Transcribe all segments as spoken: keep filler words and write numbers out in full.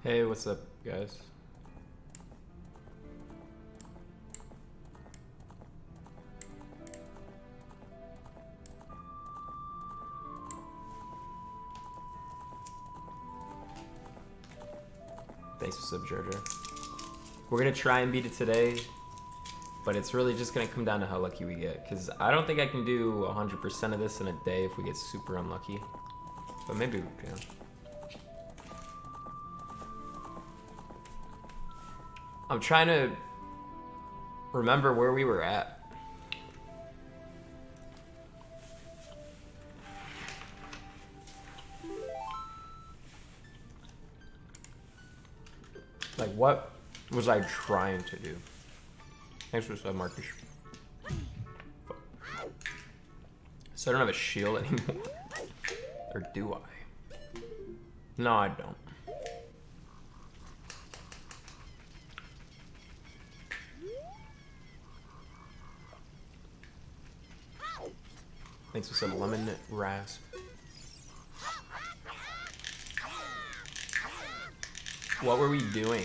Hey, what's up, guys? Thanks for sub, Jojo. We're gonna try and beat it today, but it's really just gonna come down to how lucky we get, because I don't think I can do one hundred percent of this in a day if we get super unlucky, but maybe we can. I'm trying to remember where we were at. Like, what was I trying to do? Thanks for the sub, Marcus. So I don't have a shield anymore. Or do I? No, I don't. Thanks for some lemon rasp. What were we doing?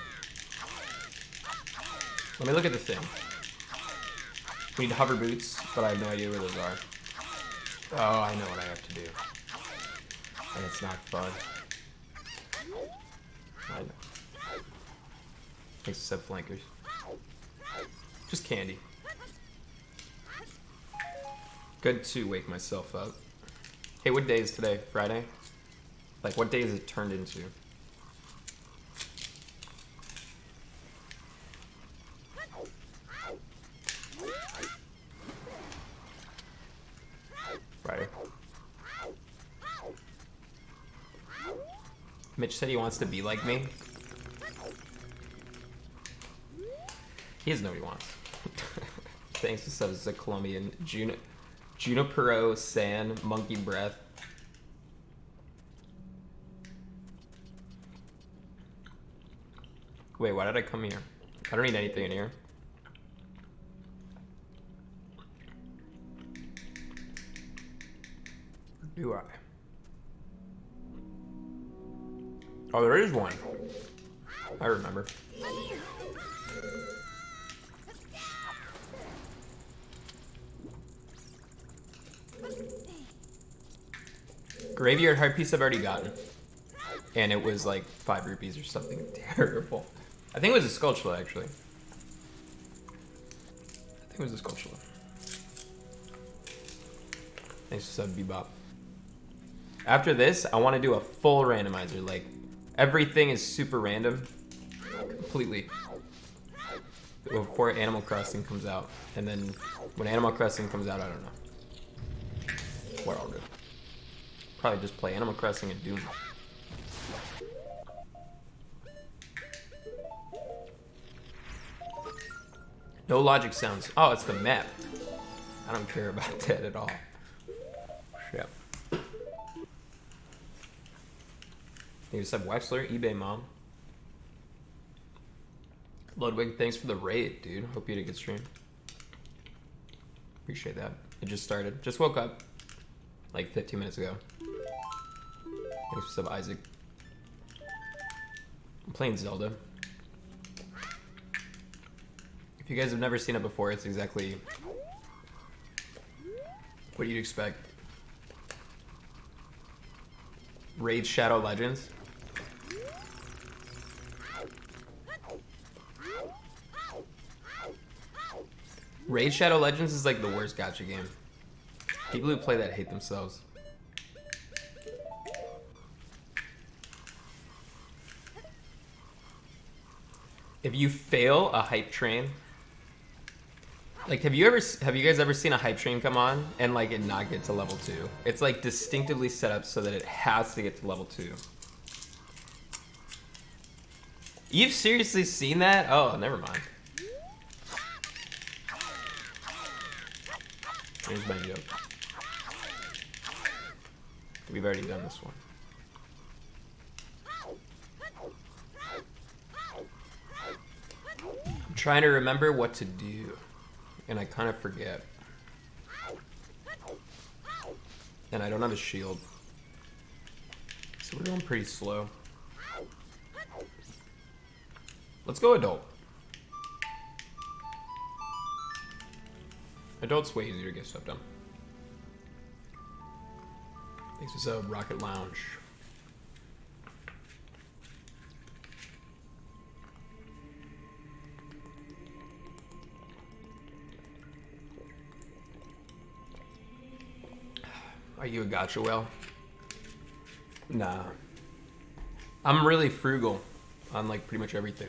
Let me look at the thing. We need hover boots, but I have no idea where those are. Oh, I know what I have to do. And it's not fun. I know. Thanks for sub flankers. Just candy. Good to wake myself up. Hey, what day is today? Friday? Like, what day is it turned into? Friday. Mitch said he wants to be like me. He doesn't know what he wants. Thanks to subs, the Colombian Juno. Junipero, Sand, Monkey Breath. Wait, why did I come here? I don't need anything in here. Or do I? Oh, there is one. I remember. Graveyard Heart Piece I've already gotten. And it was like five rupees or something terrible. I think it was a Skullsanity actually. I think it was a Skullsanity. Thanks for sub Bebop. After this, I want to do a full randomizer. Like, everything is super random. Completely. Before Animal Crossing comes out. And then when Animal Crossing comes out, I don't know what I'll do. Probably just play Animal Crossing and Doom. No logic sounds. Oh, it's the map. I don't care about that at all. Shit. You said Wexler, eBay mom. Ludwig, thanks for the raid, dude. Hope you had a good stream. Appreciate that. It just started. Just woke up like fifteen minutes ago. Thanks for sub, Isaac. I'm playing Zelda. If you guys have never seen it before, it's exactly what you'd expect. Raid Shadow Legends. Raid Shadow Legends is like the worst gacha game. People who play that hate themselves. If you fail a hype train, like have you ever have you guys ever seen a hype train come on and like it not get to level two? It's like distinctively set up so that it has to get to level two. You've seriously seen that? Oh, never mind. Here's my joke. We've already done this one. I'm trying to remember what to do, and I kind of forget. And I don't have a shield, so we're going pretty slow. Let's go adult. Adult's way easier to get stuff done. Thanks for sub, Rocket Lounge. Are you a gacha whale? Nah. I'm really frugal on like pretty much everything.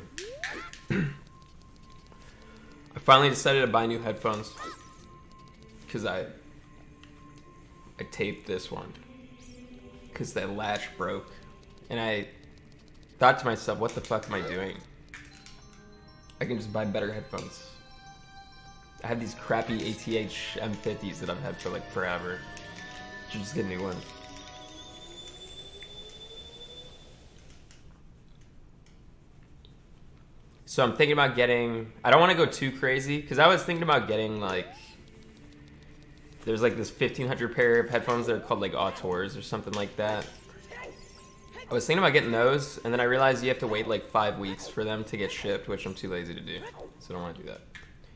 I finally decided to buy new headphones because I I taped this one because that latch broke, and I thought to myself, what the fuck am I doing? I can just buy better headphones. I have these crappy A T H M fifties that I've had for like forever. Should just get a new one. So I'm thinking about getting, I don't want to go too crazy, because I was thinking about getting like, there's like this fifteen hundred pair of headphones that are called like Auteurs or something like that. I was thinking about getting those, and then I realized you have to wait like five weeks for them to get shipped, which I'm too lazy to do, so I don't want to do that.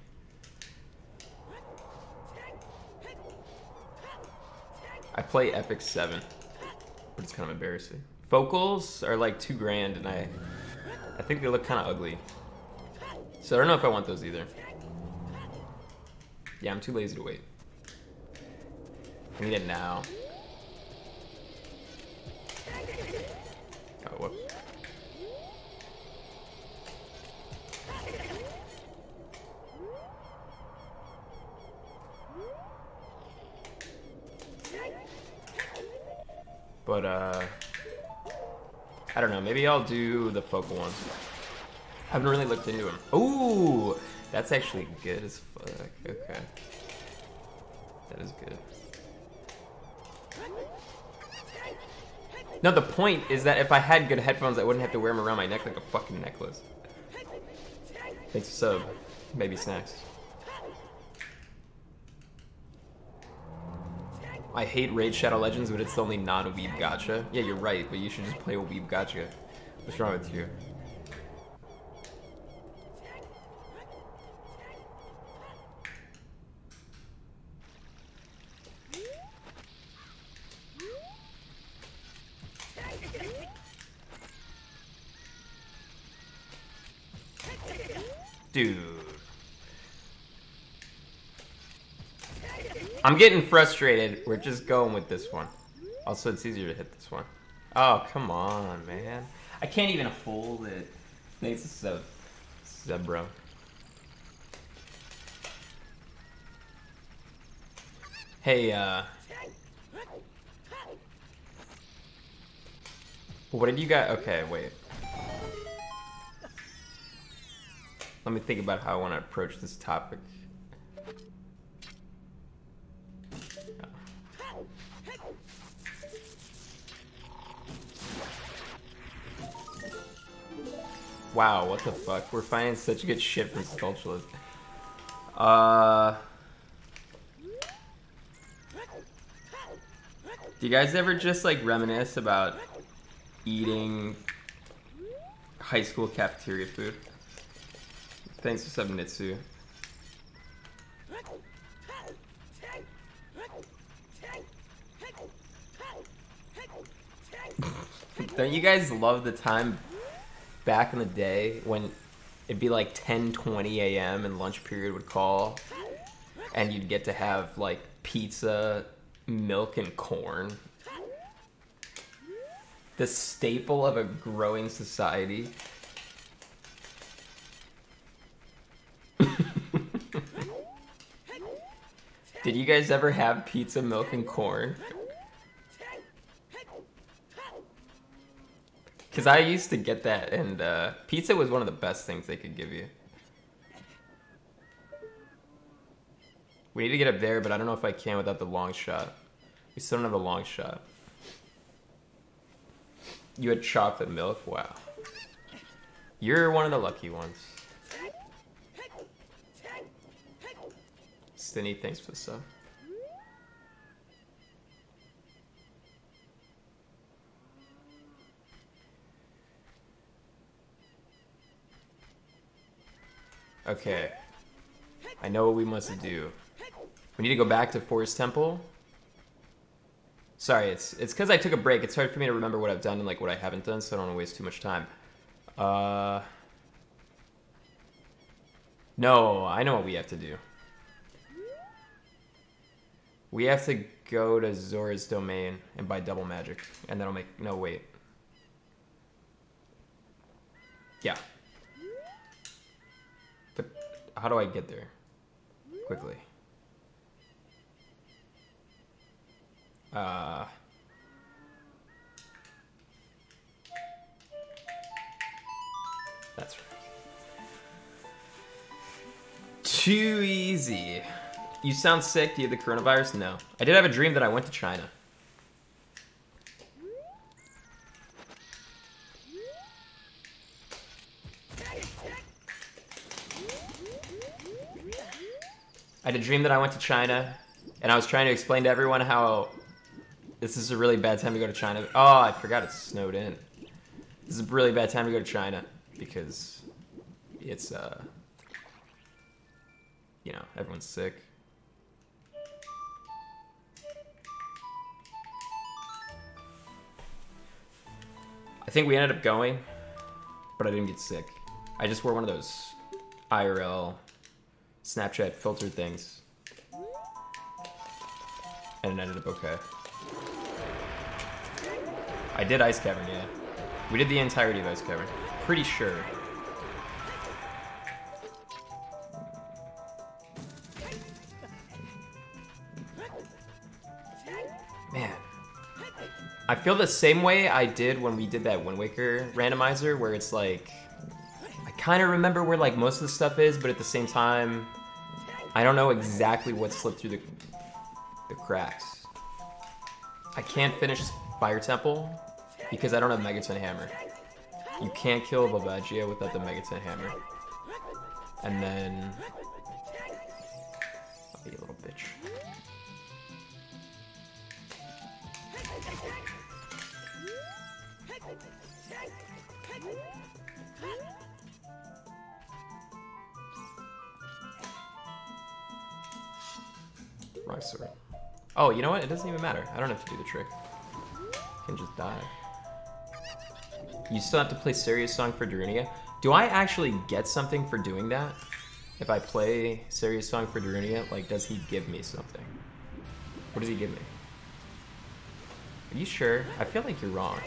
I play Epic seven, but it's kind of embarrassing. Focals are like two grand, and I, I think they look kind of ugly. So I don't know if I want those either. Yeah, I'm too lazy to wait. I need it now. Oh, whoop. But, uh, I don't know. Maybe I'll do the focal ones. I haven't really looked into them. Ooh, that's actually good as fuck. Okay. That is good. No, the point is that if I had good headphones, I wouldn't have to wear them around my neck like a fucking necklace. Thanks for sub. Baby snacks. I hate Raid Shadow Legends, but it's the only non-weeb gacha. Yeah, you're right, but you should just play a weeb gacha. What's wrong with you? Dude. I'm getting frustrated. We're just going with this one. Also, it's easier to hit this one. Oh, come on, man. I can't even hold it. Thanks, Zeb. Zeb, bro. Hey, uh... what did you got? Okay, wait. Let me think about how I want to approach this topic. Wow, what the fuck? We're finding such good shit from Skullsanity. Uh... Do you guys ever just like reminisce about eating high school cafeteria food? Thanks for subbing, Nitsu. Don't you guys love the time back in the day when it'd be like ten twenty a m and lunch period would call and you'd get to have like pizza, milk, and corn? The staple of a growing society. Did you guys ever have pizza, milk, and corn? Because I used to get that, and uh, pizza was one of the best things they could give you. We need to get up there, but I don't know if I can without the long shot. We still don't have the long shot. You had chocolate milk? Wow. You're one of the lucky ones. Stinny, thanks for the sub. Okay. I know what we must do. We need to go back to Forest Temple. Sorry, it's it's because I took a break. It's hard for me to remember what I've done and like what I haven't done, so I don't want to waste too much time. Uh, no, I know what we have to do. We have to go to Zora's domain and buy double magic, and that'll make no wait. Yeah. But how do I get there quickly? Uh, that's right. Too easy. You sound sick. Do you have the coronavirus? No. I did have a dream that I went to China. I had a dream that I went to China, and I was trying to explain to everyone how this is a really bad time to go to China. Oh, I forgot it's snowed in. This is a really bad time to go to China because it's, uh, you know, everyone's sick. I think we ended up going, but I didn't get sick. I just wore one of those I R L Snapchat filtered things, and it ended up okay. I did Ice Cavern, yeah. We did the entirety of Ice Cavern. Pretty sure. Man. I feel the same way I did when we did that Wind Waker randomizer, where it's like, I kind of remember where like most of the stuff is, but at the same time, I don't know exactly what slipped through the, the cracks. I can't finish Fire Temple because I don't have Megaton Hammer. You can't kill Volvagia without the Megaton Hammer. And then... Oh, you little bitch. Wrong sword. Oh, you know what? It doesn't even matter. I don't have to do the trick. I can just die. You still have to play Serious Song for Darunia. Do I actually get something for doing that? If I play Serious Song for Darunia, like, does he give me something? What does he give me? Are you sure? I feel like you're wrong.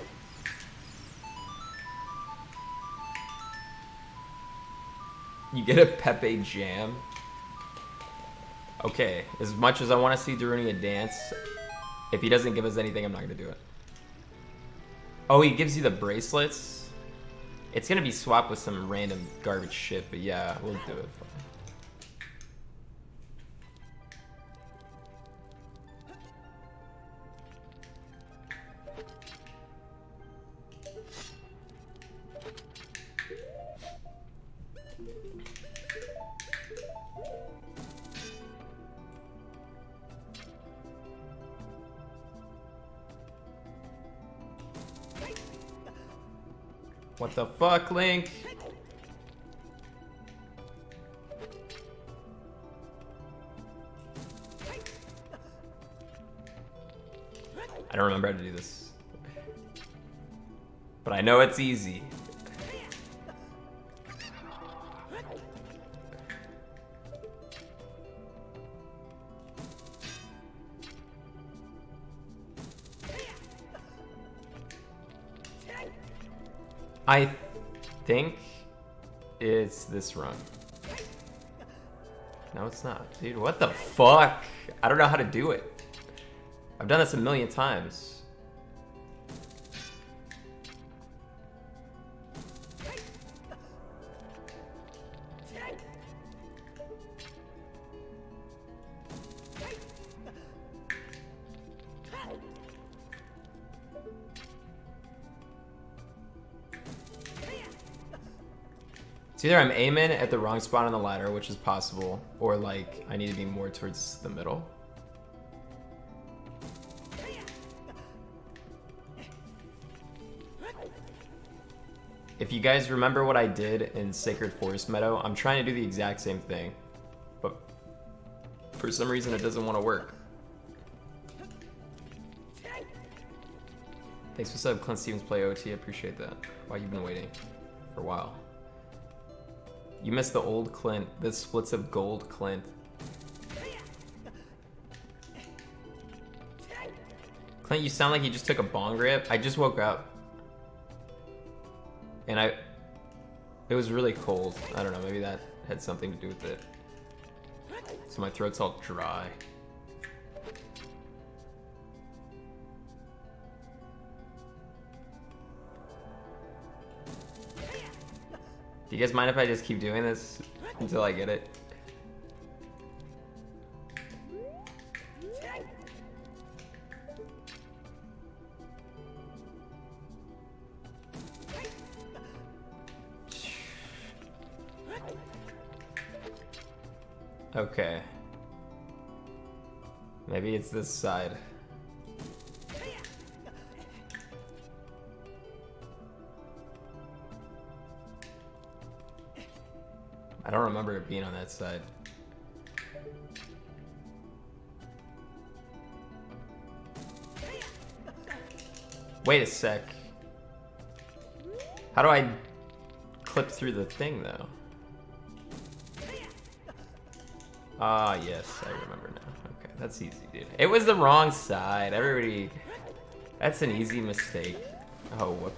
You get a Pepe Jam? Okay, as much as I want to see Darunia dance, if he doesn't give us anything, I'm not going to do it. Oh, he gives you the bracelets? It's going to be swapped with some random garbage shit, but yeah, we'll do it. What the fuck, Link? I don't remember how to do this. But I know it's easy. I think it's this run. No, it's not. Dude, what the fuck? I don't know how to do it. I've done this a million times. It's either I'm aiming at the wrong spot on the ladder, which is possible, or like I need to be more towards the middle. if you guys remember what I did in Sacred Forest Meadow, I'm trying to do the exact same thing. But for some reason it doesn't want to work. Thanks for sub, Clint Stevens play O T, I appreciate that. Wow, you've been waiting for a while. You missed the old Clint, the splits of gold Clint. Clint, you sound like you just took a bong rip. I just woke up. And I, it was really cold. I don't know, maybe that had something to do with it. So my throat's all dry. Do you guys mind if I just keep doing this until I get it? Okay. Maybe it's this side. I don't remember it being on that side. Wait a sec. How do I clip through the thing though? Ah, yes, I remember now. Okay, that's easy, dude. It was the wrong side. Everybody, that's an easy mistake. Oh, whoops.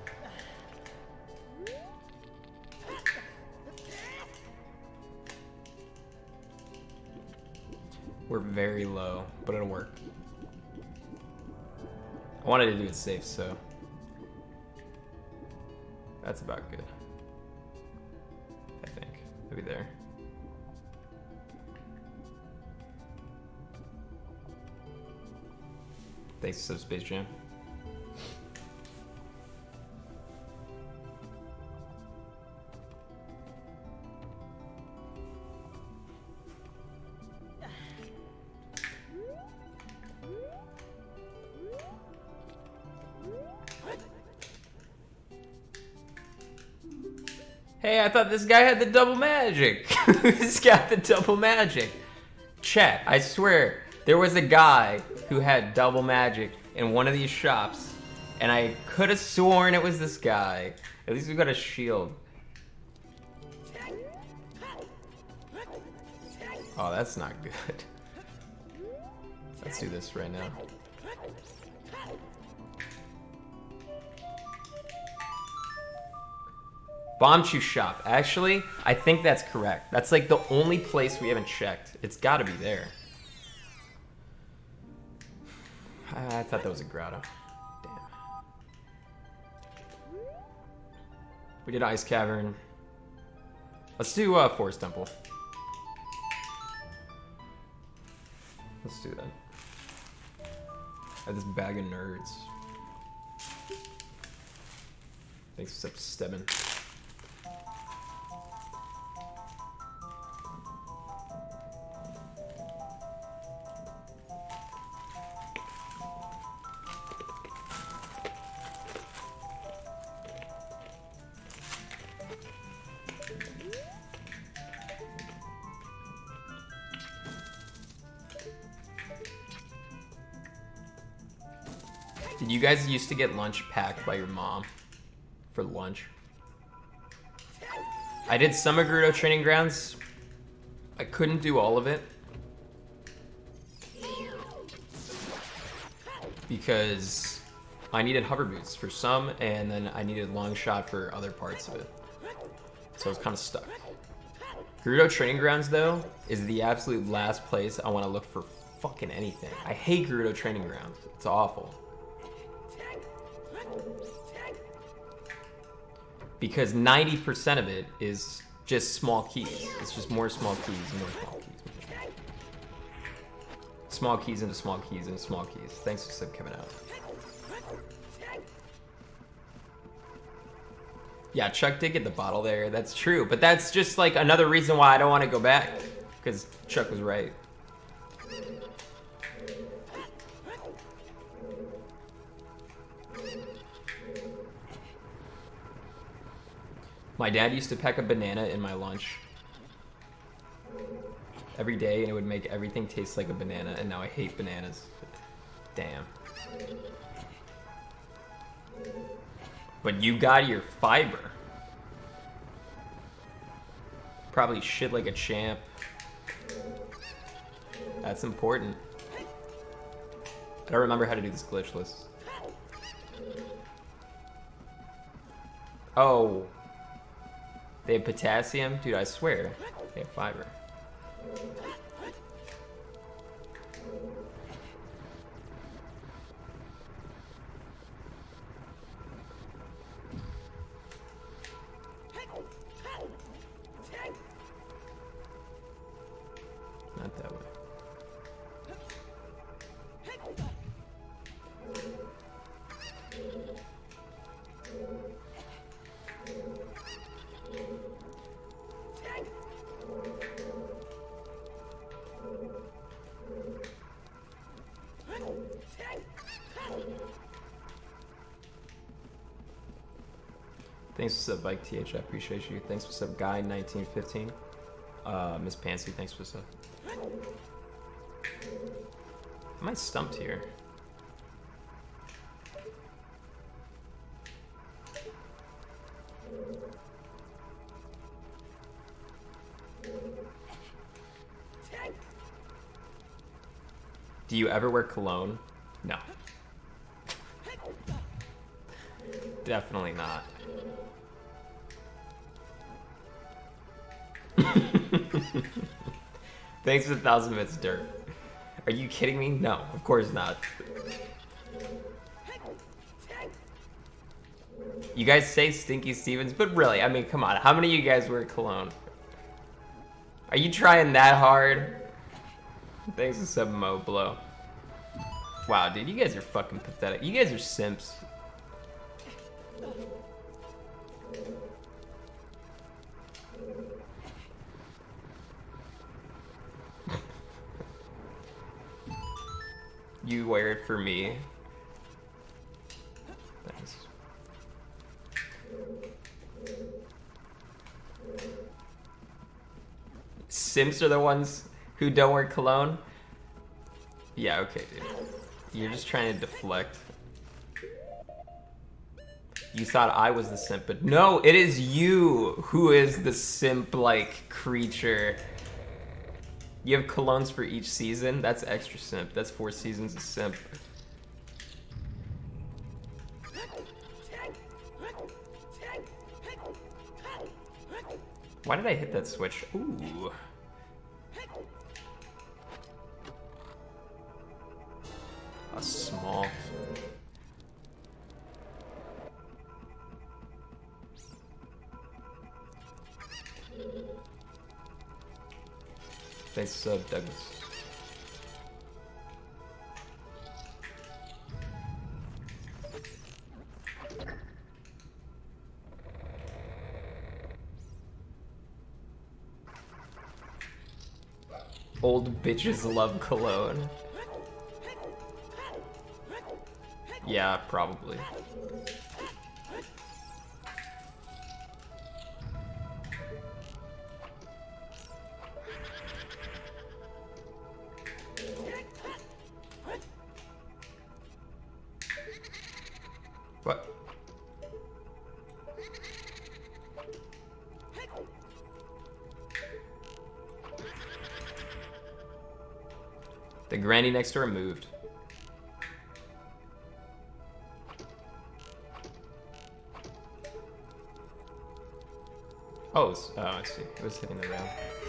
We're very low, but it'll work. I wanted to do it safe, so that's about good. I think. Maybe there. Thanks, Subspace Jam. Hey, I thought this guy had the double magic. Who's got the double magic? Chat, I swear, there was a guy who had double magic in one of these shops, and I could have sworn it was this guy. At least we got a shield. Oh, that's not good. Let's do this right now. Bomb Chew Shop. Actually, I think that's correct. That's like the only place we haven't checked. It's gotta be there. I thought that was a grotto. Damn. We did Ice Cavern. Let's do uh, Forest Temple. Let's do that. I have this bag of nerds. Thanks for stepping. Did you guys used to get lunch packed by your mom for lunch? I did some of Gerudo Training Grounds. I couldn't do all of it because I needed hover boots for some, and then I needed long shot for other parts of it. So I was kind of stuck. Gerudo Training Grounds, though, is the absolute last place I want to look for fucking anything. I hate Gerudo Training Grounds. It's awful. Because ninety percent of it is just small keys. It's just more small keys and more small keys. Small keys into small keys into small keys. Thanks for sub coming out. Yeah, Chuck did get the bottle there. That's true. But that's just like another reason why I don't want to go back. Because Chuck was right. My dad used to pack a banana in my lunch every day, and it would make everything taste like a banana, and now I hate bananas. Damn. But you got your fiber. Probably shit like a champ. That's important. I don't remember how to do this glitch list. Oh. They have potassium? Dude, I swear. They have fiber. Not that way. Thanks for sub, Mike T H. I appreciate you. Thanks for sub, Guy nineteen fifteen. Uh, Miss Pansy, thanks for sub. Am I stumped here? Do you ever wear cologne? No. Definitely not. Thanks for a thousand bits, Dirt. Are you kidding me? No, of course not. You guys say Stinky Stevens, but really, I mean, come on. How many of you guys wear cologne? Are you trying that hard? Thanks for sub Mo Blow. Wow, dude, you guys are fucking pathetic. You guys are simps. You wear it for me. Thanks. Simps are the ones who don't wear cologne? Yeah, okay, dude. You're just trying to deflect. You thought I was the simp, but no, it is you who is the simp-like creature. You have colognes for each season? That's extra simp. That's four seasons of simp. Why did I hit that switch? Ooh. A small. Thanks, sub, Douglas. Old bitches love cologne. Yeah, probably. What? The granny next door moved. Oh, it's, oh, I see. It was hitting the rail.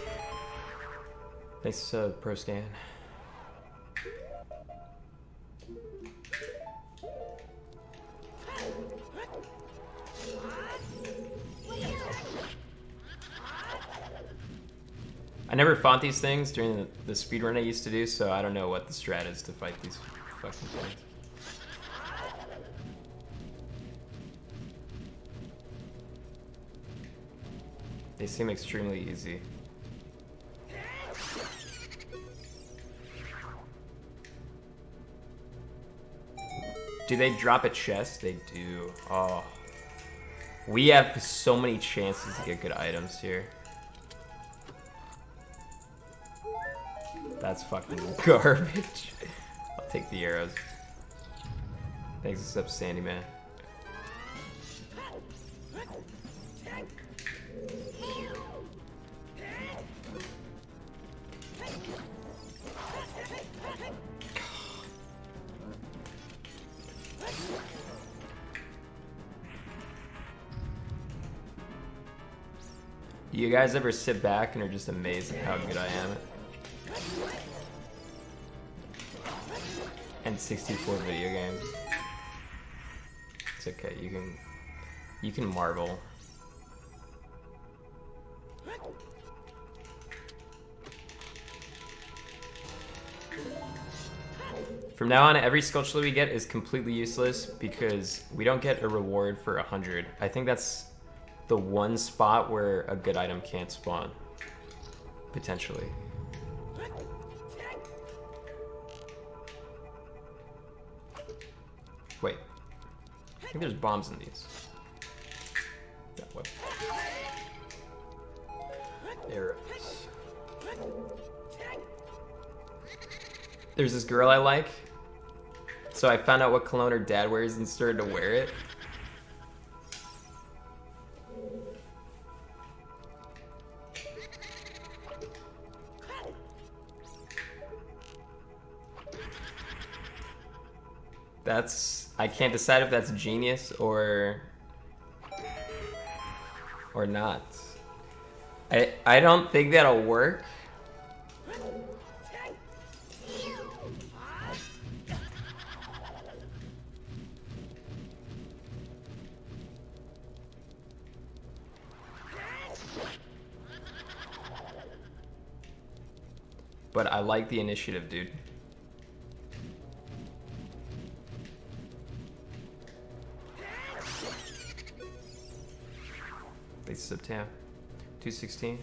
Thanks, uh, Pro Scan. I never fought these things during the, the speedrun I used to do, so I don't know what the strat is to fight these fucking things. They seem extremely easy. Do they drop a chest? They do. Oh. We have so many chances to get good items here. That's fucking garbage. I'll take the arrows. Thanks, what's up, Sandy man. You guys ever sit back and are just amazed at how good I am? And sixty-four video games. It's okay, you can you can marvel. From now on, every Skullsanity we get is completely useless because we don't get a reward for a hundred. I think that's the one spot where a good item can't spawn. Potentially. Wait. I think there's bombs in these. Yeah, what? Arrows. There's this girl I like. So I found out what cologne her dad wears and started to wear it. That's, I can't decide if that's genius or or not. I I don't think that'll work. But I like the initiative, dude. Thanks, Septam. two sixteen.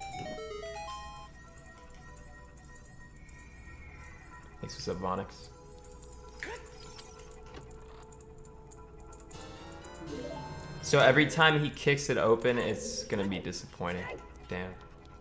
Thanks, what's up, Vonix? So every time he kicks it open, it's gonna be disappointing. Damn.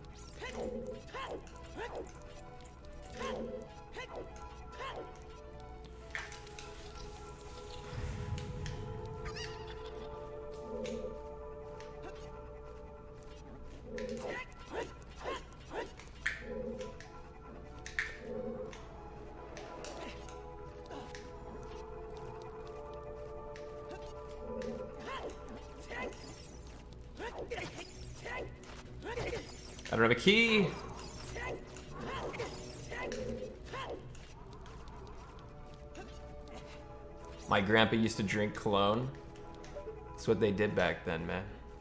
I don't have a key. My grandpa used to drink cologne. That's what they did back then, man.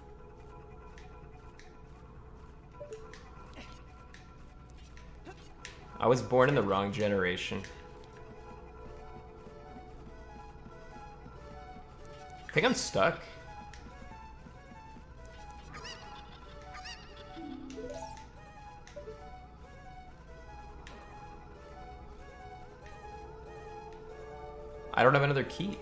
I was born in the wrong generation. I think I'm stuck. I don't have another key.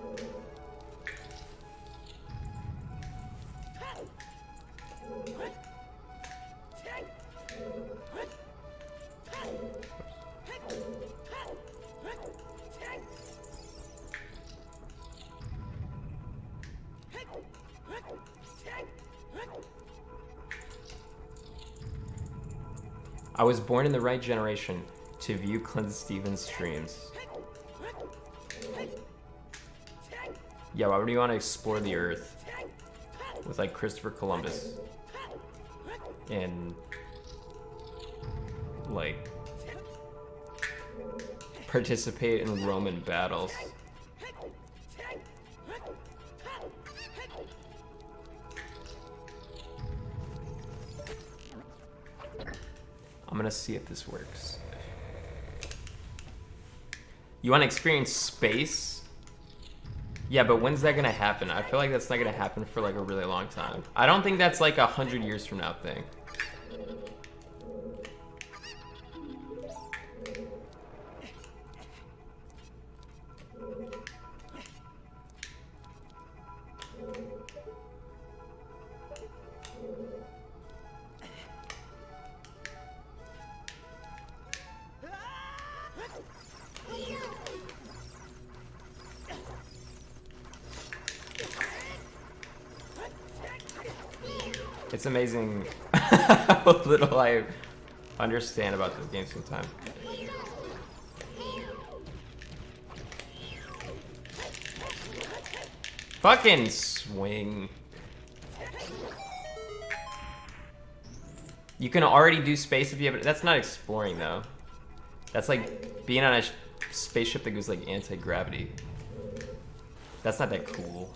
I was born in the right generation to view Clint Stevens streams. Yeah, why would you want to explore the Earth with like Christopher Columbus and like participate in Roman battles? I'm gonna see if this works. You want to experience space? Yeah, but when's that gonna happen? I feel like that's not gonna happen for like a really long time. I don't think that's like a hundred years from now thing. It's amazing how little I understand about this game sometimes. Fucking swing. You can already do space if you have it. That's not exploring though. That's like being on a sh spaceship that goes like anti-gravity. That's not that cool.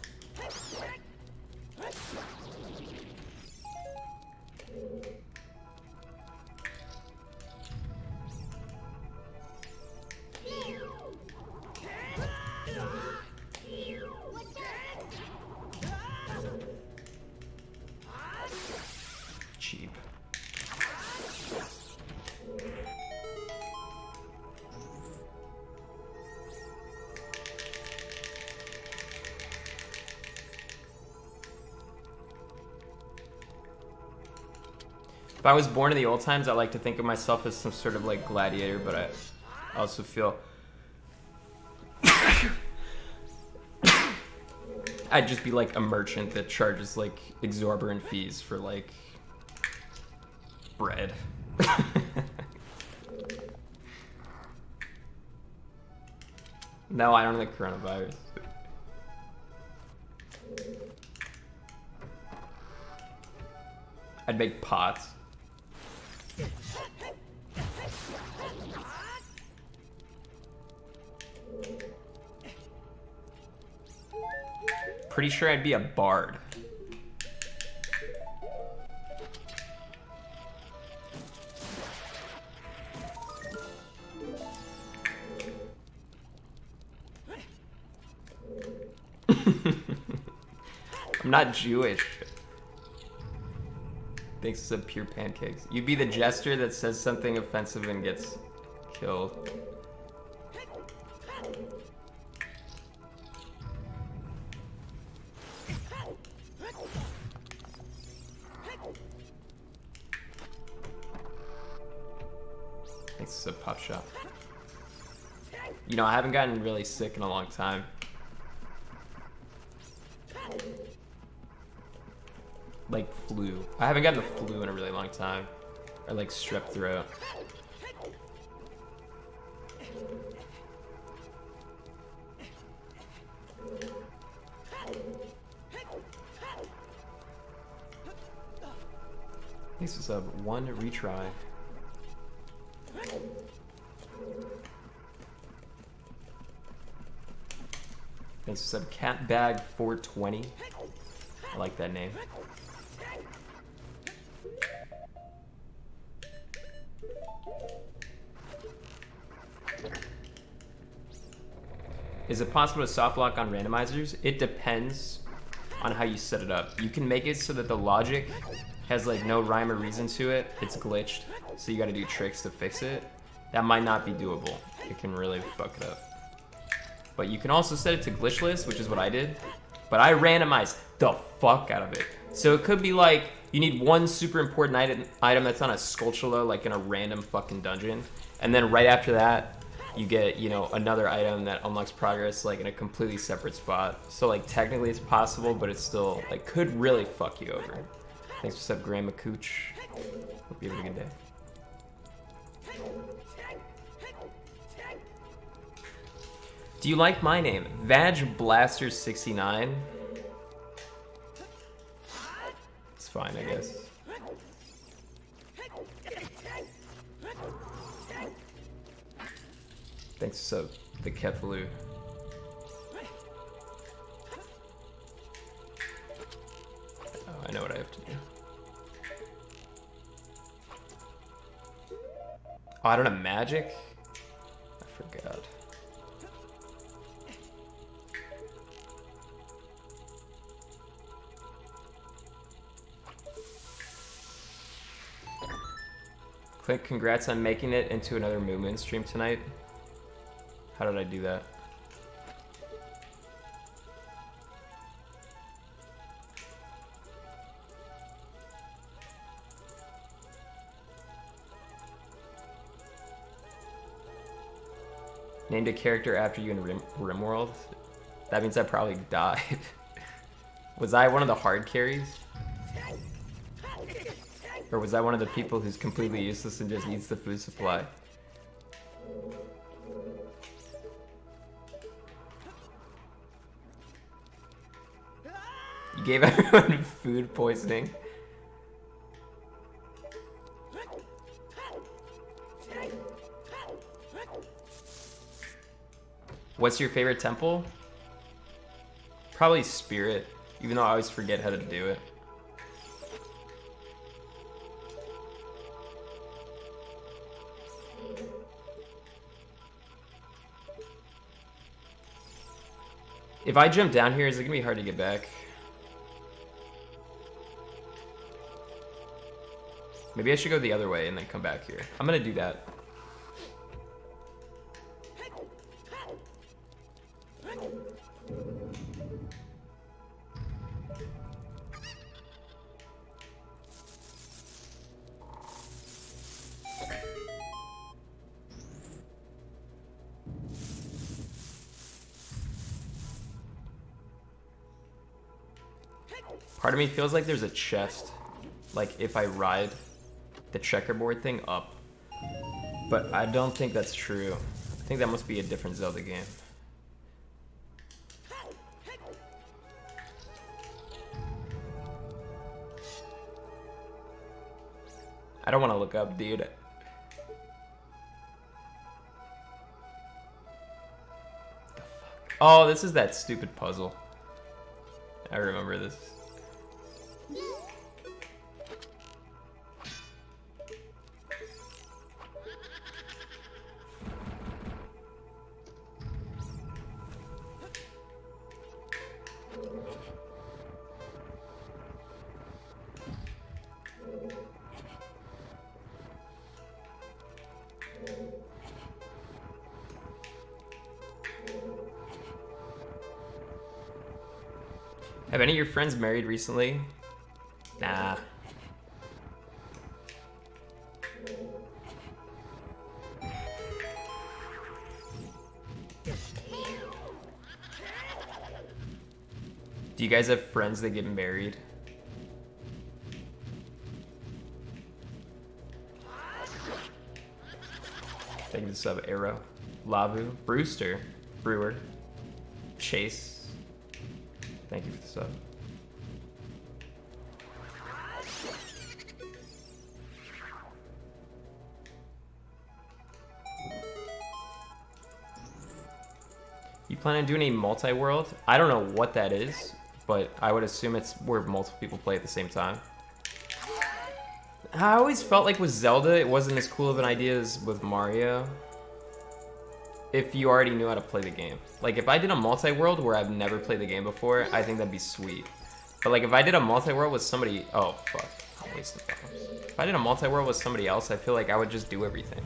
Cheap. If I was born in the old times, I like to think of myself as some sort of like gladiator, but I also feel I'd just be like a merchant that charges like exorbitant fees for like bread. No, I don't like coronavirus. I'd make pots. Pretty sure I'd be a bard. I'm not Jewish. Thanks to pure pancakes. You'd be the jester that says something offensive and gets killed. Thanks to Pop Shop. You know, I haven't gotten really sick in a long time. Like flu. I haven't gotten the flu in a really long time. Or like strep throat. This is a one retry. Thanks for sub cat bag four twenty. I like that name. Is it possible to soft lock on randomizers? It depends on how you set it up. You can make it so that the logic has like no rhyme or reason to it. It's glitched, so you gotta do tricks to fix it. That might not be doable. It can really fuck it up. But you can also set it to glitchless, which is what I did. But I randomized the fuck out of it. So it could be like, you need one super important item, item that's on a Skullsanity, like in a random fucking dungeon. And then right after that, you get, you know, another item that unlocks progress like in a completely separate spot. So like technically it's possible, but it's still like could really fuck you over. Thanks for sub Grandma Cooch. Hope you have a good day. Do you like my name? Vag Blaster sixty-nine. It's fine, I guess. Thanks so the Kefaloo. Oh, I know what I have to do. Oh, I don't have magic? I forgot. Clint, congrats on making it into another movement stream tonight. How did I do that? Named a character after you in Rim Rimworld? That means I probably died. Was I one of the hard carries? Or was I one of the people who's completely useless and just eats the food supply? You gave everyone food poisoning. What's your favorite temple? Probably Spirit, even though I always forget how to do it. If I jump down here, is it gonna be hard to get back? Maybe I should go the other way and then come back here. I'm gonna do that. Part of me feels like there's a chest, like if I ride the checkerboard thing up, but I don't think that's true. I think that must be a different Zelda game. I don't want to look up, dude. Oh, this is that stupid puzzle. I remember this. Have any of your friends married recently? Nah. Do you guys have friends that get married? Thank you for the sub, Arrow. Lavu, Brewster, Brewer, Chase. Thank you for the sub. You plan on doing a multi-world? I don't know what that is, but I would assume it's where multiple people play at the same time. I always felt like with Zelda, it wasn't as cool of an idea as with Mario. If you already knew how to play the game. Like, if I did a multi-world where I've never played the game before, I think that'd be sweet. But like, if I did a multi-world with somebody... Oh, fuck. I'm wasting time. If I did a multi-world with somebody else, I feel like I would just do everything.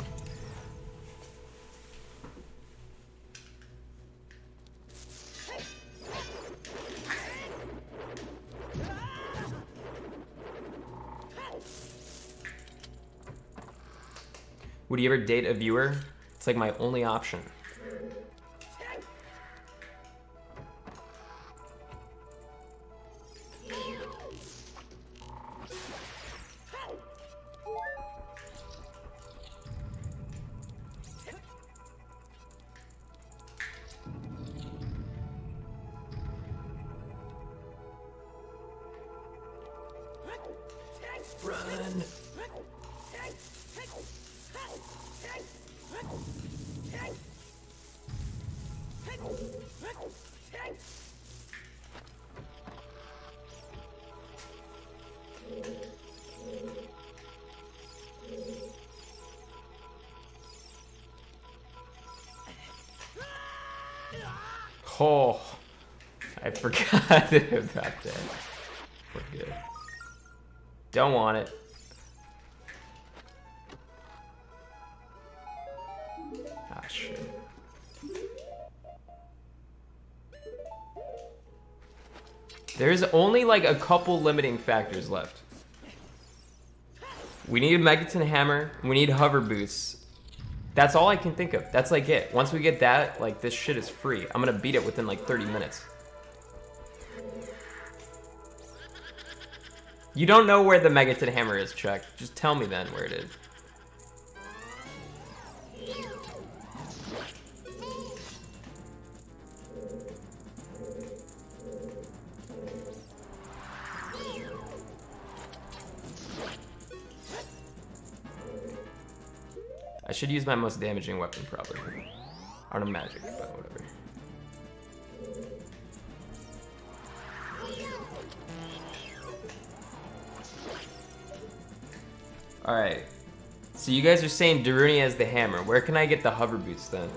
Would you ever date a viewer? It's like my only option. Run. Oh, I forgot about that. We're good. Don't want it. Ah, shit. There's only like a couple limiting factors left. We need a Megaton Hammer. We need hover boots. That's all I can think of. That's like it. Once we get that, like, this shit is free. I'm gonna beat it within like thirty minutes. You don't know where the Megaton hammer is, Chuck. Just tell me then where it is. I should use my most damaging weapon, probably. Art of magic, but whatever. Alright. So you guys are saying Darunia has the hammer. Where can I get the hover boots then?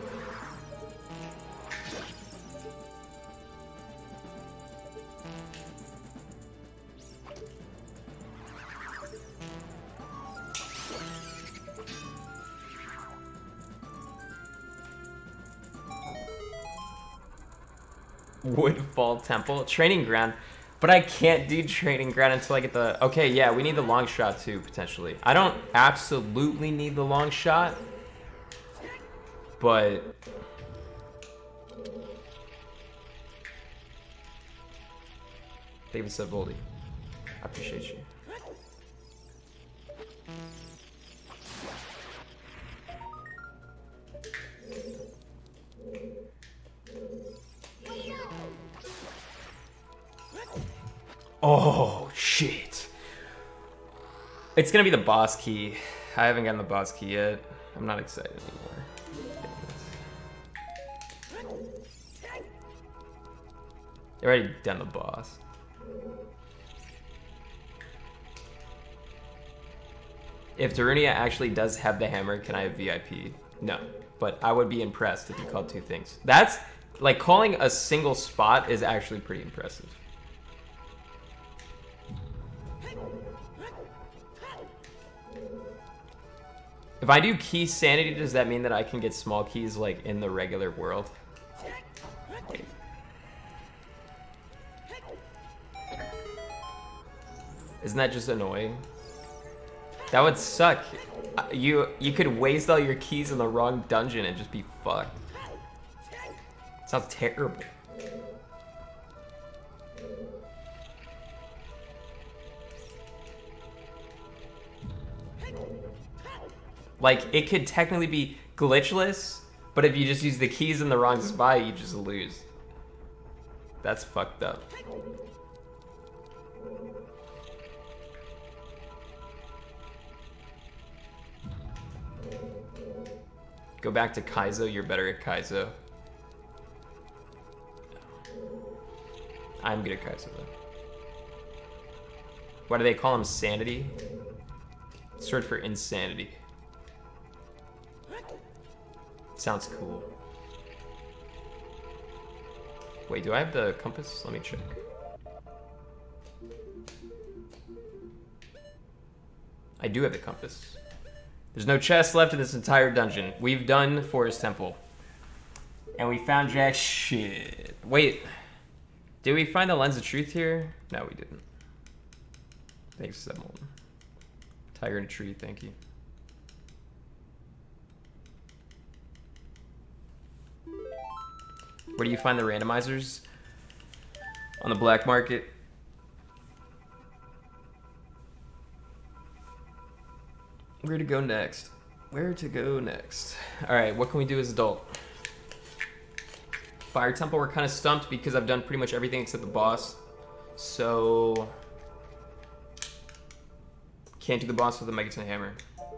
Woodfall Temple? Training ground. But I can't do training ground until I get the... Okay, yeah, we need the long shot too, potentially. I don't absolutely need the long shot. But... David said Voldy. I appreciate you. Oh, shit. It's gonna be the boss key. I haven't gotten the boss key yet. I'm not excited anymore. They already done the boss. If Darunia actually does have the hammer, can I have V I P? No, but I would be impressed if you called two things. That's, like, calling a single spot is actually pretty impressive. If I do key sanity, does that mean that I can get small keys like in the regular world? Wait. Isn't that just annoying? That would suck. You you could waste all your keys in the wrong dungeon and just be fucked. Sounds terrible. Like, it could technically be glitchless, but if you just use the keys in the wrong spot, you just lose. That's fucked up. Go back to Kaizo, you're better at Kaizo. I'm good at Kaizo, though. What do they call him? Sanity? Search for insanity. Sounds cool. Wait, do I have the compass? Let me check. I do have the compass. There's no chest left in this entire dungeon. We've done Forest Temple. And we found jack shit. Wait. Did we find the Lens of Truth here? No, we didn't. Thanks, Semolin. Tiger in a tree, thank you. Where do you find the randomizers? On the black market. Where to go next? Where to go next? Alright, what can we do as adult? Fire Temple, we're kind of stumped because I've done pretty much everything except the boss. So... Can't do the boss with the Megaton Hammer.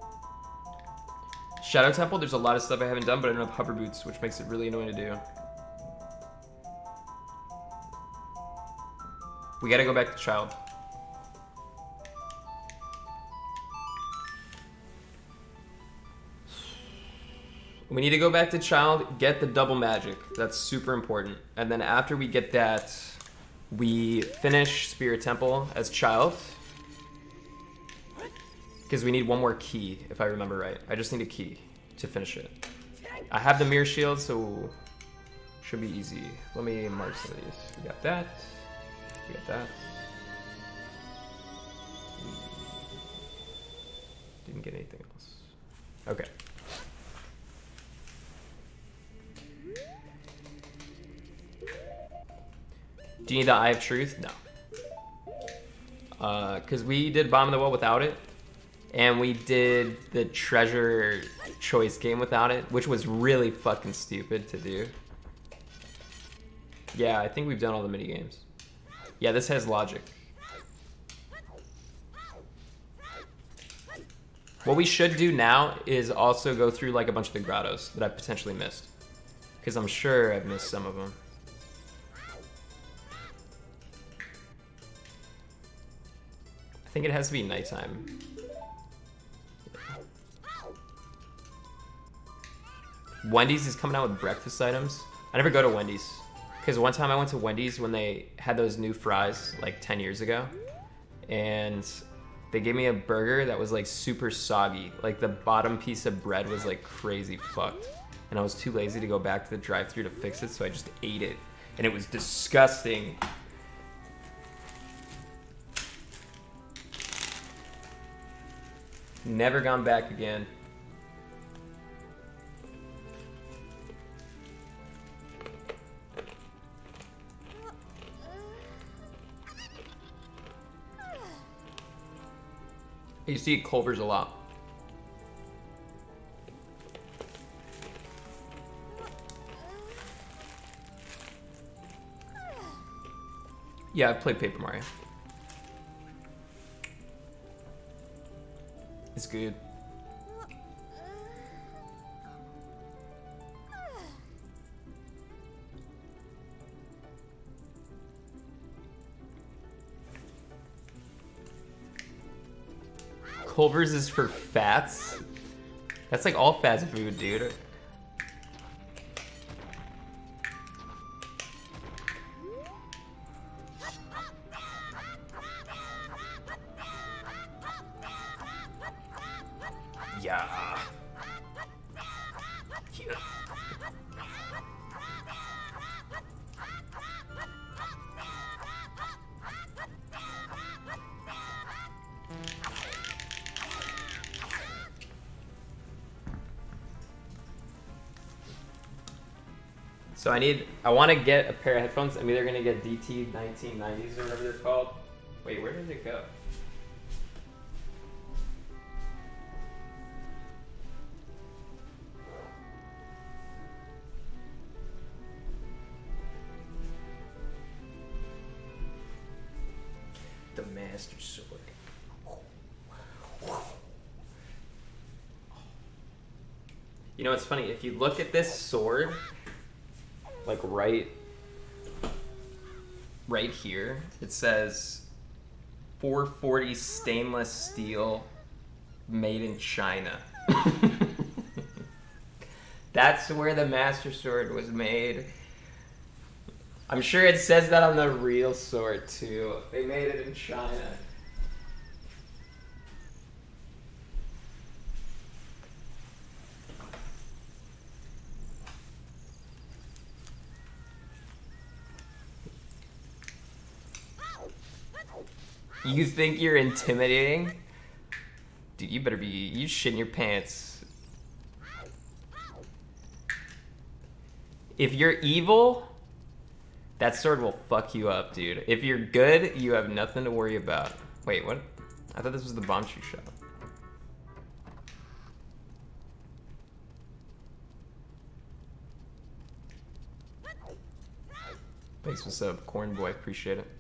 Shadow Temple, there's a lot of stuff I haven't done, but I don't have hover boots, which makes it really annoying to do. We gotta go back to Child. We need to go back to Child, get the double magic. That's super important. And then after we get that, we finish Spirit Temple as Child. Because we need one more key, if I remember right. I just need a key to finish it. I have the Mirror Shield, so should be easy. Let me mark some of these. We got that. We got that. Didn't get anything else. Okay. Do you need the Eye of Truth? No. Because uh, we did Bomb in the Well without it. And we did the treasure choice game without it, which was really fucking stupid to do. Yeah, I think we've done all the mini games. Yeah, this has logic. What we should do now is also go through like a bunch of the grottos that I've potentially missed. Because I'm sure I've missed some of them. I think it has to be nighttime. Wendy's is coming out with breakfast items. I never go to Wendy's. Because one time I went to Wendy's when they had those new fries like ten years ago. And they gave me a burger that was like super soggy. Like the bottom piece of bread was like crazy fucked. And I was too lazy to go back to the drive-thru to fix it, so I just ate it. And it was disgusting. Never gone back again. I used to eat Culver's a lot. Yeah, I've played Paper Mario. It's good. Culver's is for fats? That's like all fast food, dude. Yeah. Yeah. So I need, I want to get a pair of headphones. I'm either going to get D T nineteen nineties or whatever they're called. Wait, where did it go? The Master Sword. You know, it's funny, if you look at this sword, like right, right here, it says four forty stainless steel made in China. That's where the Master Sword was made. I'm sure it says that on the real sword too. They made it in China. You think you're intimidating? Dude, you better be, you shit in your pants. If you're evil, that sword will fuck you up, dude. If you're good, you have nothing to worry about. Wait, what? I thought this was the bomb shoe shop. Thanks, what's up, Corn Boy? Appreciate it.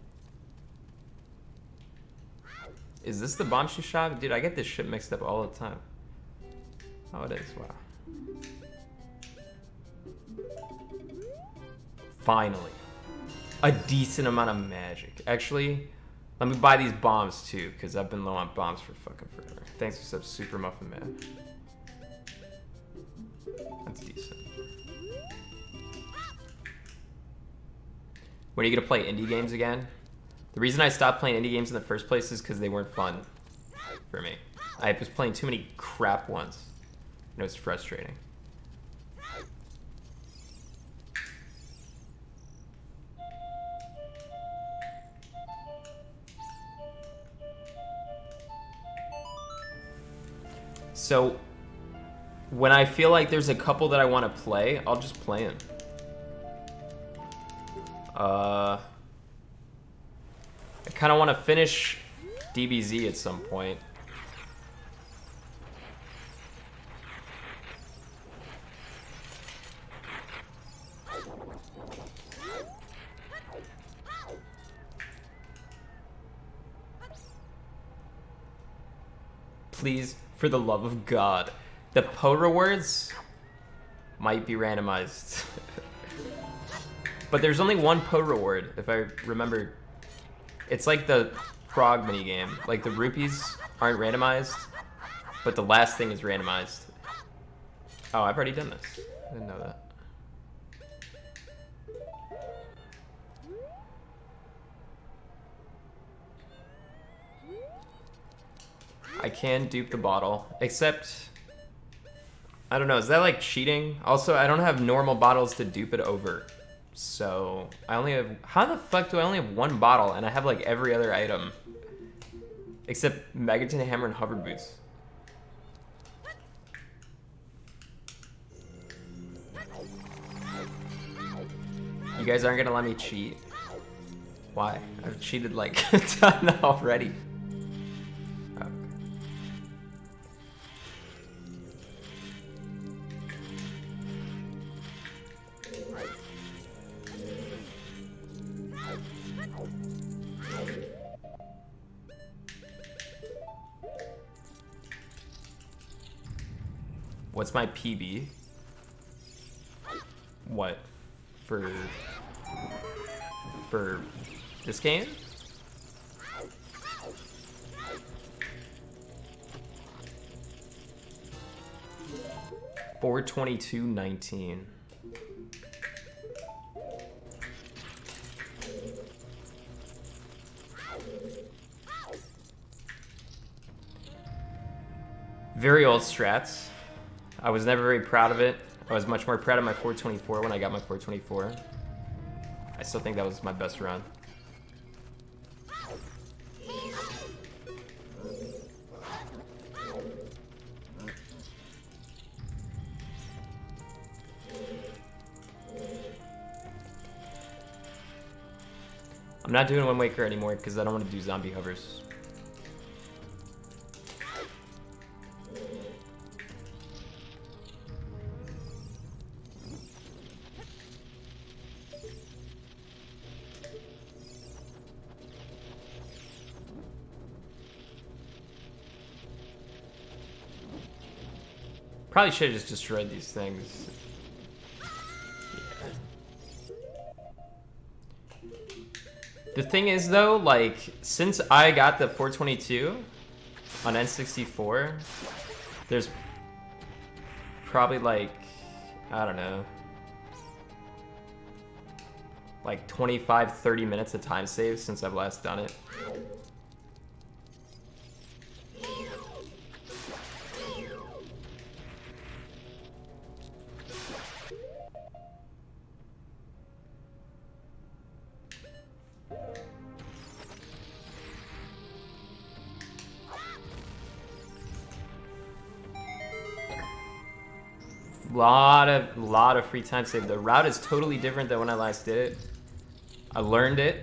Is this the bomb shoe shop? Dude, I get this shit mixed up all the time. Oh, it is. Wow. Finally. A decent amount of magic. Actually, let me buy these bombs too, because I've been low on bombs for fucking forever. Thanks for sub, Super Muffin Man. That's decent. When are you gonna play indie games again? The reason I stopped playing indie games in the first place is because they weren't fun for me. I was playing too many crap ones, and it was frustrating. So, when I feel like there's a couple that I want to play, I'll just play them. Uh... I kind of want to finish D B Z at some point. Please, for the love of God. The P O rewards might be randomized. But there's only one P O reward, if I remember. It's like the frog minigame. Like the rupees aren't randomized, but the last thing is randomized. Oh, I've already done this. I didn't know that. I can dupe the bottle, except, I don't know, is that like cheating? Also, I don't have normal bottles to dupe it over. So, I only have, how the fuck do I only have one bottle and I have like every other item? Except Megaton Hammer and Hover Boots. You guys aren't gonna let me cheat? Why? I've cheated like a ton already. Okay. What's my P B? What? For... For this game? four twenty-two nineteen. Very old strats. I was never very proud of it. I was much more proud of my four twenty-four when I got my four twenty-four. I still think that was my best run. I'm not doing Wind Waker anymore because I don't want to do zombie hovers. Probably should have just destroyed these things. Yeah. The thing is though, like, since I got the four twenty-two on N sixty-four, there's probably like, I don't know, like twenty-five, thirty minutes of time save since I've last done it. Lot of, lot of free time save. The route is totally different than when I last did it. I learned it.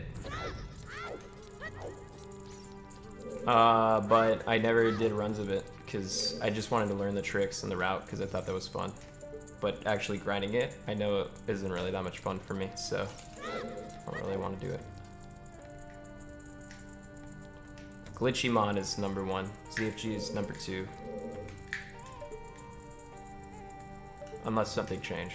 Uh, but I never did runs of it because I just wanted to learn the tricks and the route because I thought that was fun. But actually grinding it, I know it isn't really that much fun for me, so I don't really want to do it. Glitchy mod is number one. Z F G is number two. Unless something changed.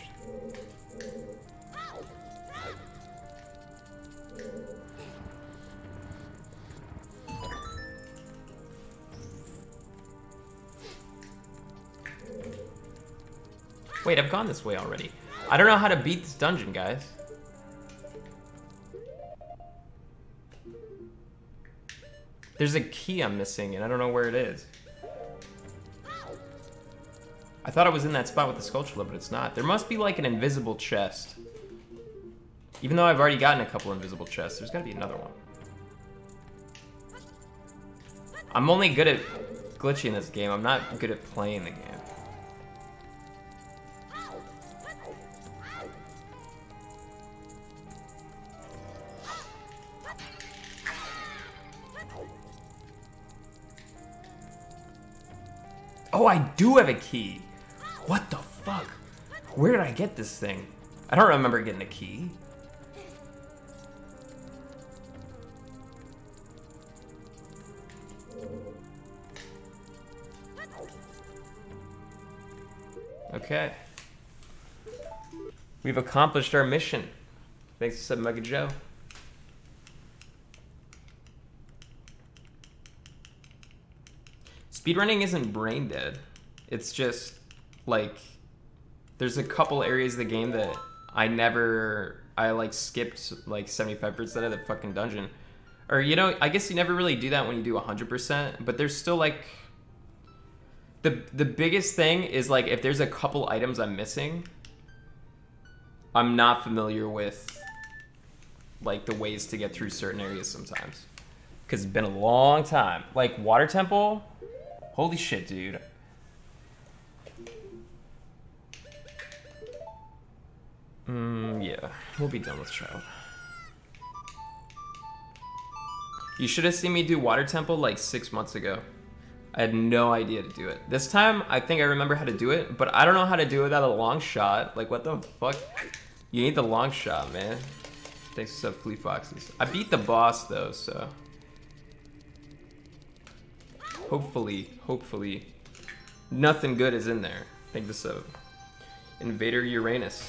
Wait, I've gone this way already. I don't know how to beat this dungeon, guys. There's a key I'm missing, and I don't know where it is. I thought I was in that spot with the Skulltula, but it's not. There must be like an invisible chest. Even though I've already gotten a couple invisible chests, there's gotta be another one. I'm only good at glitching in this game. I'm not good at playing the game. Oh, I do have a key. What the fuck? Where did I get this thing? I don't remember getting a key. Okay. We've accomplished our mission. Thanks to Sub Mega Joe. Speedrunning isn't brain dead. It's just, like, there's a couple areas of the game that I never, I, like, skipped, like, seventy-five percent of the fucking dungeon. Or, you know, I guess you never really do that when you do one hundred percent, but there's still, like, the, the biggest thing is, like, if there's a couple items I'm missing, I'm not familiar with, like, the ways to get through certain areas sometimes. Because it's been a long time. Like, Water Temple, holy shit, dude. Mm, yeah, we'll be done with Child. You should have seen me do Water Temple like six months ago. I had no idea to do it. This time, I think I remember how to do it, but I don't know how to do it without a long shot. Like, what the fuck? You need the long shot, man. Thanks for sub Flea Foxes. I beat the boss, though, so... Hopefully, hopefully, nothing good is in there. Thank the sub. Invader Uranus.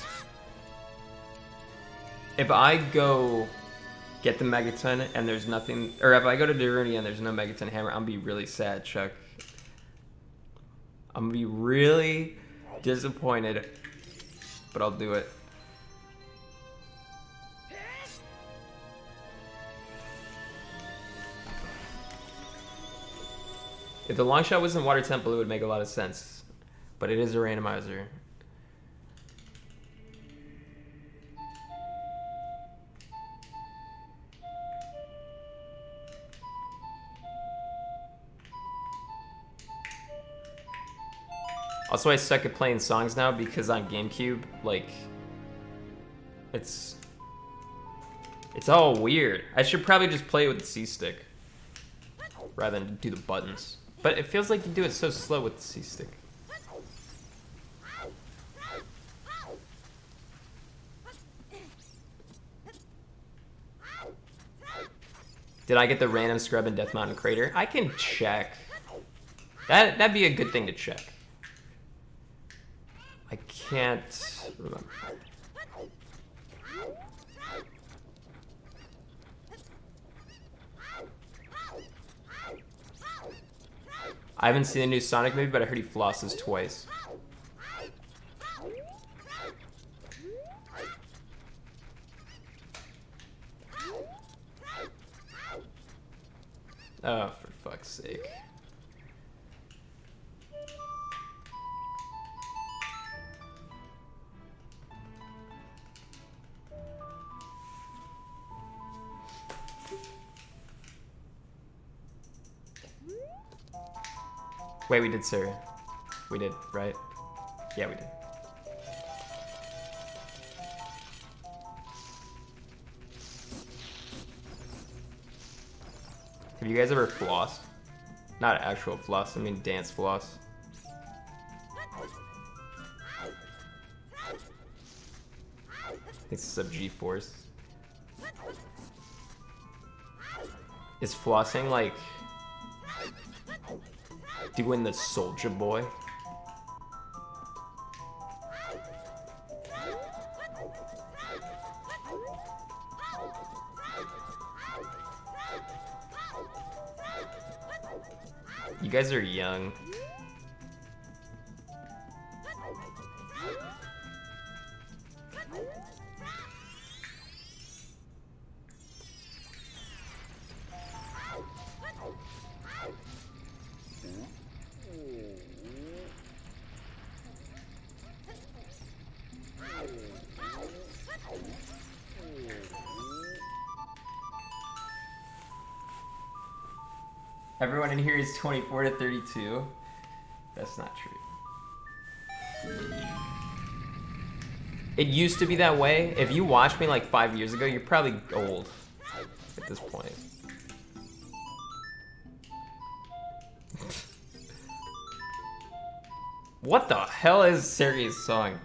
If I go get the Megaton and there's nothing, or if I go to Daruni and there's no Megaton hammer, I'm gonna be really sad, Chuck. I'm gonna be really disappointed, but I'll do it. If the long shot was in Water Temple, it would make a lot of sense, but it is a randomizer. Also, I suck at playing songs now because on GameCube, like, it's it's all weird. I should probably just play it with the C-stick rather than do the buttons. But it feels like you do it so slow with the C-stick. Did I get the random scrub in Death Mountain Crater? I can check. That, that'd be a good thing to check. I can't remember. I haven't seen the new Sonic movie, but I heard he flosses twice. Oh, for fuck's sake. Wait, we did, sir. We did, right? Yeah, we did. Have you guys ever flossed? Not actual floss, I mean dance floss. It's sub G-Force. Is flossing like doing the Soldier Boy? You guys are young. Everyone in here is twenty-four to thirty-two. That's not true. It used to be that way. If you watched me like five years ago, you're probably old at this point. What the hell is Sergey's song?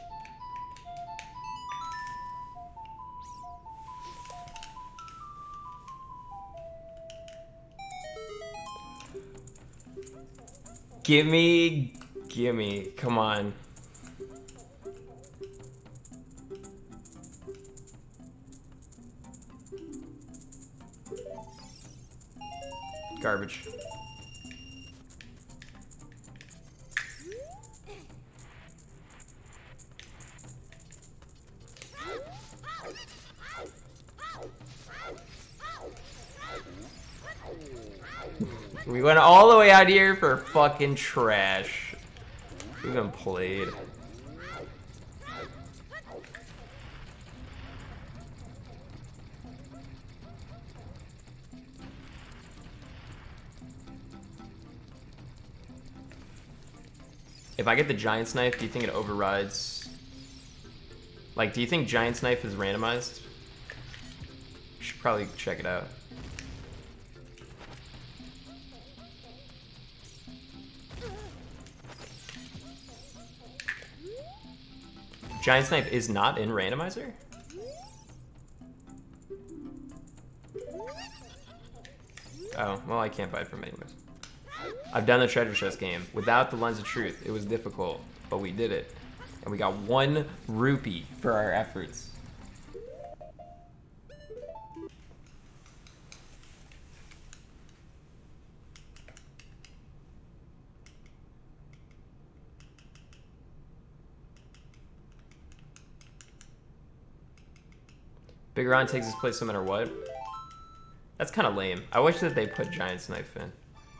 Gimme, gimme, come on. Garbage. We went all the way out here for fucking trash. We even played. If I get the Giant's Knife, do you think it overrides? Like, do you think Giant's Knife is randomized? You should probably check it out. Giant's Knife is not in Randomizer? Oh, well, I can't buy it from anyways. I've done the treasure chest game without the Lens of Truth. It was difficult, but we did it. And we got one rupee for our efforts. Big Ron takes his place no matter what. That's kind of lame. I wish that they put Giant's Knife in.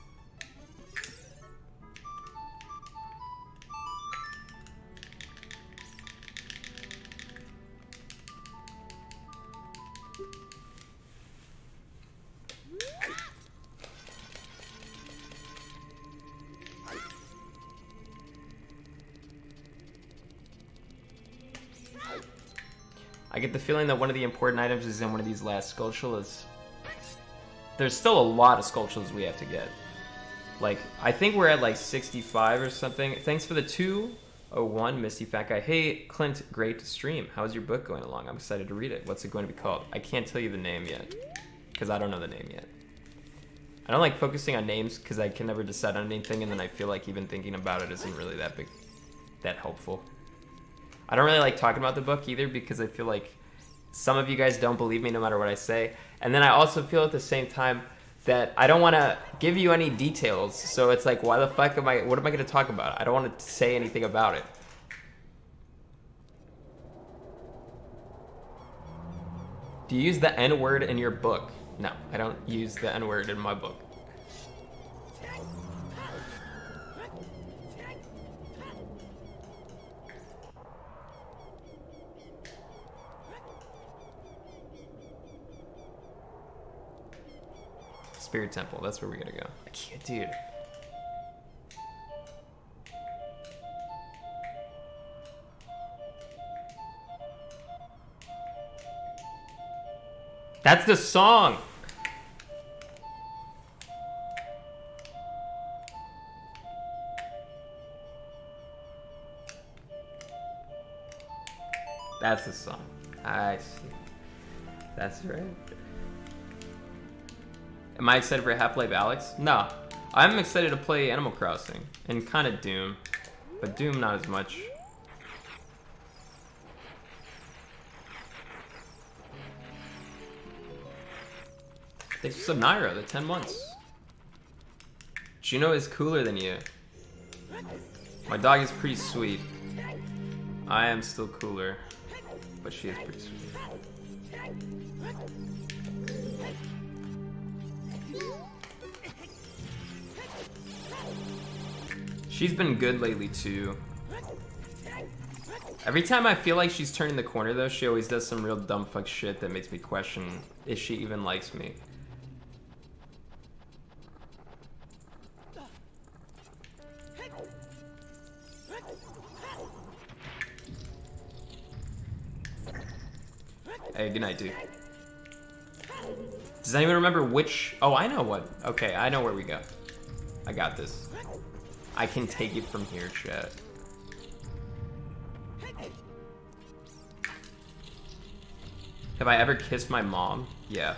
I get the feeling that one of the important items is in one of these last Skulltulas. There's still a lot of Skulltulas we have to get. Like, I think we're at like sixty-five or something. Thanks for the two oh one, Misty Fat Guy. Hey, Clint, great stream. How's your book going along? I'm excited to read it. What's it going to be called? I can't tell you the name yet, because I don't know the name yet. I don't like focusing on names because I can never decide on anything, and then I feel like even thinking about it isn't really that big, that helpful. I don't really like talking about the book either because I feel like some of you guys don't believe me no matter what I say. And then I also feel at the same time that I don't want to give you any details. So it's like, why the fuck am I, what am I going to talk about? I don't want to say anything about it. Do you use the N-word in your book? No, I don't use the N-word in my book. Spirit Temple, that's where we're gonna go. I can't, dude. That's the song! That's the song. I see. That's right. Am I excited for Half-Life Alyx? No. I'm excited to play Animal Crossing and kind of Doom, but Doom not as much. Thanks for some Naira, the ten months. Juno is cooler than you. My dog is pretty sweet. I am still cooler, but she is pretty sweet. She's been good lately too. Every time I feel like she's turning the corner though, she always does some real dumb fuck shit that makes me question if she even likes me. Hey, good night, dude. Does anyone remember which... Oh, I know what. Okay, I know where we go. I got this. I can take it from here, chat. Have I ever kissed my mom? Yeah.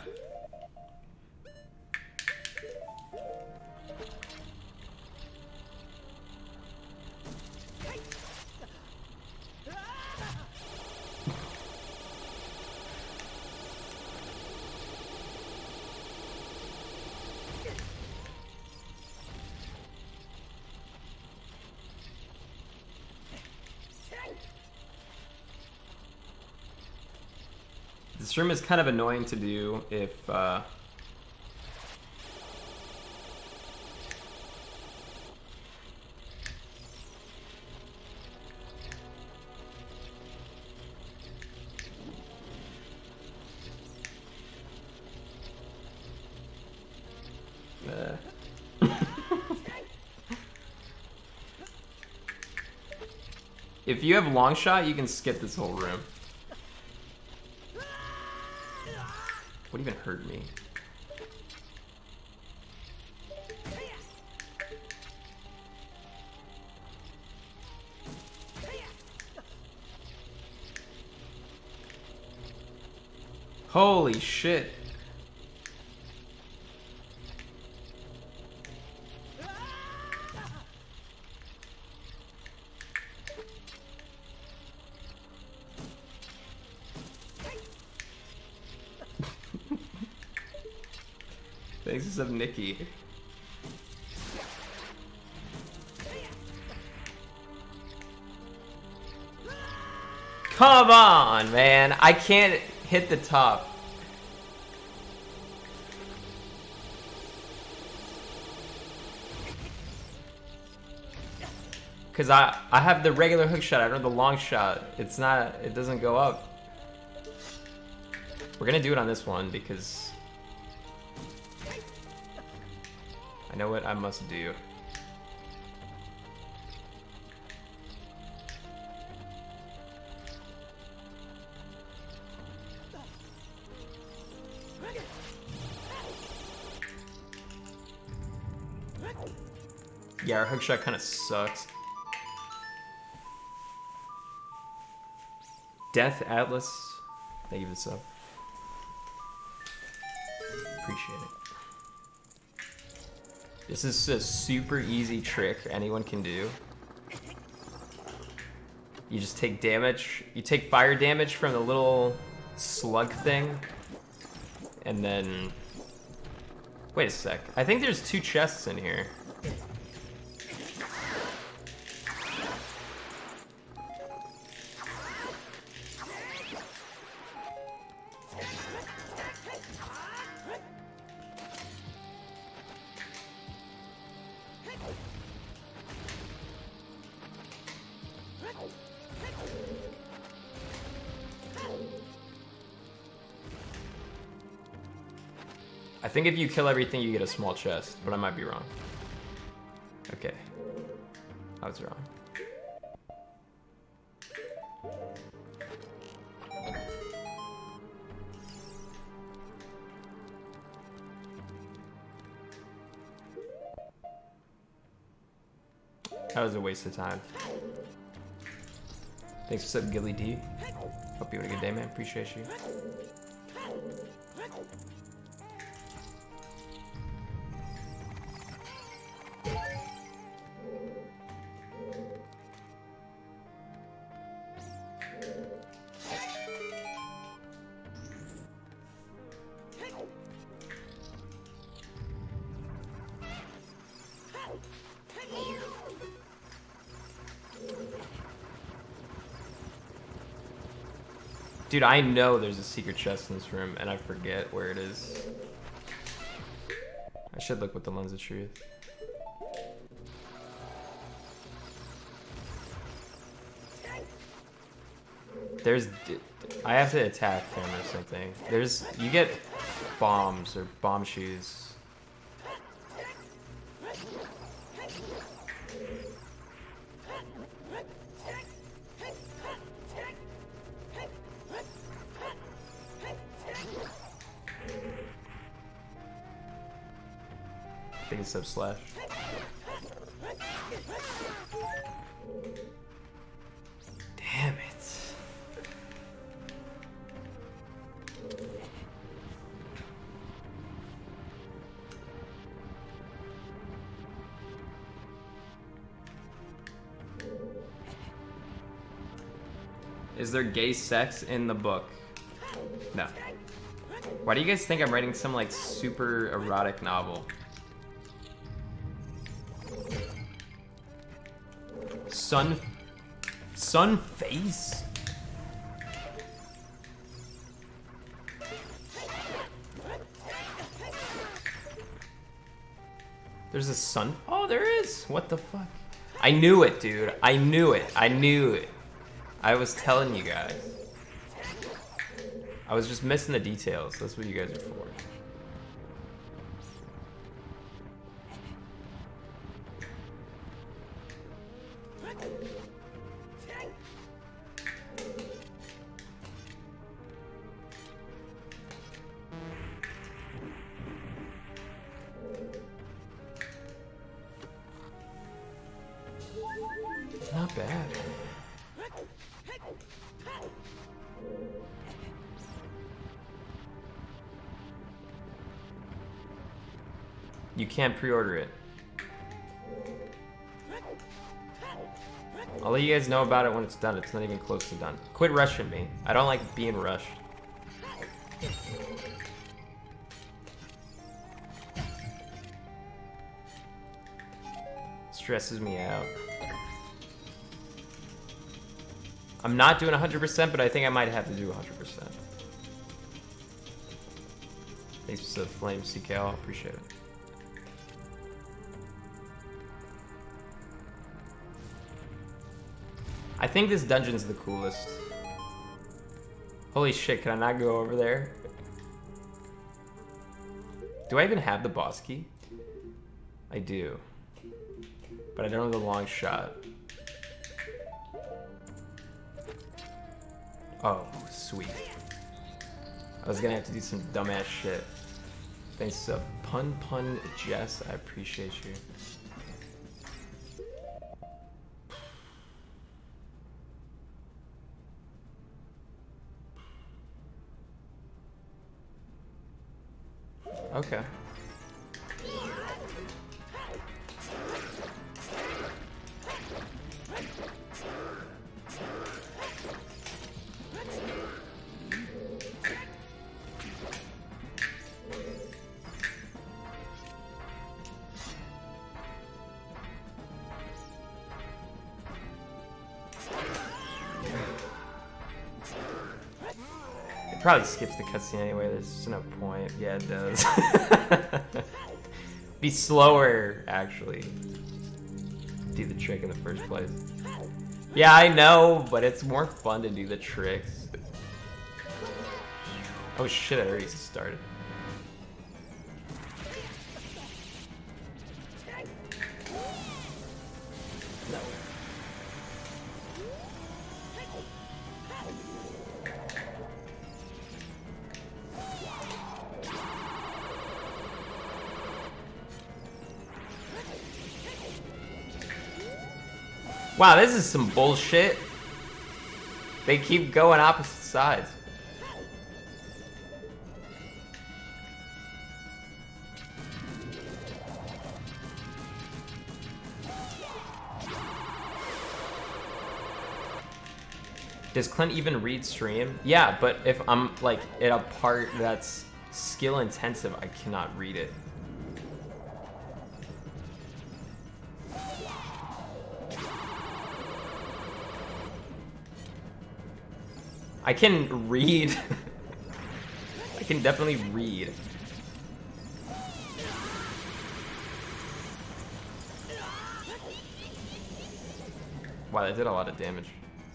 This room is kind of annoying to do if, uh... uh. If you have long shot, you can skip this whole room. What even hurt me? Holy shit. Thanks to some Nikki. Come on, man. I can't hit the top. Cause I I have the regular hook shot. I don't have the long shot. It's not. It doesn't go up. We're gonna do it on this one because I know what I must do. Yeah, our hookshot kind of sucks. Death Atlas, thank you for the sub. Appreciate it. This is a super easy trick anyone can do. You just take damage. You take fire damage from the little slug thing. And then... Wait a sec. I think there's two chests in here. I think if you kill everything, you get a small chest, but I might be wrong. Okay. I was wrong. That was a waste of time. Thanks for sub, Gilly D. Hope you had a good day, man. Appreciate you. Dude, I know there's a secret chest in this room, and I forget where it is. I should look with the lens of truth. There's... I have to attack him or something. There's... You get bombs or bomb shoes. I think it's sub slash. Is there gay sex in the book? No. Why do you guys think I'm writing some like super erotic novel? Sun... Sun face? There's a sun... Oh, there is! What the fuck? I knew it, dude. I knew it. I knew it. I was telling you guys. I was just missing the details. That's what you guys are for. Not bad. You can't pre-order it. I'll let you guys know about it when it's done. It's not even close to done. Quit rushing me. I don't like being rushed. Stresses me out. I'm not doing one hundred percent, but I think I might have to do one hundred percent. Thanks for the flame, C K L. Appreciate it. I think this dungeon's the coolest. Holy shit, can I not go over there? Do I even have the boss key? I do. But I don't have the long shot. Oh, sweet. I was gonna have to do some dumbass shit. Thanks, uh, Pun Pun Jess. I appreciate you. Okay. Probably skips the cutscene anyway, there's just no point. Yeah, it does. Be slower, actually. Do the trick in the first place. Yeah, I know, but it's more fun to do the tricks. Oh shit, I already started. Wow, this is some bullshit. They keep going opposite sides. Does Clint even read stream? Yeah, but if I'm like at a part that's skill intensive, I cannot read it. I can read. I can definitely read. Wow, that did a lot of damage.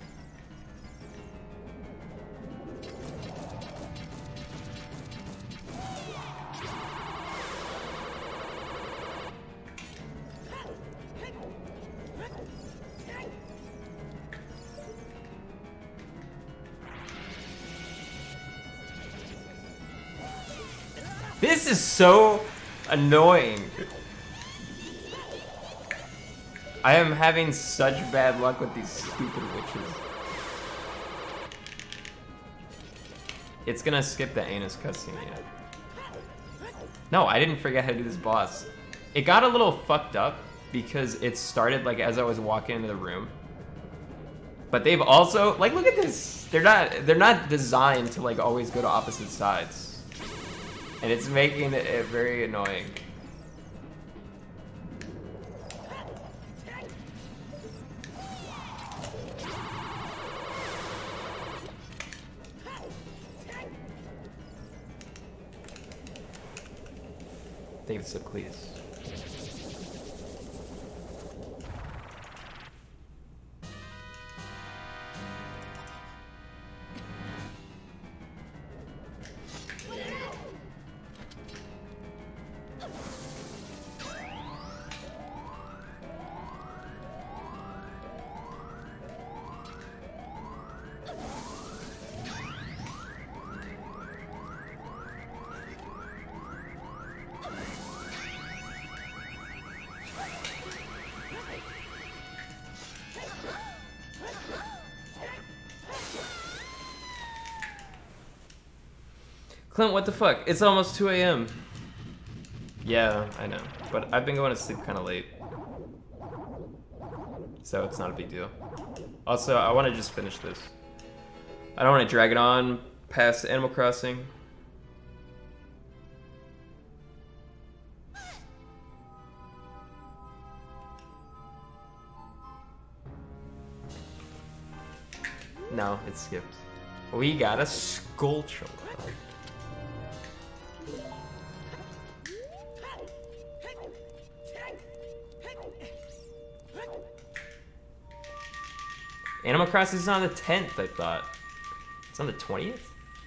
This is so annoying. I am having such bad luck with these stupid witches. It's gonna skip the anus cutscene yet. No, I didn't forget how to do this boss. It got a little fucked up because it started like as I was walking into the room. But they've also, like, look at this. They're not, they're not designed to like always go to opposite sides. And it's making it very annoying. I think it's Cletus. Clint, what the fuck? It's almost two A M Yeah, I know. But I've been going to sleep kind of late. So it's not a big deal. Also, I want to just finish this. I don't want to drag it on past Animal Crossing. No, it skipped. We got a Skullsanity. Animal Crossing is on the tenth, I thought. It's on the twentieth?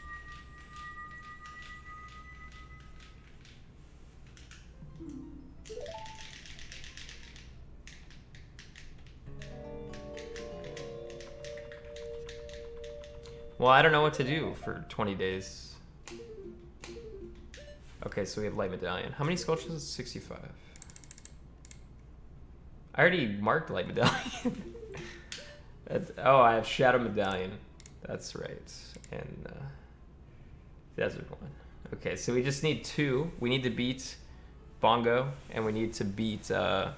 Well, I don't know what to do for twenty days. Okay, so we have Light Medallion. How many sculptures is sixty-five? I already marked Light Medallion. That's, oh, I have Shadow Medallion. That's right. And uh, Desert one. Okay, so we just need two. We need to beat Bongo, and we need to beat... Uh...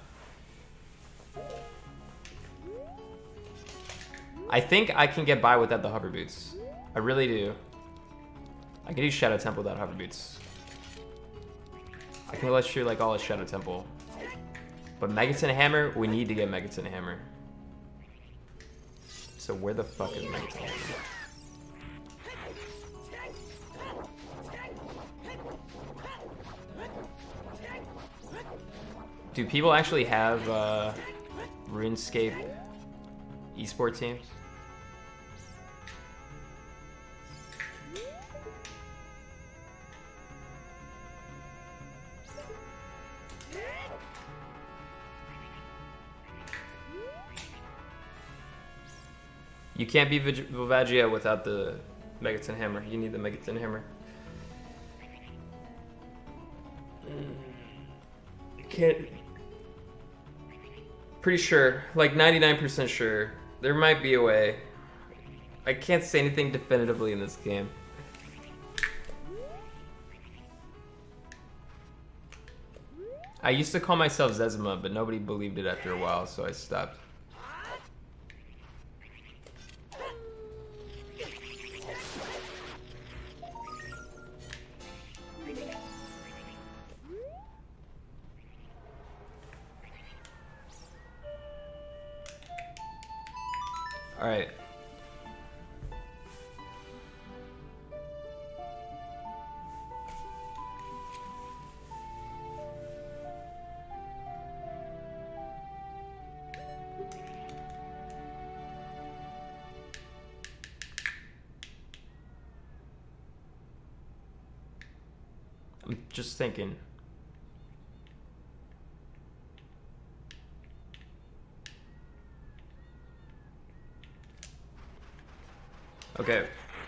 I think I can get by without the hover boots. I really do. I can do Shadow Temple without hover boots. I can let you like all a Shadow Temple. But Megaton Hammer, we need to get Megaton Hammer. So where the fuck is Megaton Hammer? Do people actually have uh, RuneScape esports teams? You can't be Vivagia without the Megaton Hammer. You need the Megaton Hammer. You can't... Pretty sure, like ninety-nine percent sure. There might be a way. I can't say anything definitively in this game. I used to call myself Zezima, but nobody believed it after a while, so I stopped. All right. I'm just thinking. Okay.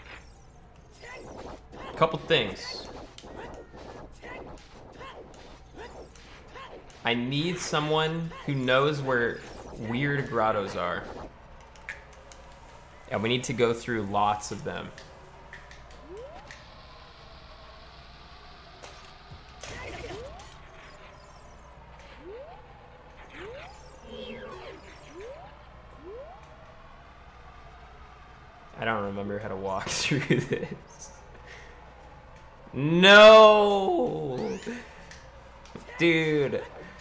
Couple things. I need someone who knows where weird grottos are. And we need to go through lots of them. I don't remember how to walk through this. No! Dude.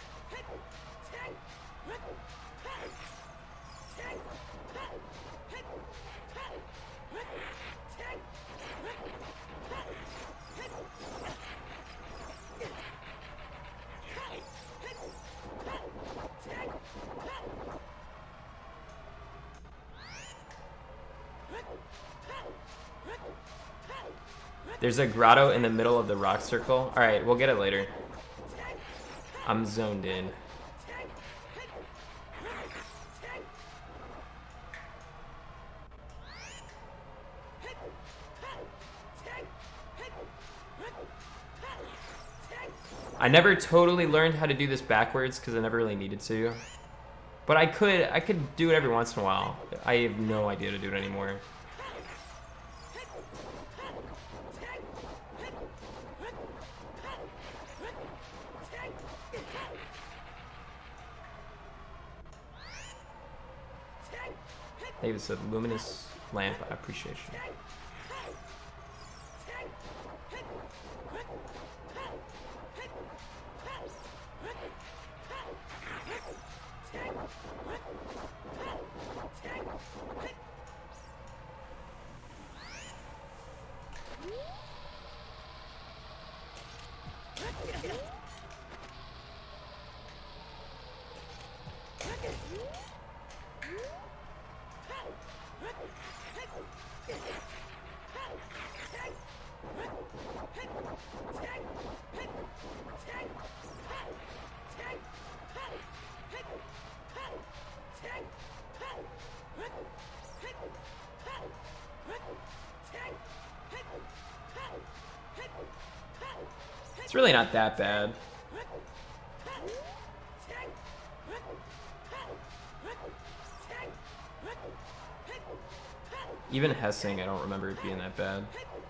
There's a grotto in the middle of the rock circle. Alright, we'll get it later. I'm zoned in. I never totally learned how to do this backwards because I never really needed to. But I could I could do it every once in a while. I have no idea to do it anymore. Hey, this is a luminous lamp appreciation. It's really not that bad. Even Hessing, I don't remember it being that bad.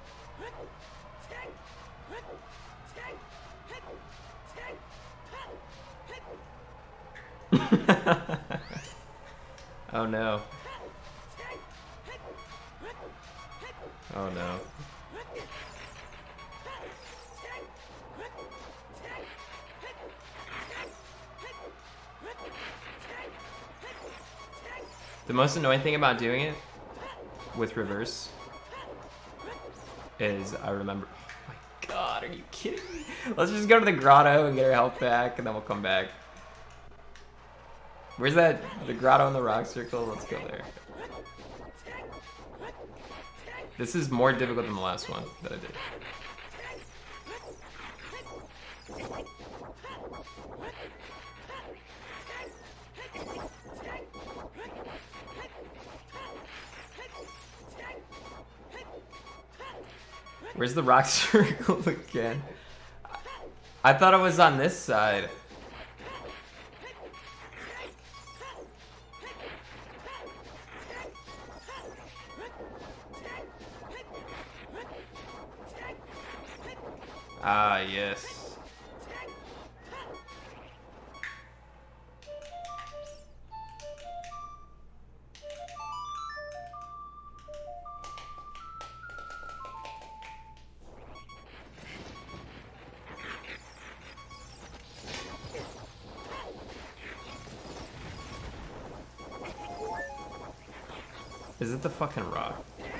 Oh no. Oh no. The most annoying thing about doing it with reverse is I remember. Oh my god, are you kidding me? Let's just go to the grotto and get our health back, and then we'll come back. Where's that? The grotto in the rock circle? Let's go there. This is more difficult than the last one that I did. Where's the rock circle again? I thought it was on this side. Ah, yes. Is it the fucking rock?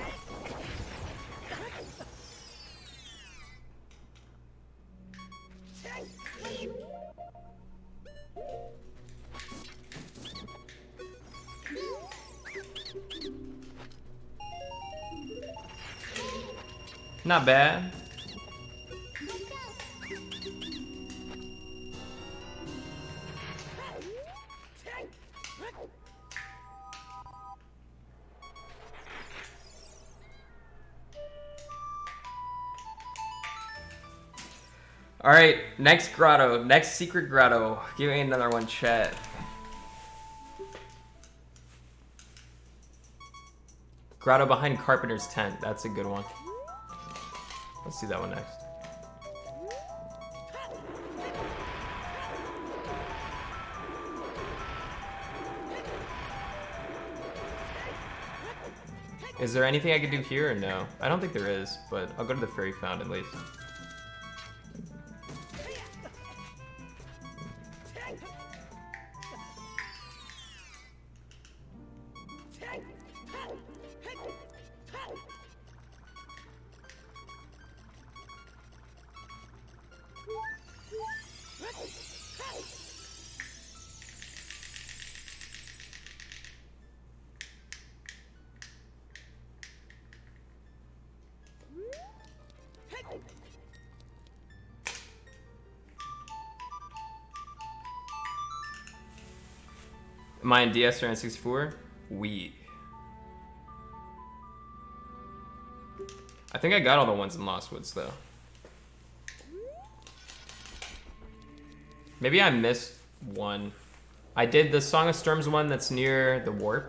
Not bad. All right, next grotto, next secret grotto. Give me another one, chat. Grotto behind Carpenter's tent. That's a good one. Let's do that one next. Is there anything I could do here or no? I don't think there is, but I'll go to the fairy fountain at least. Am I in D S or N sixty-four? We. I think I got all the ones in Lost Woods though. Maybe I missed one. I did the Song of Storms one that's near the warp.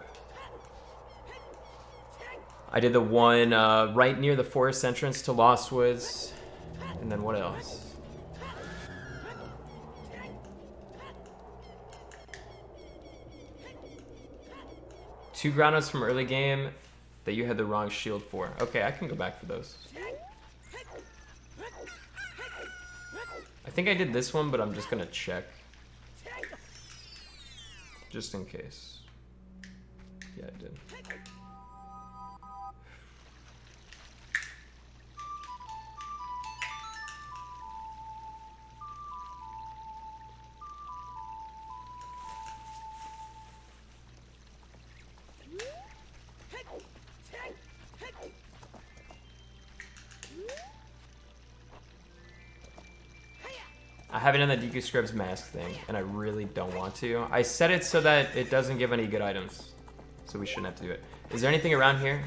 I did the one uh, right near the forest entrance to Lost Woods. And then what else? Two ground-ups from early game that you had the wrong shield for. Okay, I can go back for those. I think I did this one, but I'm just gonna check. Just in case. Yeah, I did. I haven't done the D Q Scrubs mask thing, and I really don't want to. I set it so that it doesn't give any good items, so we shouldn't have to do it. Is there anything around here?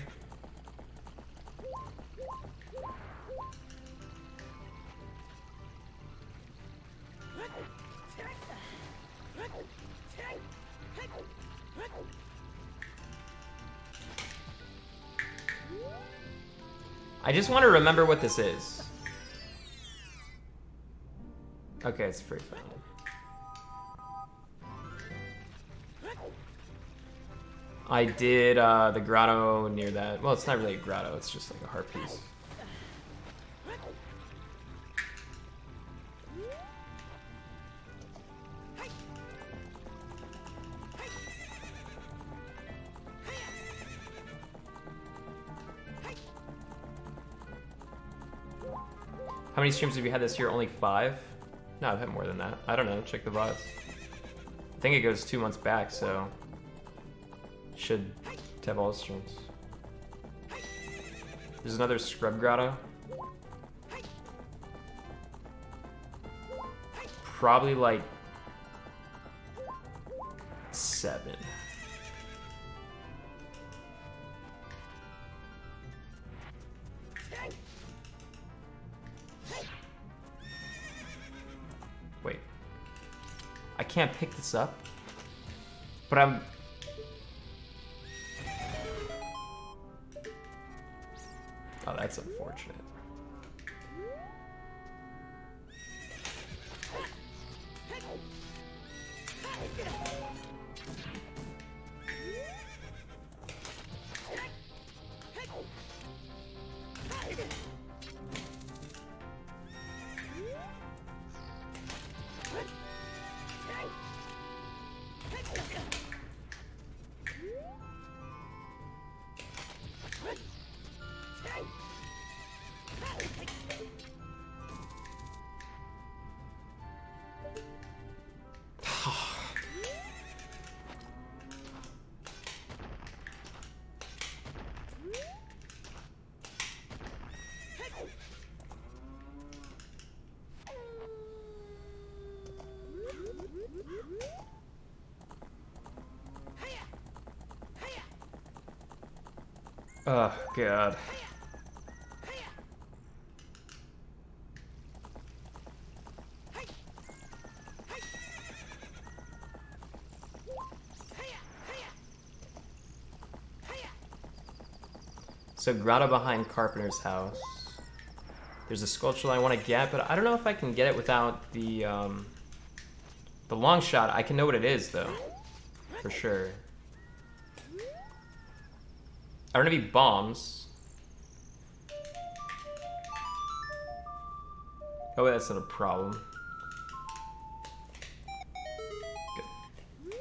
I just want to remember what this is. Okay, it's free fountain. I did uh, the grotto near that. Well, it's not really a grotto, it's just like a heart piece. How many streams have you had this year? Only five? No, I've had more than that. I don't know. Check the V O Ds. I think it goes two months back, so should have all the streams. There's another Scrub Grotto. Probably like seven. Wait. I can't pick this up? But I'm... Oh, that's unfortunate. Oh, God. So, grotto behind Carpenter's house. There's a sculpture I want to get, but I don't know if I can get it without the, um, the long shot. I can know what it is, though. For sure. I don't have any bombs. Oh, wait, that's not a problem. Good.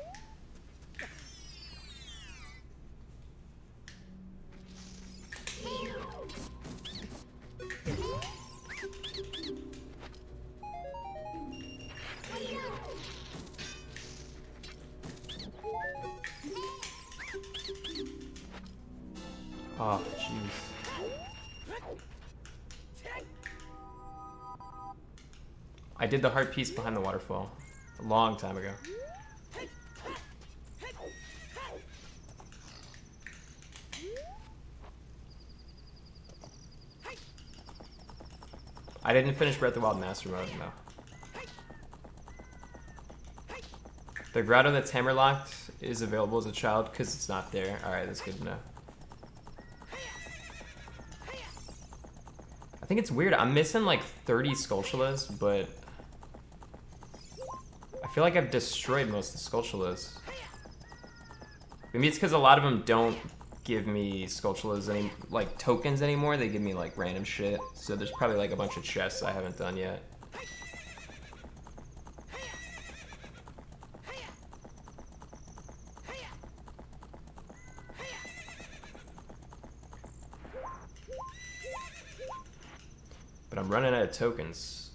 Oh, jeez. I did the heart piece behind the waterfall a long time ago. I didn't finish Breath of the Wild Master Mode, no. The grotto that's hammerlocked is available as a child because it's not there. Alright, that's good to know. I think it's weird. I'm missing like thirty Skullshalas, but I feel like I've destroyed most of the Skullshalas. Maybe it's because a lot of them don't give me Skullshalas any like tokens anymore. They give me like random shit. So there's probably like a bunch of chests I haven't done yet. But I'm running out of tokens.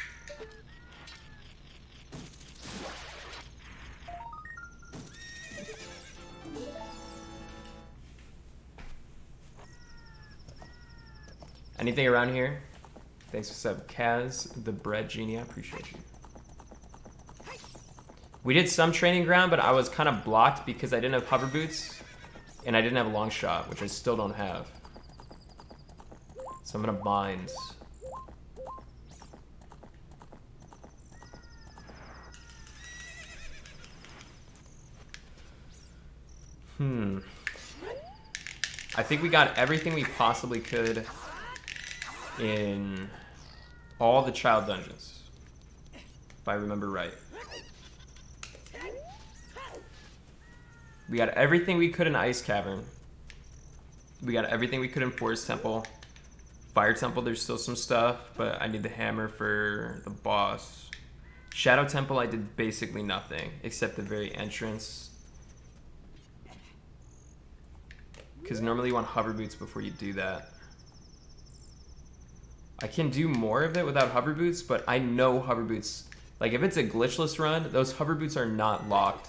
Anything around here? Thanks for sub, Kaz, the bread genie. I appreciate you. We did some training ground, but I was kind of blocked because I didn't have hover boots and I didn't have a long shot, which I still don't have. So I'm gonna bind. Hmm. I think we got everything we possibly could in all the child dungeons, if I remember right. We got everything we could in Ice Cavern. We got everything we could in Forest Temple. Fire Temple, there's still some stuff, but I need the hammer for the boss. Shadow Temple, I did basically nothing, except the very entrance. Because normally you want hover boots before you do that. I can do more of it without hover boots, but I know hover boots, like if it's a glitchless run, those hover boots are not locked.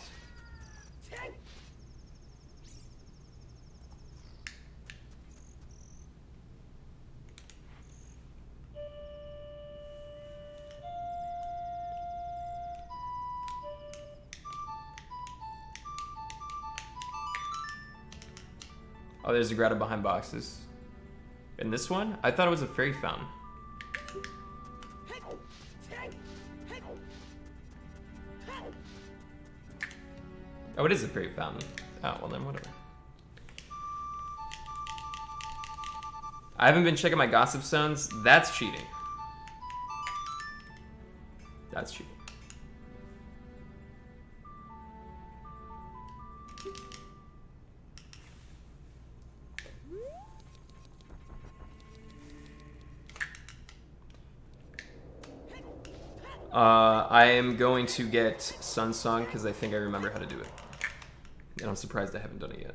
Oh, there's a grotto behind boxes. And this one? I thought it was a fairy fountain. Oh, it is a fairy fountain. Oh, well then whatever. I haven't been checking my gossip stones. That's cheating. That's cheating. Uh, I am going to get Sun Song because I think I remember how to do it. And I'm surprised I haven't done it yet.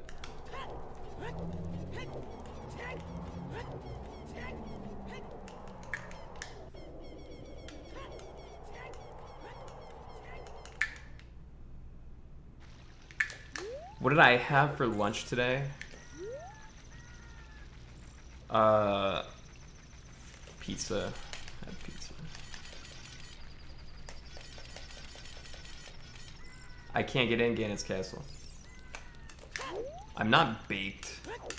What did I have for lunch today? Uh, pizza. I had pizza. I can't get in Ganon's castle. I'm not baked.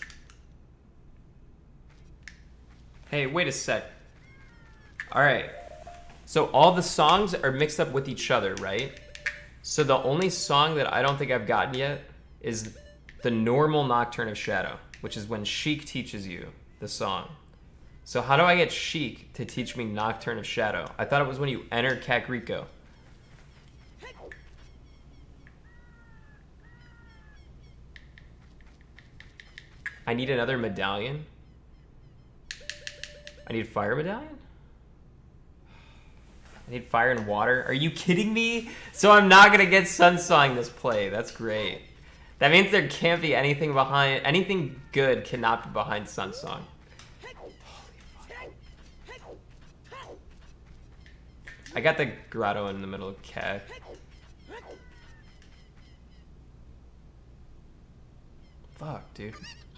Hey, wait a sec. Alright. So all the songs are mixed up with each other, right? So the only song that I don't think I've gotten yet is the normal Nocturne of Shadow, which is when Sheik teaches you the song. So how do I get Sheik to teach me Nocturne of Shadow? I thought it was when you enter Kakariko. I need another medallion. I need fire medallion? I need fire and water. Are you kidding me? So I'm not gonna get Sunsawing this play. That's great. That means there can't be anything behind, anything good cannot be behind Sunsong. I got the grotto in the middle of cat. Fuck, dude.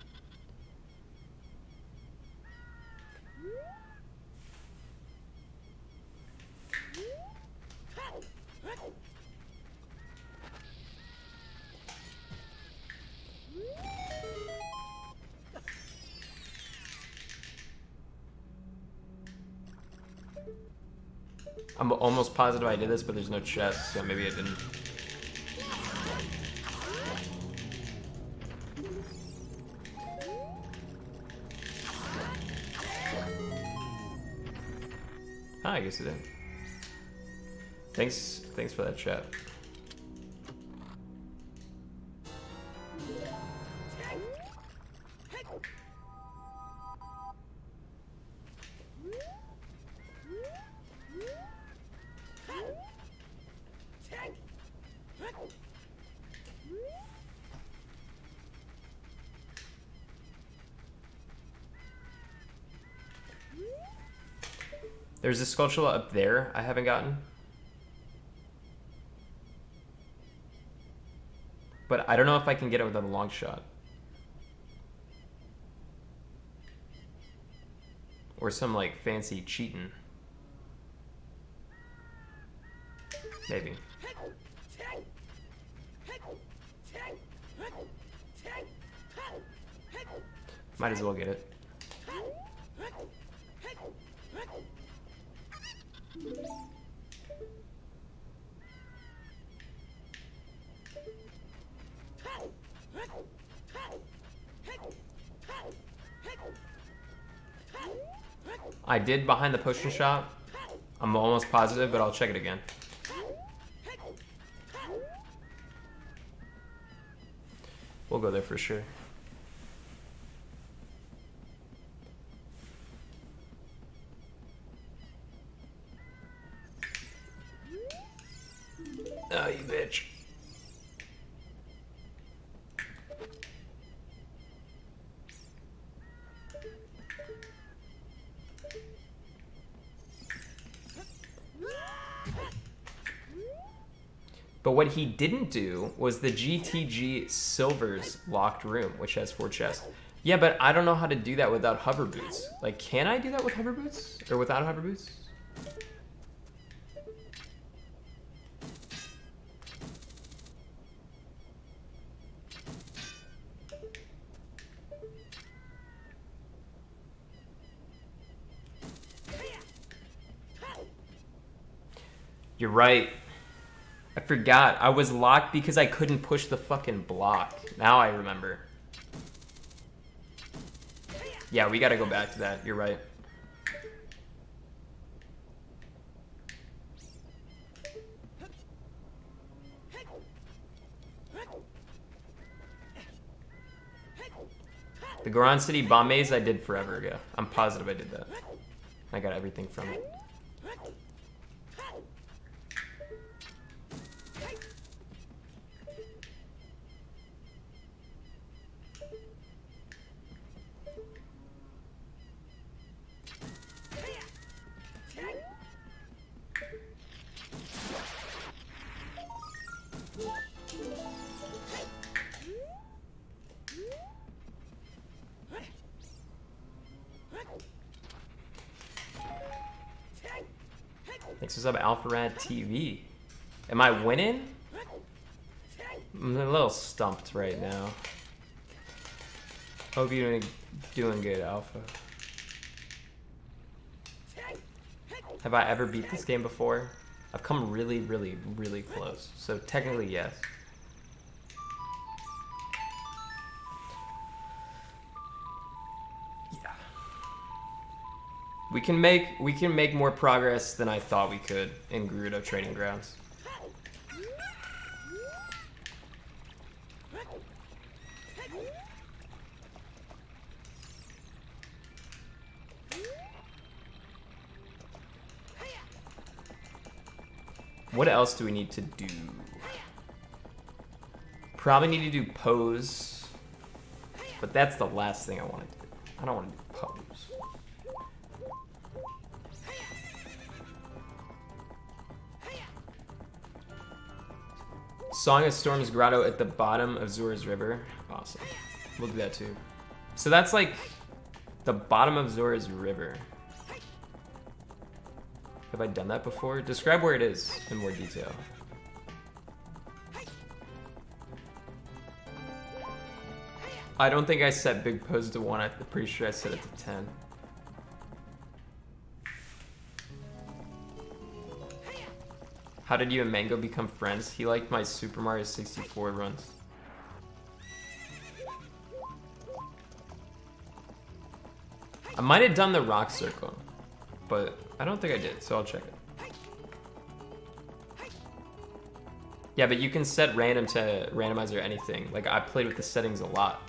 I'm almost positive I did this, but there's no chest, so maybe I didn't. Ah, I guess it did. Thanks, thanks for that chat. There's a Skullsula up there I haven't gotten. But I don't know if I can get it without a long shot. Or some like fancy cheating. Maybe. Might as well get it. I did behind the potion shop. I'm almost positive, but I'll check it again. We'll go there for sure. Oh, you bitch. But what he didn't do was the G T G Silver's locked room, which has four chests. Yeah, but I don't know how to do that without hover boots. Like, can I do that with hover boots? Or without hover boots? You're right. I forgot. I was locked because I couldn't push the fucking block. Now I remember. Yeah, we gotta go back to that. You're right. The Goron City bomb maze I did forever ago. I'm positive I did that. I got everything from it. Thanks for sub Alpharad T V. Am I winning? I'm a little stumped right now. Hope you're doing, doing good, Alpha. Have I ever beat this game before? I've come really, really, really close. So technically, yes. Yeah. We can make we can make more progress than I thought we could in Gerudo Training Grounds. What else do we need to do? Probably need to do pose. But that's the last thing I want to do. I don't want to do pose. Song of Storms Grotto at the bottom of Zora's River. Awesome. We'll do that too. So that's like the bottom of Zora's River. Have I done that before? Describe where it is in more detail. I don't think I set big pose to one. I'm pretty sure I set it to ten. How did you and Mango become friends? He liked my Super Mario sixty-four runs. I might have done the rock circle, but I don't think I did, so I'll check it. Yeah, but you can set random to randomizer anything. Like, I played with the settings a lot.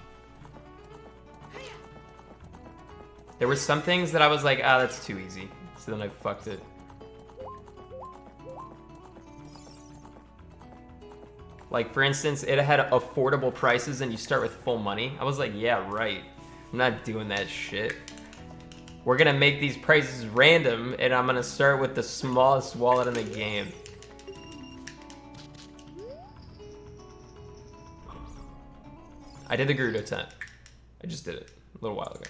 There were some things that I was like, ah, that's too easy. So then I fucked it. Like, for instance, it had affordable prices and you start with full money. I was like, yeah, right. I'm not doing that shit. We're gonna make these prices random and I'm gonna start with the smallest wallet in the game. I did the Gerudo tent. I just did it a little while ago.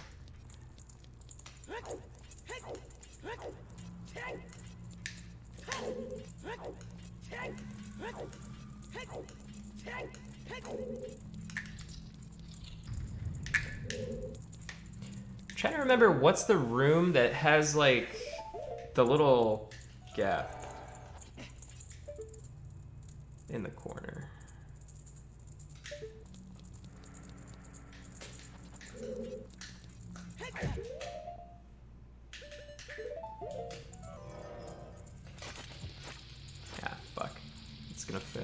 I'm trying to remember what's the room that has like the little gap in the corner. Ah, fuck. It's gonna fail.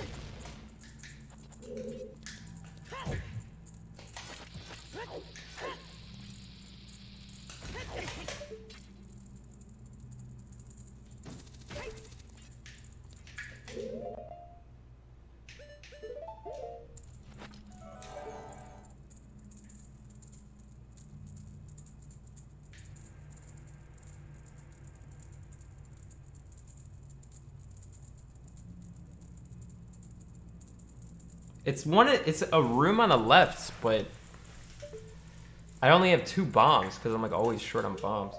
It's one. It's a room on the left, but I only have two bombs because I'm like always short on bombs.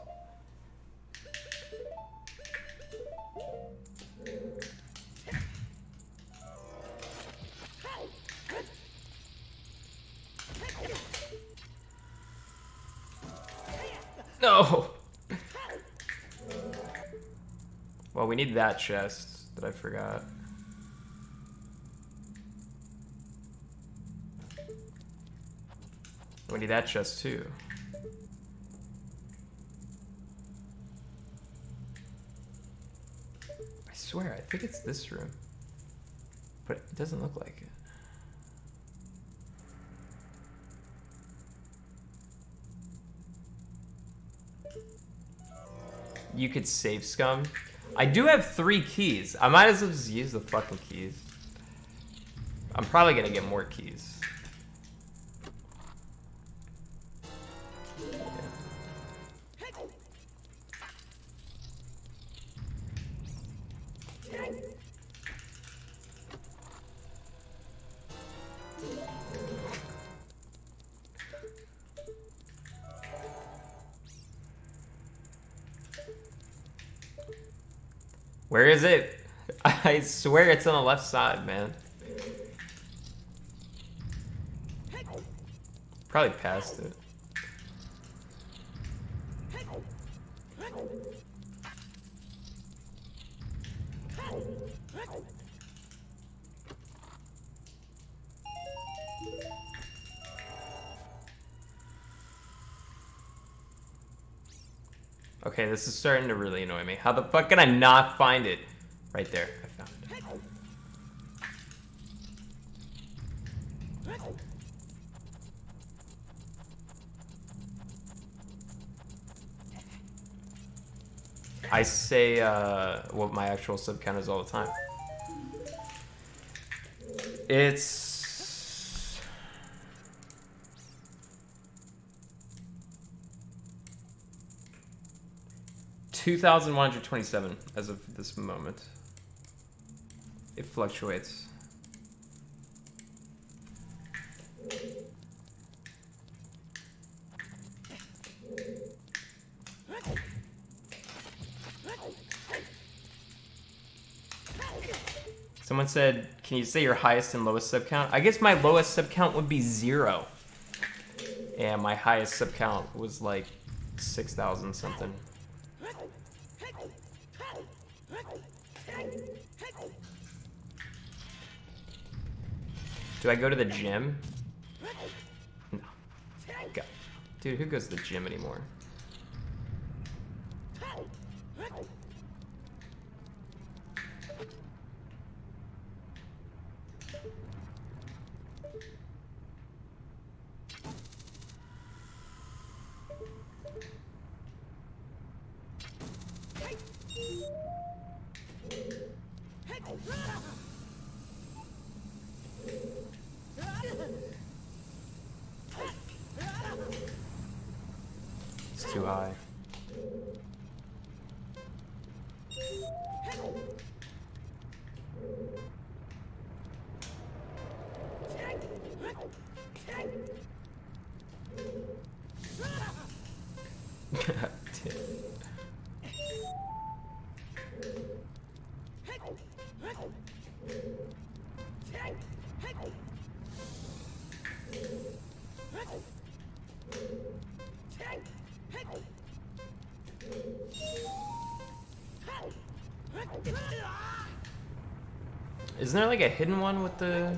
No. Well, we need that chest that I forgot. We need that chest too. I swear, I think it's this room. But it doesn't look like it. You could save scum. I do have three keys. I might as well just use the fucking keys. I'm probably gonna get more keys. Where is it? I swear it's on the left side, man. Probably past it. Okay, this is starting to really annoy me. How the fuck can I not find it? Right there, I found it. I say uh, what my actual sub count is all the time. It's two thousand one hundred twenty-seven as of this moment. It fluctuates. Someone said, can you say your highest and lowest sub count? I guess my lowest sub count would be zero. And my highest sub count was like six thousand something. Do I go to the gym? No. God. Dude, who goes to the gym anymore? It's too high. Isn't there like a hidden one with the...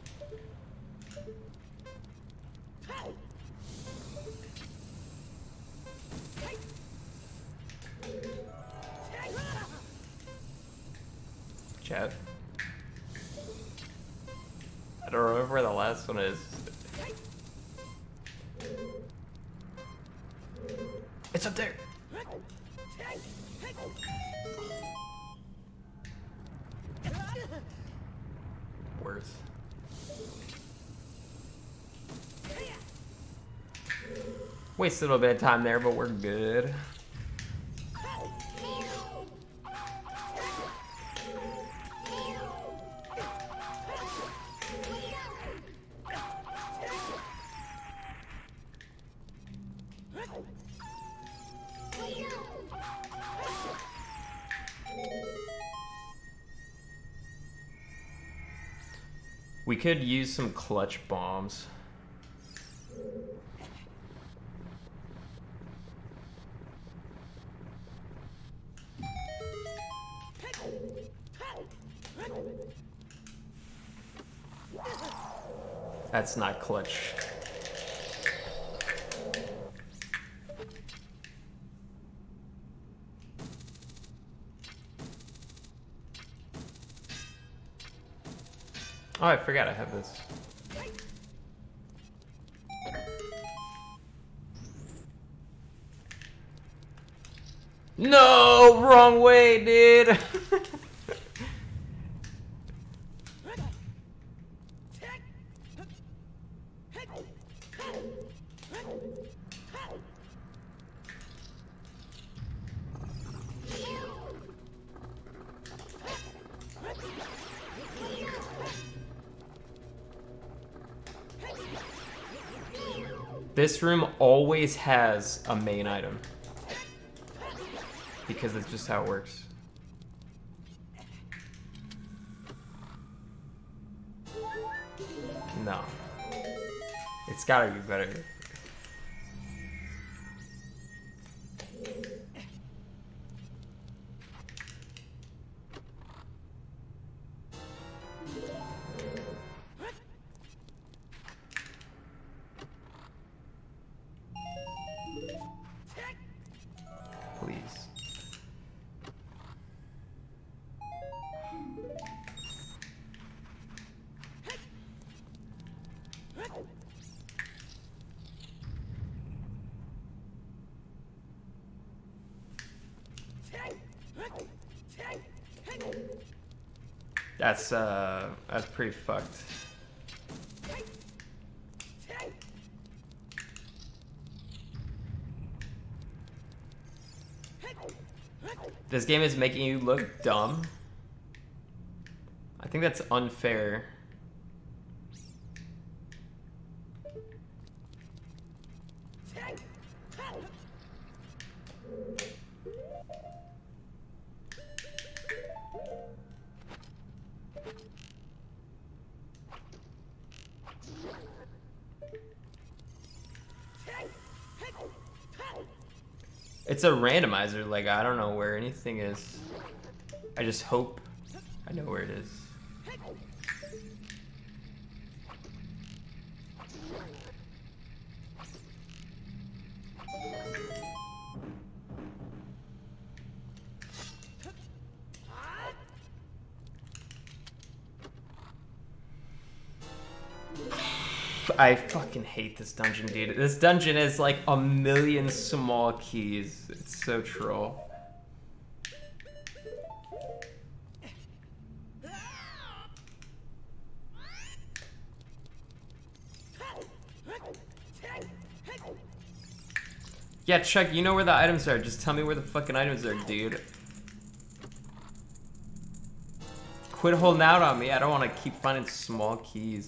Chat. I don't remember where the last one is. It's up there! Worth. Wasted a little bit of time there, but we're good. We could use some clutch bombs. That's not clutch. Oh, I forgot I have this. No, wrong way, dude. This room always has a main item. Because that's just how it works. No. It's gotta be better. That's, uh, that's pretty fucked. This game is making you look dumb. I think that's unfair. It's a randomizer, like I don't know where anything is. I just hope I know where it is. I fucking hate this dungeon, dude. This dungeon is like a million small keys. It's so troll. Yeah, Chuck, you know where the items are. Just tell me where the fucking items are, dude. Quit holding out on me. I don't want to keep finding small keys.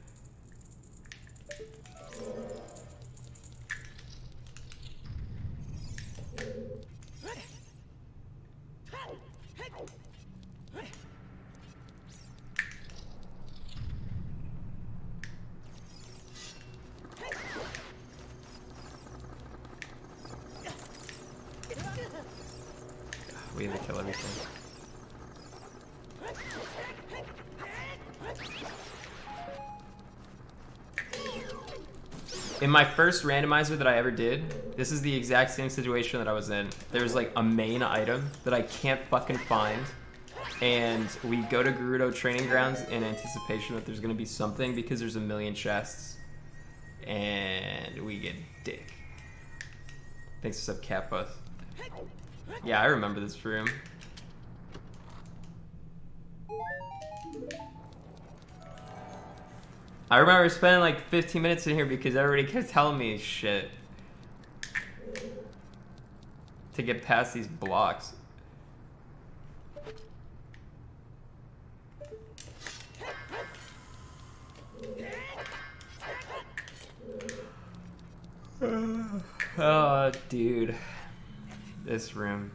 We have to kill everything. In my first randomizer that I ever did, this is the exact same situation that I was in. There's like a main item that I can't fucking find. And we go to Gerudo Training Grounds in anticipation that there's gonna be something because there's a million chests. And we get dick. Thanks to sub Kappa. Yeah, I remember this room. I remember spending like fifteen minutes in here because everybody kept telling me shit to get past these blocks. Oh, dude. This room.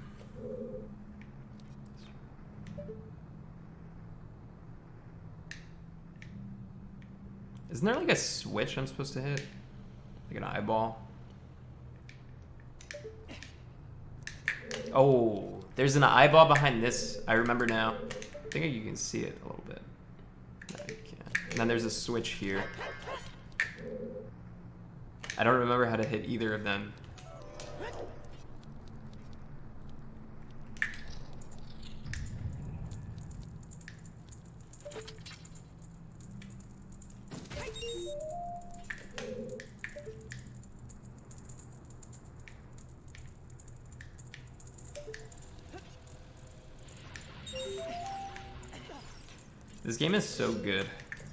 Isn't there like a switch I'm supposed to hit? Like an eyeball? Oh, there's an eyeball behind this. I remember now. I think you can see it a little bit. No, you can't. And then there's a switch here. I don't remember how to hit either of them. This game is so good.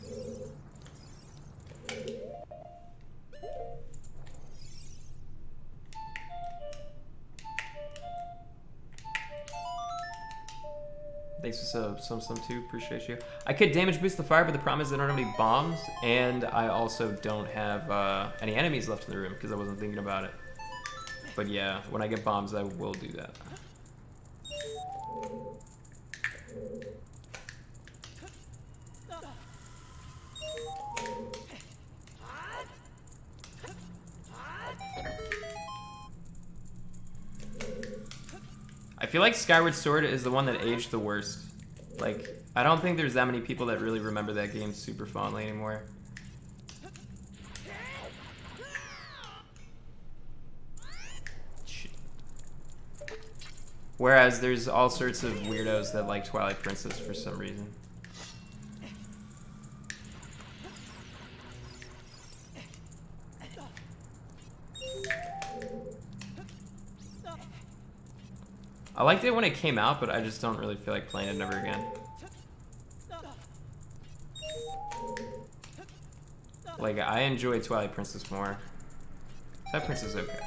Thanks for sub, some some too. Appreciate you. I could damage boost the fire, but the problem is I don't have any bombs, and I also don't have uh, any enemies left in the room because I wasn't thinking about it. But yeah, when I get bombs, I will do that. I feel like Skyward Sword is the one that aged the worst. Like, I don't think there's that many people that really remember that game super fondly anymore. Shit. Whereas there's all sorts of weirdos that like Twilight Princess for some reason. I liked it when it came out, but I just don't really feel like playing it ever again. Like, I enjoy Twilight Princess more. That Princess is okay.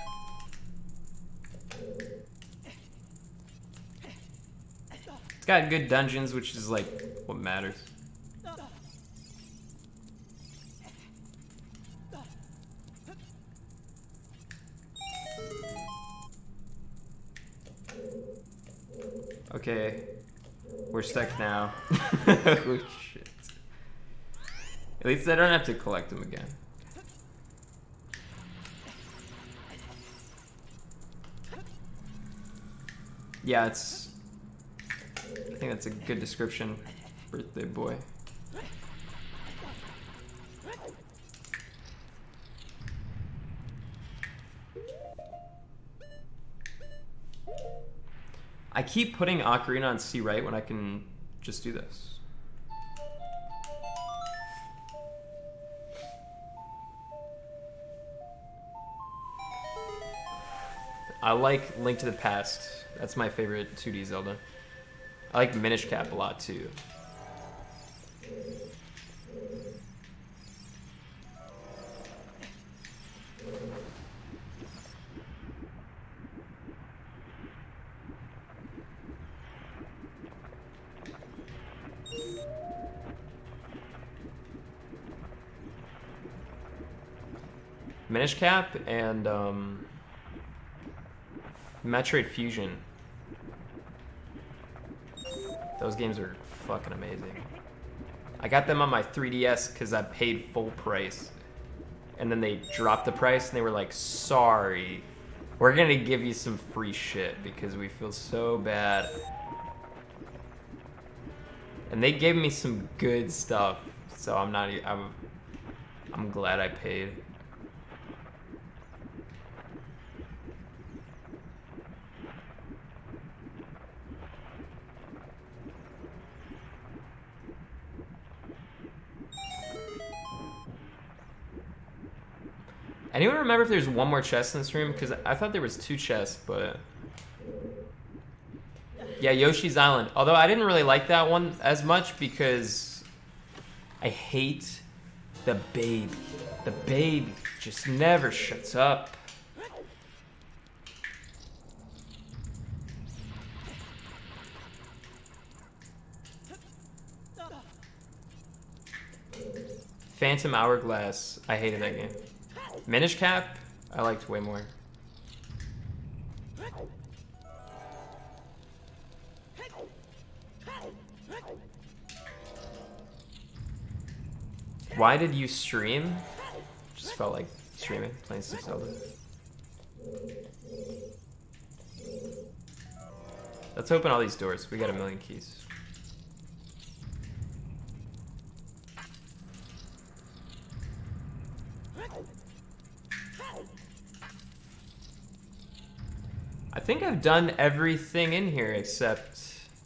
It's got good dungeons, which is like what matters. Okay, we're stuck now. Oh, shit. At least I don't have to collect them again. Yeah, it's... I think that's a good description. Birthday boy. I keep putting Ocarina on C right when I can just do this. I like Link to the Past. That's my favorite two D Zelda. I like Minish Cap a lot too. Minish Cap and um, Metroid Fusion. Those games are fucking amazing. I got them on my three D S because I paid full price. And then they dropped the price and they were like, sorry, we're gonna give you some free shit because we feel so bad. And they gave me some good stuff, so I'm not, I'm, I'm glad I paid. Anyone remember if there's one more chest in this room? Because I thought there was two chests, but... Yeah, Yoshi's Island. Although I didn't really like that one as much because I hate the baby. The baby just never shuts up. Phantom Hourglass. I hated that game. Minish Cap, I liked way more. Why did you stream? Just felt like streaming, playing six Zelda. Let's open all these doors. We got a million keys. I think I've done everything in here except...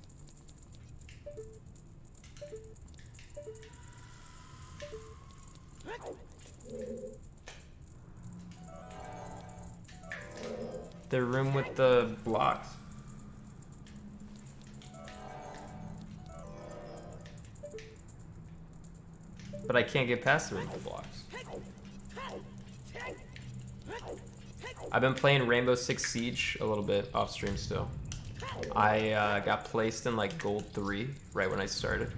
the room with the blocks. But I can't get past the room with the blocks. I've been playing Rainbow Six Siege a little bit off stream still. I uh, got placed in like gold three right when I started.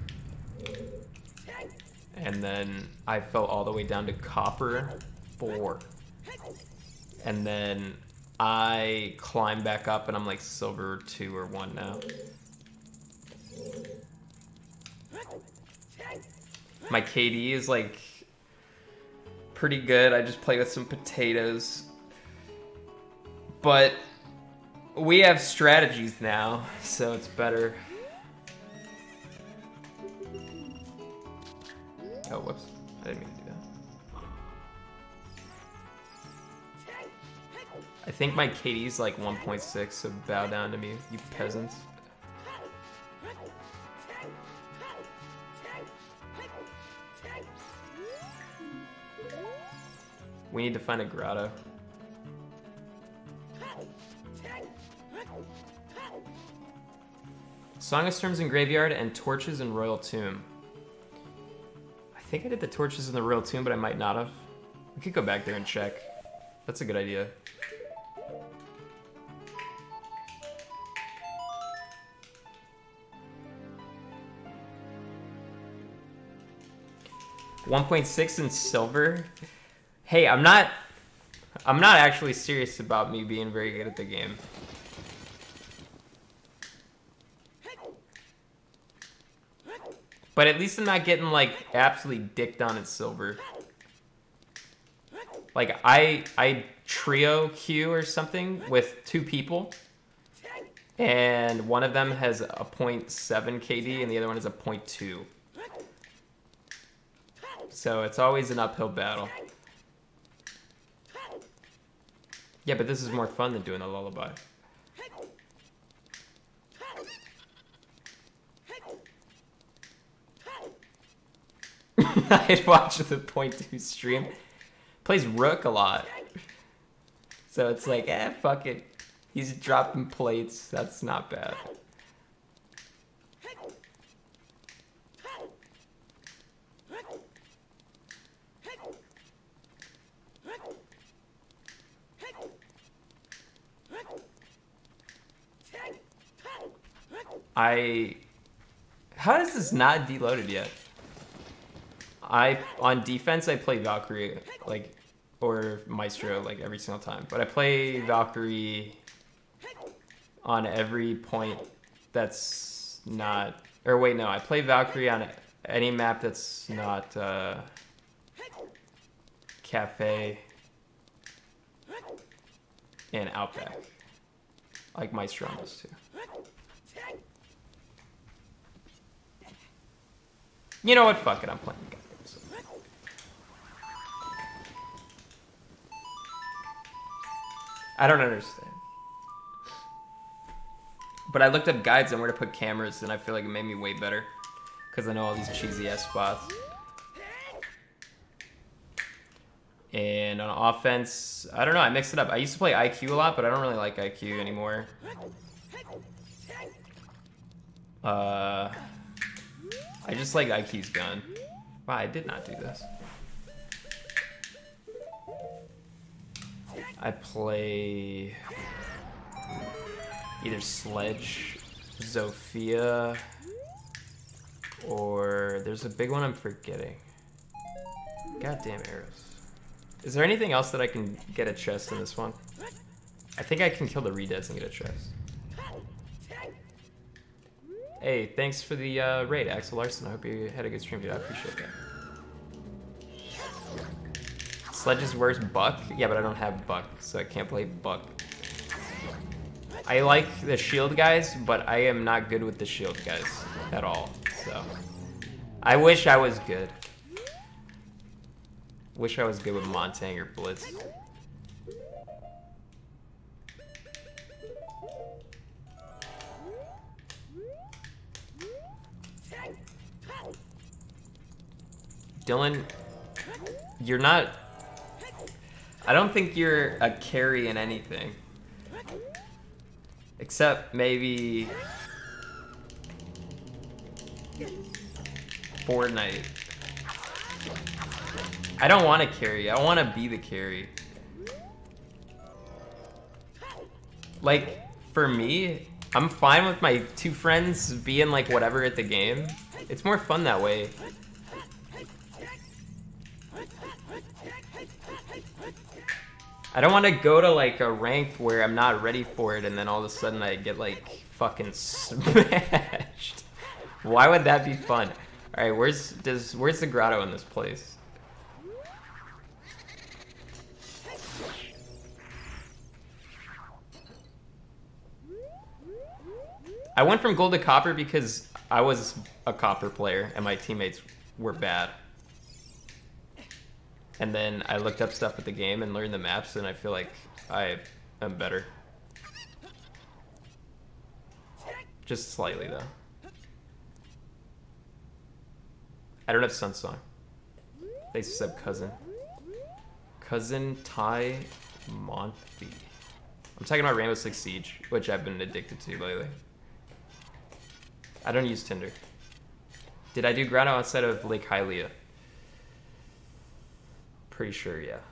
And then I fell all the way down to copper four. And then I climbed back up and I'm like silver two or one now. My K D is like pretty good. I just play with some potatoes. But we have strategies now, so it's better. Oh, whoops. I didn't mean to do that. I think my K D's like one point six, so bow down to me, you peasants. We need to find a grotto. Song of Storms in Graveyard and Torches in Royal Tomb. I think I did the torches in the real tomb, but I might not have. We could go back there and check. That's a good idea. one point six in silver? Hey, I'm not... I'm not actually serious about me being very good at the game. But at least I'm not getting, like, absolutely dicked on at silver. Like, I I trio queue or something with two people. And one of them has a zero point seven K D and the other one is a zero point two. So it's always an uphill battle. Yeah, but this is more fun than doing a lullaby. I'd watch the point two stream. Plays Rook a lot. So it's like, eh, fuck it. He's dropping plates. That's not bad. I... How is this not deloaded yet? I, on defense, I play Valkyrie, like, or Maestro, like, every single time. But I play Valkyrie on every point that's not... Or wait, no, I play Valkyrie on any map that's not uh, Cafe and Outback. Like Maestro on those two. You know what? Fuck it, I'm playing the goddamn song. I don't understand. But I looked up guides on where to put cameras, and I feel like it made me way better. Because I know all these cheesy-ass spots. And on offense, I don't know, I mixed it up. I used to play I Q a lot, but I don't really like I Q anymore. Uh... I just like I Q's gun. Wow, I did not do this. I play either Sledge, Zofia, or there's a big one I'm forgetting. Goddamn arrows. Is there anything else that I can get a chest in this one? I think I can kill the Redeads and get a chest. Hey, thanks for the uh, raid, Axel Larson. I hope you had a good stream, dude. I appreciate that. Sledge's worst Buck? Yeah, but I don't have Buck, so I can't play Buck. I like the shield guys, but I am not good with the shield guys at all, so. I wish I was good. Wish I was good with Montang or Blitz. Dylan, you're not... I don't think you're a carry in anything. Except maybe... Fortnite. I don't want to carry. I want to be the carry. Like, for me, I'm fine with my two friends being like whatever at the game. It's more fun that way. I don't want to go to like a rank where I'm not ready for it and then all of a sudden I get like fucking smashed. Why would that be fun? All right, where's does where's the grotto in this place? I went from gold to copper because I was a copper player and my teammates were bad. And then I looked up stuff with the game and learned the maps, and I feel like I am better. Just slightly, though. I don't have Sunsong. They sub cousin. Cousin Ty Monty. I'm talking about Rainbow Six Siege, which I've been addicted to lately. I don't use Tinder. Did I do grotto outside of Lake Hylia? Pretty sure, yeah.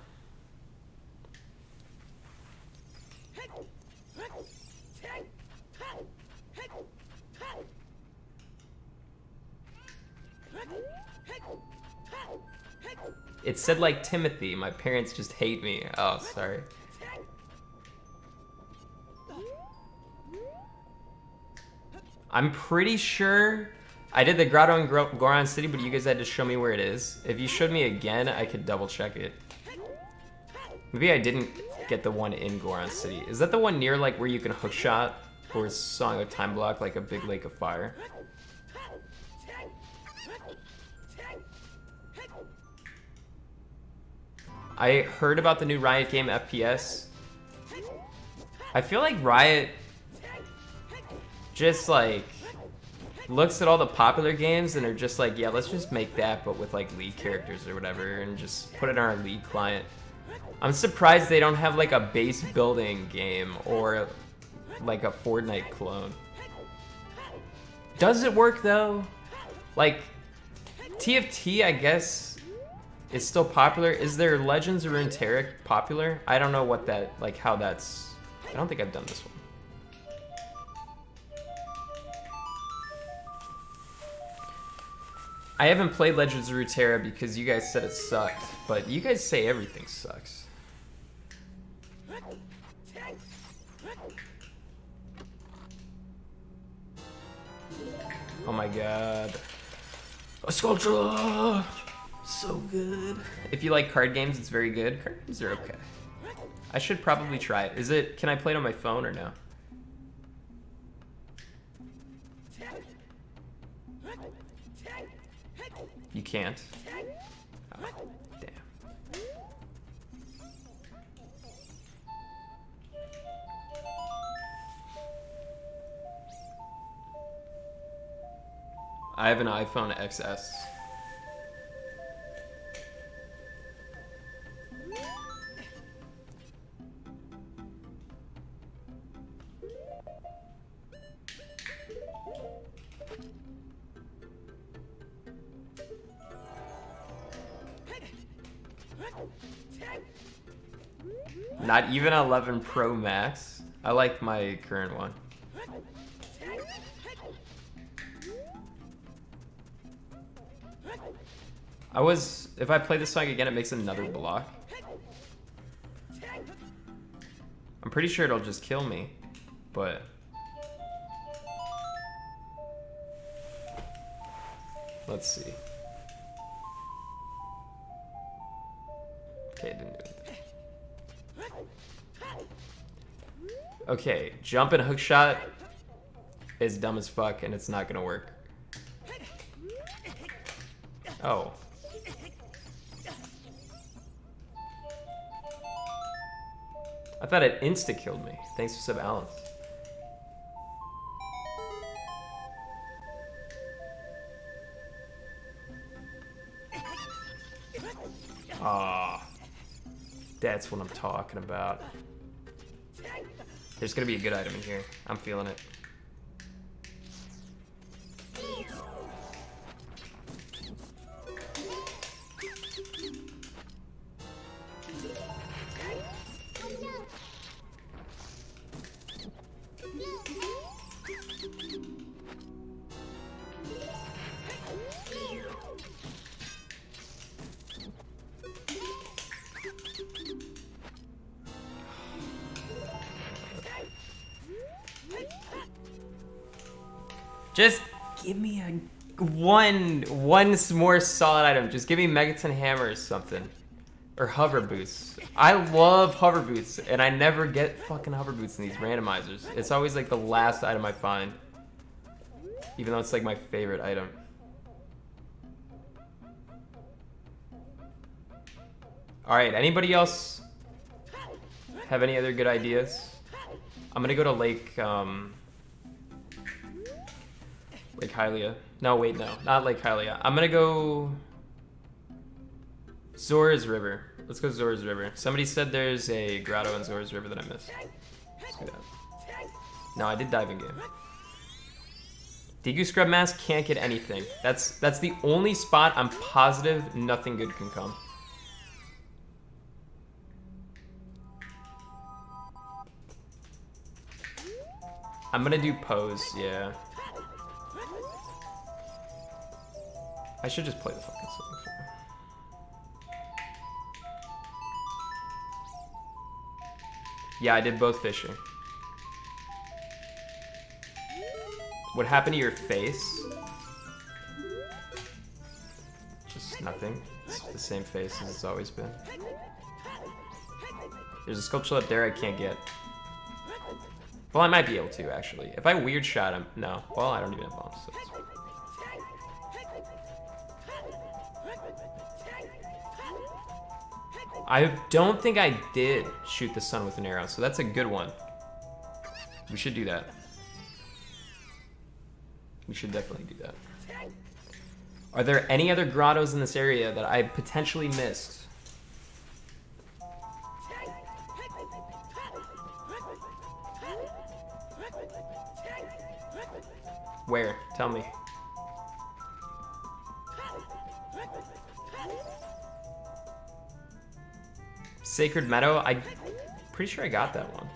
It said like Timothy. My parents just hate me. Oh, sorry. I'm pretty sure I did the grotto in Goron City, but you guys had to show me where it is. If you showed me again, I could double check it. Maybe I didn't get the one in Goron City. Is that the one near like where you can hookshot or Song of Time block like a big lake of fire? I heard about the new Riot game F P S. I feel like Riot just like looks at all the popular games and are just like, yeah, let's just make that but with like League characters or whatever and just put it on our League client. I'm surprised they don't have like a base building game or like a Fortnite clone. Does it work though? Like T F T, I guess, is still popular. Is there Legends of Runeterra popular? I don't know what that, like how that's, I don't think I've done this one. I haven't played Legends of Runeterra because you guys said it sucked, but you guys say everything sucks. Oh my god. A sculpture! So good. If you like card games, it's very good. Card games are okay. I should probably try it. Is it, can I play it on my phone or no? You can't. Oh, damn. I have an iPhone X S. Not even eleven Pro Max. I like my current one. I was, if I play this song again, it makes another block. I'm pretty sure it'll just kill me, but let's see. Okay, it didn't do anything. Okay, jump and hook shot is dumb as fuck and it's not gonna work. Oh. I thought it insta-killed me. Thanks for sub, Alice. Ah, that's what I'm talking about. There's gonna be a good item in here. I'm feeling it. Just give me a one, one more solid item. Just give me Megaton Hammer or something. Or hover boots. I love hover boots, and I never get fucking hover boots in these randomizers. It's always like the last item I find. Even though it's like my favorite item. Alright, anybody else have any other good ideas? I'm gonna go to Lake, um... Lake Hylia. No, wait, no. Not Lake Hylia. I'm gonna go... Zora's River. Let's go Zora's River. Somebody said there's a grotto in Zora's River that I missed. Let's do that. No, I did dive in game. Deku Scrub Mask can't get anything. That's that's the only spot I'm positive nothing good can come. I'm gonna do pose, yeah. I should just play the fucking song. Yeah, I did both fishing. What happened to your face? Just nothing. It's the same face as it's always been. There's a sculpture up there I can't get. Well, I might be able to, actually. If I weird shot him... No. Well, I don't even have bombs, so it's fine. I don't think I did shoot the sun with an arrow, so that's a good one. We should do that. We should definitely do that. Are there any other grottos in this area that I potentially missed? Where? Tell me. Sacred Meadow? I'm pretty sure I got that one.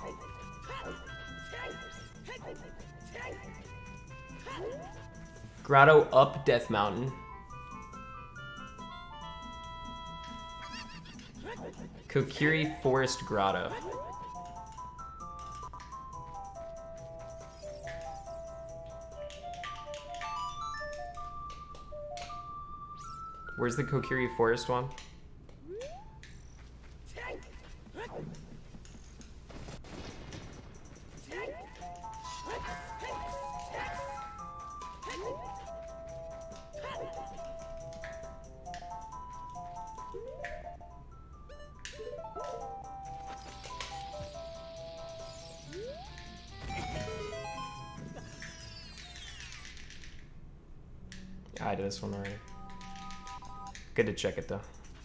Grotto up Death Mountain. Kokiri Forest Grotto. Where's the Kokiri Forest one? I did this one already. Good to check it though.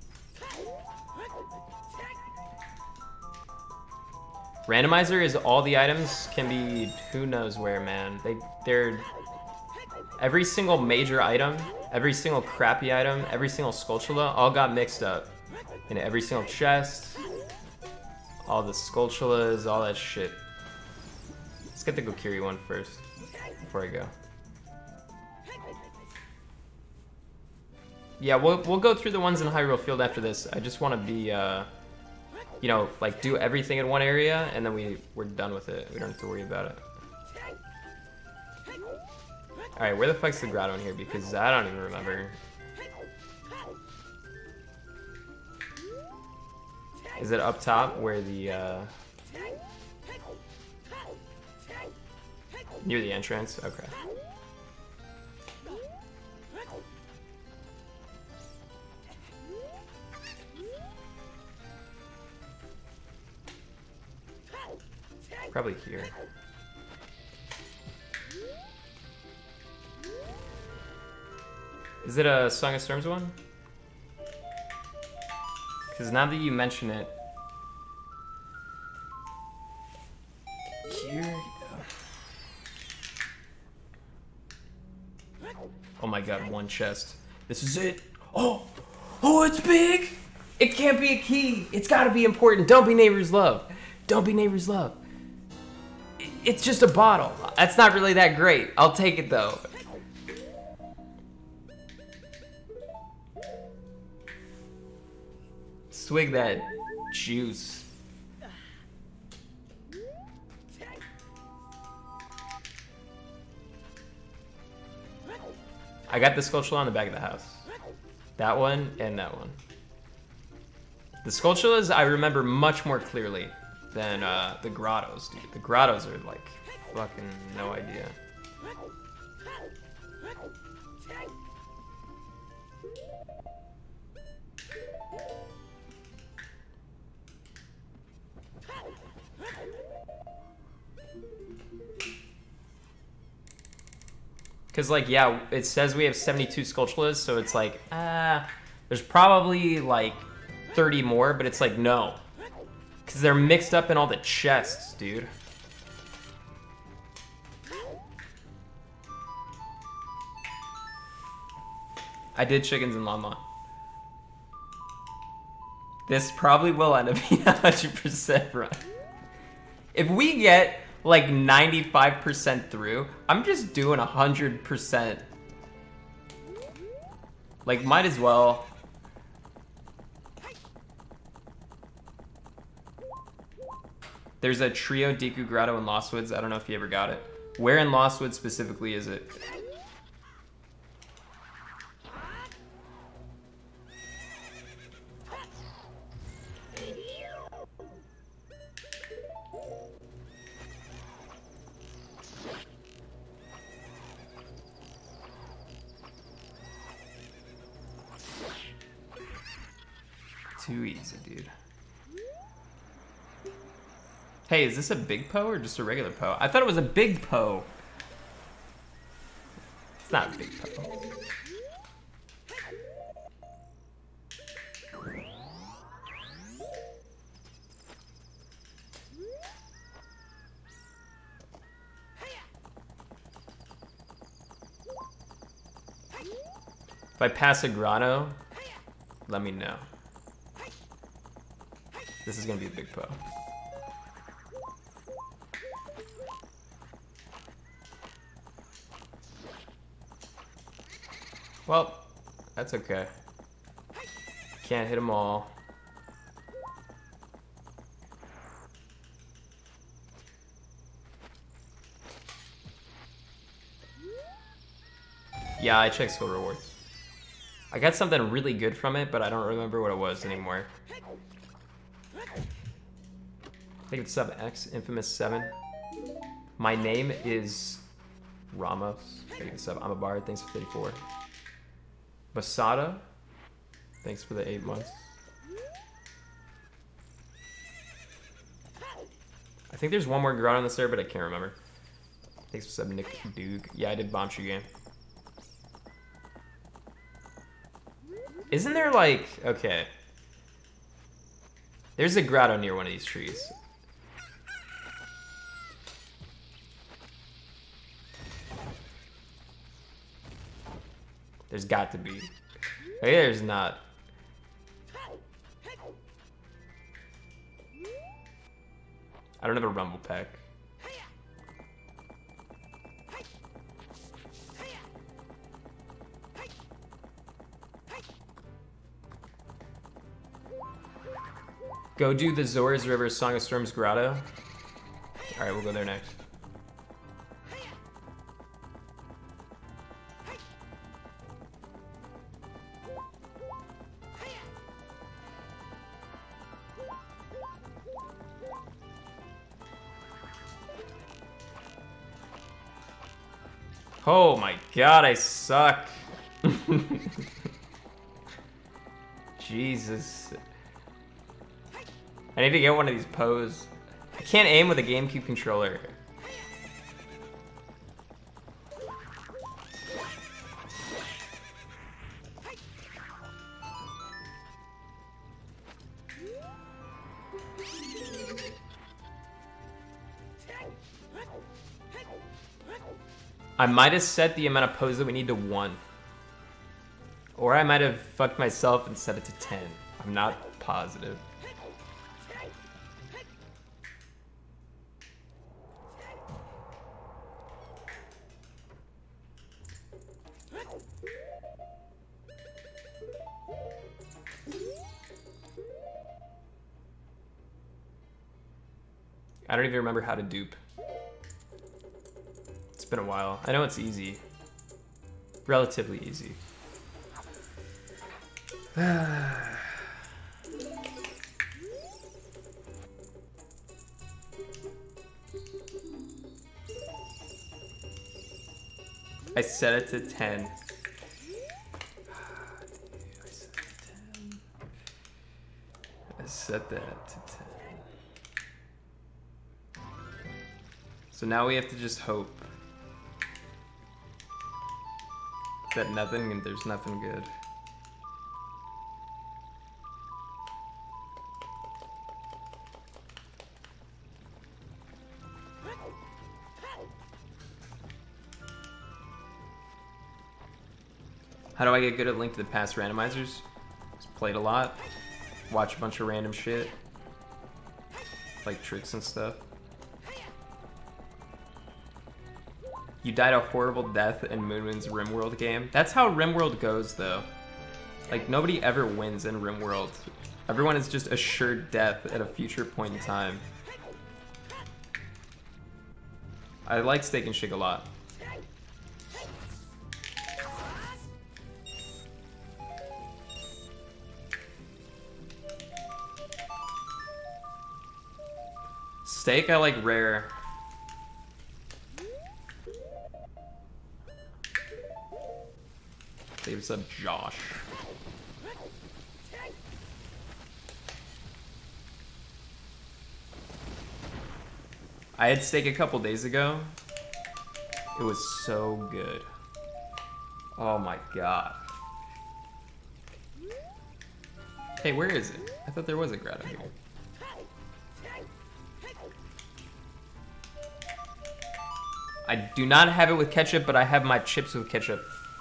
Randomizer is all the items can be who knows where, man. They they're every single major item, every single crappy item, every single Skulltula all got mixed up in every single chest. All the Skulltulas, all that shit. Let's get the Kokiri one first before I go. Yeah, we'll, we'll go through the ones in Hyrule Field after this. I just want to be, uh, you know, like do everything in one area, and then we, we're done with it. We don't have to worry about it. Alright, where the fuck's the grotto in here? Because I don't even remember. Is it up top where the, uh... near the entrance? Okay. Probably here. Is it a Song of Storms one? Because now that you mention it, here. Oh my god, one chest. This is it. Oh, oh, it's big. It can't be a key. It's got to be important. Don't be neighbor's love. Don't be neighbor's love. It's just a bottle. That's not really that great. I'll take it though. Swig that juice. I got the Skulltula on the back of the house. That one and that one. The Skulltulas I remember much more clearly than uh, the grottos, dude. The grottos are like fucking no idea. Cause like, yeah, it says we have seventy-two Skulltulas, so it's like, ah, there's probably like thirty more, but it's like, no. Cause they're mixed up in all the chests, dude. I did chickens and llama. This probably will end up being one hundred percent right. If we get like ninety-five percent through. I'm just doing one hundred percent. Like, might as well. There's a Trio Deku Grotto in Lost Woods. I don't know if you ever got it. Where in Lost Woods specifically is it? Too easy, dude. Hey, is this a big Poe or just a regular Poe? I thought it was a big Poe. It's not a big Poe. If I pass a Grotto, let me know. This is gonna be a big Poe. Well, that's okay. Can't hit them all. Yeah, I checked skill rewards. I got something really good from it, but I don't remember what it was anymore. I think it's sub X, Infamous seven. My name is Ramos. Thank you, sub. I'm a bard. Thanks for thirty-four. Basada. Thanks for the eight months. I think there's one more Grotto on the server, but I can't remember. Thanks for sub, Nick Duke. Yeah, I did Bomb Shoe Game. Isn't there like... Okay. There's a Grotto near one of these trees. There's got to be. Maybe there's not. I don't have a rumble pack. Go do the Zora's River Song of Storms Grotto. Alright, we'll go there next. Oh my god, I suck. Jesus. I need to get one of these Poes. I can't aim with a GameCube controller. I might have set the amount of Poes that we need to one. Or I might have fucked myself and set it to ten. I'm not positive. I don't even remember how to dupe. It's been a while. I know it's easy. Relatively easy. I set it to ten. I set that to ten. So now we have to just hope that nothing and there's nothing good. How do I get good at Link to the Past randomizers? Just played a lot, watch a bunch of random shit, like tricks and stuff. You died a horrible death in Moon Moon's RimWorld game. That's how RimWorld goes, though. Like, nobody ever wins in RimWorld. Everyone is just assured death at a future point in time. I like Steak and Shake a lot. Steak, I like rare. Dave's up Josh. I had steak a couple days ago. It was so good. Oh my god. Hey, where is it? I thought there was a grotto here. I do not have it with ketchup, but I have my chips with ketchup.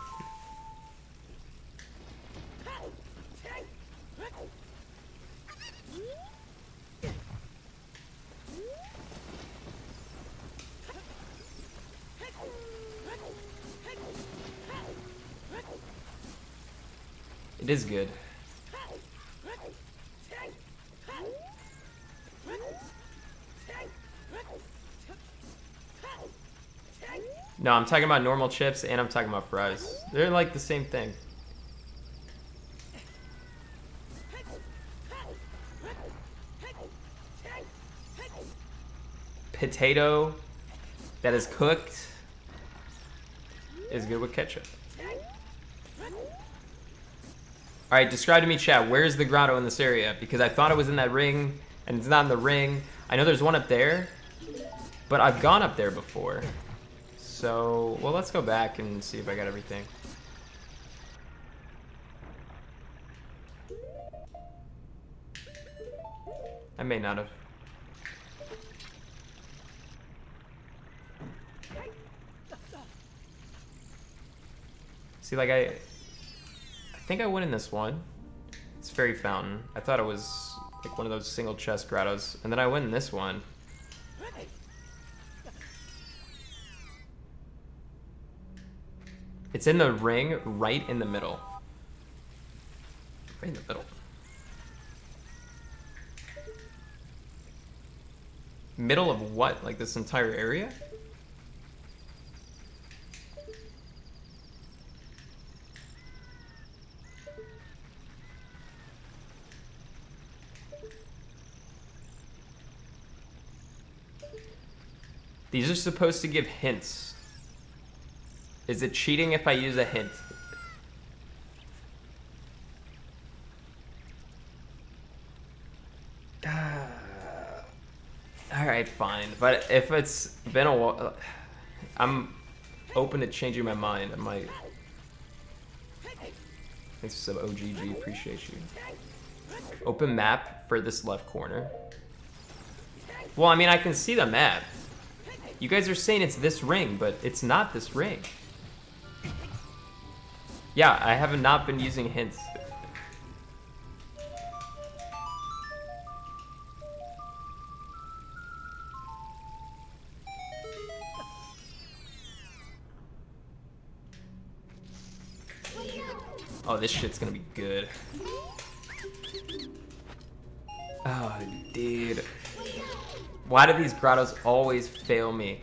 It is good. No, I'm talking about normal chips and I'm talking about fries. They're like the same thing. Potato that is cooked is good with ketchup. Alright, describe to me, chat, where's the grotto in this area? Because I thought it was in that ring, and it's not in the ring. I know there's one up there, but I've gone up there before. So, well, let's go back and see if I got everything. I may not have. See, like, I... I think I went in this one. It's Fairy Fountain. I thought it was like one of those single chest grottos. And then I went in this one. It's in the ring right in the middle. Right in the middle. Middle of what? Like this entire area? These are supposed to give hints. Is it cheating if I use a hint? Uh, Alright, fine. But if it's been a while, I'm open to changing my mind. I might. Thanks for some O G G, appreciate you. Open map for this left corner. Well, I mean, I can see the map. You guys are saying it's this ring, but it's not this ring. Yeah, I have not been using hints. Oh, this shit's gonna be good. Oh, dude. Why do these grottos always fail me?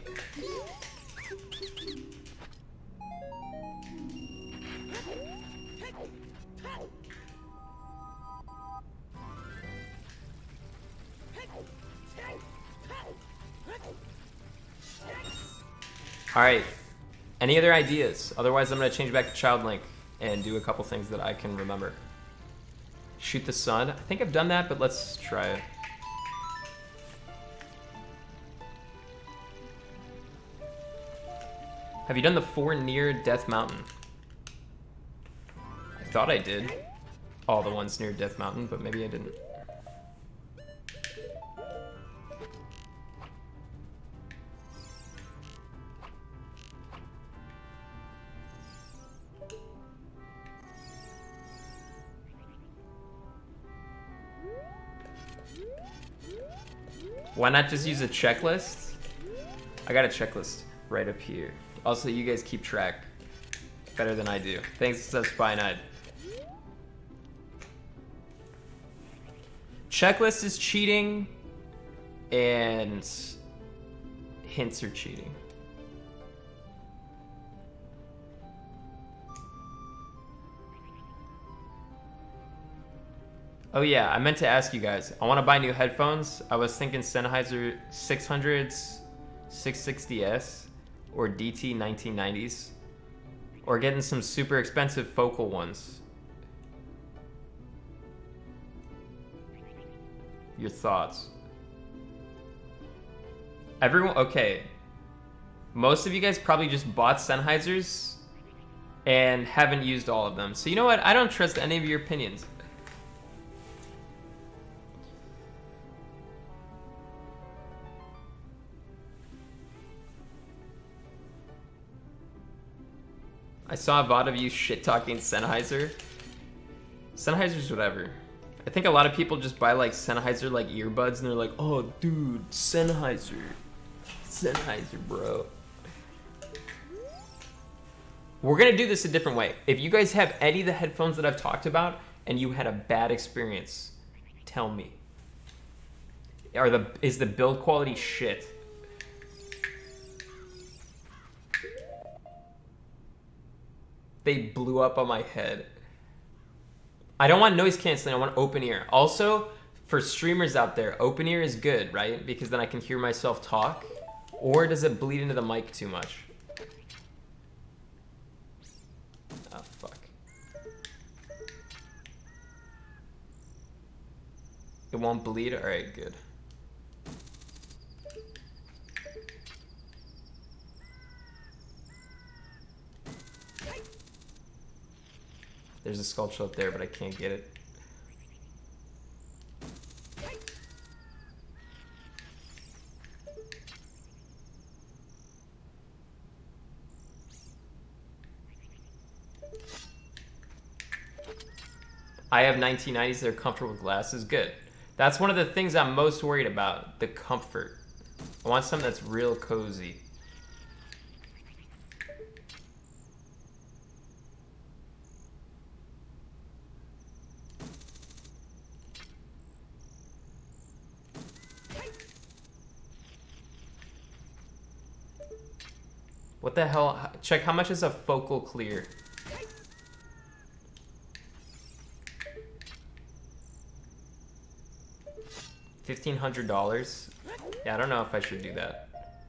Alright. Any other ideas? Otherwise, I'm going to change back to Child Link and do a couple things that I can remember. Shoot the sun. I think I've done that, but let's try it. Have you done the four near Death Mountain? I thought I did. All the ones near Death Mountain, but maybe I didn't. Why not just use a checklist? I got a checklist right up here. Also, you guys keep track better than I do. Thanks, Sub Spy Night. Checklist is cheating, and hints are cheating. Oh yeah, I meant to ask you guys. I want to buy new headphones. I was thinking Sennheiser six hundreds, six sixty S, or D T nineteen nineties, or getting some super expensive focal ones. Your thoughts? Everyone, okay. Most of you guys probably just bought Sennheisers and haven't used all of them. So you know what? I don't trust any of your opinions. I saw a V O D of you shit-talking Sennheiser. Sennheiser's whatever. I think a lot of people just buy like Sennheiser like earbuds and they're like, oh dude, Sennheiser. Sennheiser, bro. We're gonna do this a different way. If you guys have any of the headphones that I've talked about and you had a bad experience, tell me. Are the, is the build quality shit? They blew up on my head. I don't want noise canceling, I want open ear. Also, for streamers out there, open ear is good, right? Because then I can hear myself talk. Or does it bleed into the mic too much? Oh, fuck. It won't bleed? Alright, good. There's a sculpture up there, but I can't get it. I have nineteen nineties that are comfortable with glasses. Good. That's one of the things I'm most worried about, the comfort. I want something that's real cozy. What the hell? Check, how much is a focal clear? fifteen hundred dollars? Yeah, I don't know if I should do that.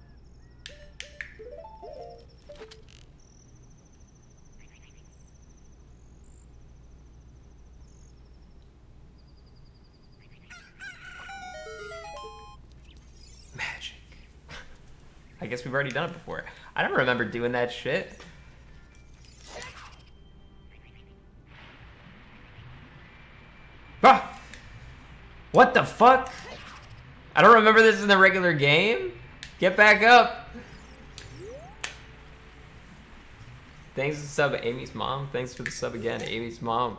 Magic. I guess we've already done it before. I don't remember doing that shit. Ah! What the fuck? I don't remember this in the regular game. Get back up. Thanks for the sub, Amy's mom. Thanks for the sub again, Amy's mom.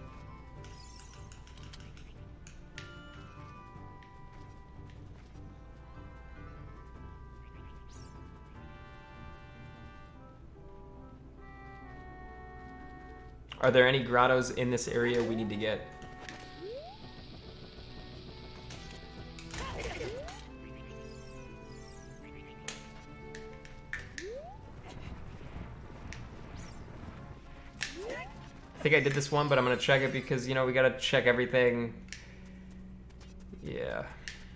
Are there any grottos in this area we need to get? I think I did this one, but I'm gonna check it because, you know, we gotta check everything. Yeah.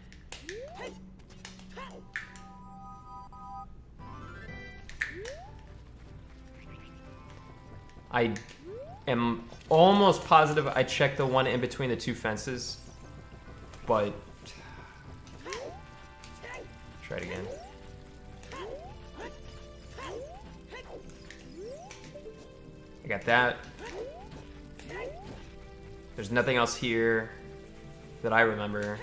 I am almost positive I checked the one in between the two fences, but try it again. I got that. There's nothing else here that I remember.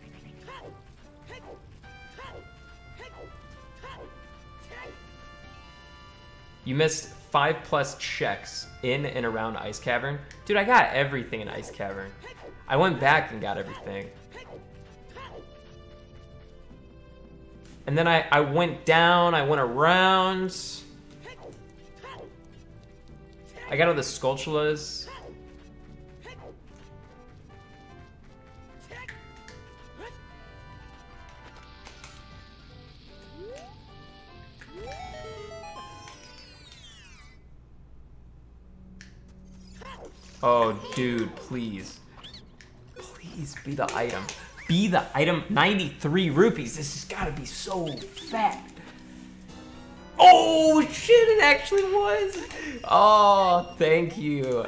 You missed five plus checks in and around Ice Cavern. Dude, I got everything in Ice Cavern. I went back and got everything. And then I, I went down, I went around. I got all the Skullsanity. Oh, dude, please. Please be the item. Be the item. ninety-three rupees. This has got to be so fat. Oh, shit, it actually was. Oh, thank you.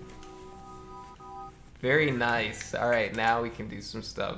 Very nice. All right, now we can do some stuff.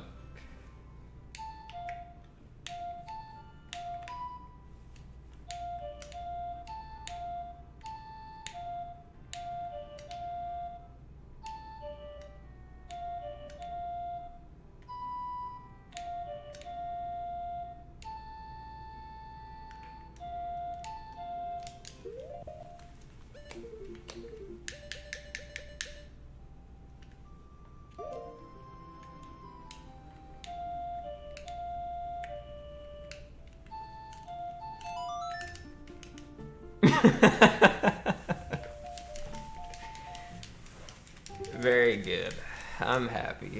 Very good. I'm happy.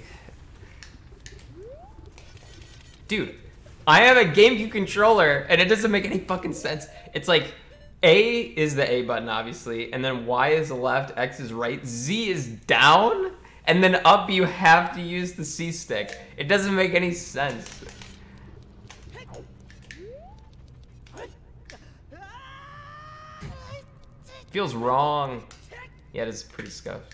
Dude, I have a GameCube controller and it doesn't make any fucking sense. It's like A is the A button, obviously, and then Y is the left, X is right, Z is down, and then up you have to use the C stick. It doesn't make any sense. Feels wrong. Yeah, it is pretty scuffed.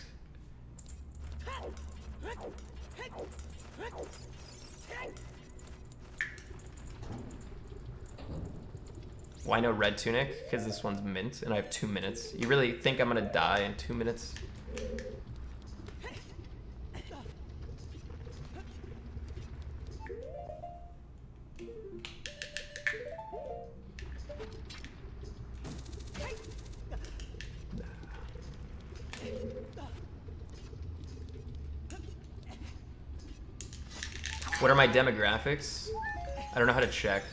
Why no red tunic? Because this one's mint and I have two minutes. You really think I'm gonna die in two minutes? What are my demographics? I don't know how to check.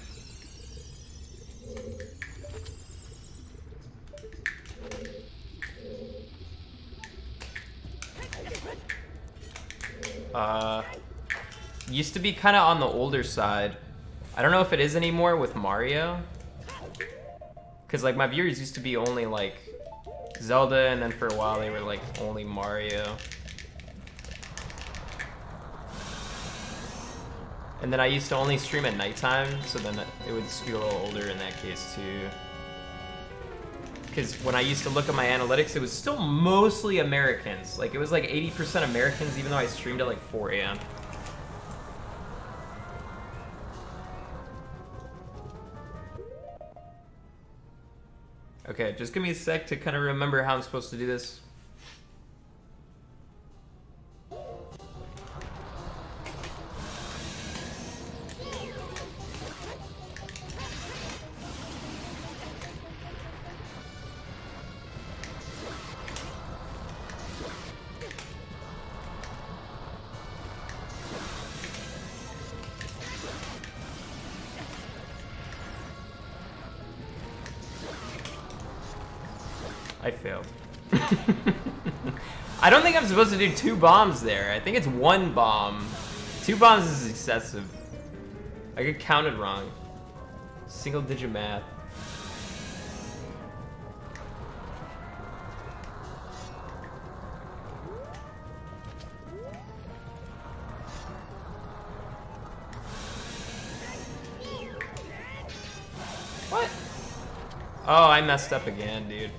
Uh, used to be kind of on the older side. I don't know if it is anymore with Mario. Cause like my viewers used to be only like Zelda, and then for a while they were like only Mario. And then I used to only stream at nighttime, so then it would skew a little older in that case too. Because when I used to look at my analytics, it was still mostly Americans. Like, it was like eighty percent Americans, even though I streamed at like four A M Okay, just give me a sec to kind of remember how I'm supposed to do this. I failed. I don't think I'm supposed to do two bombs there. I think it's one bomb. Two bombs is excessive. I get counted wrong. Single digit math. What? Oh, I messed up again, dude.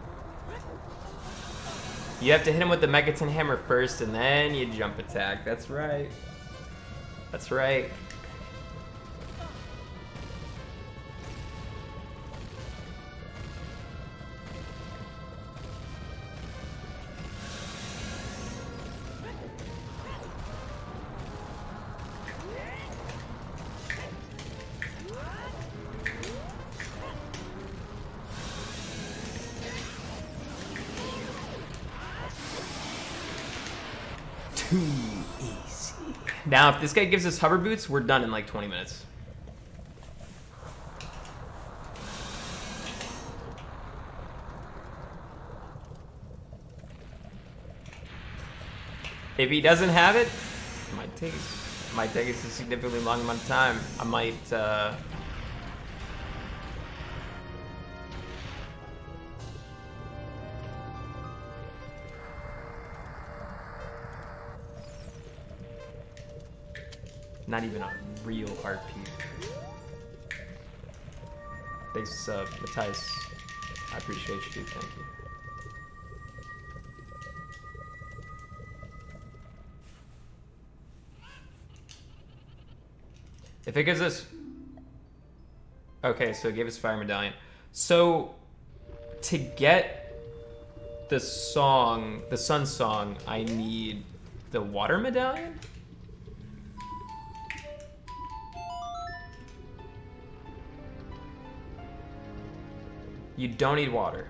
You have to hit him with the Megaton Hammer first, and then you jump attack. That's right. That's right. Too easy. Now, if this guy gives us hover boots, we're done in like twenty minutes. If he doesn't have it, it might take it might take us a significantly long amount of time. I might uh not even a real R P. Thanks, uh, Matthias. I appreciate you, dude. Thank you. If it gives us... Okay, so it gave us Fire Medallion. So, to get the song, the Sun Song, I need the Water Medallion? You don't need water.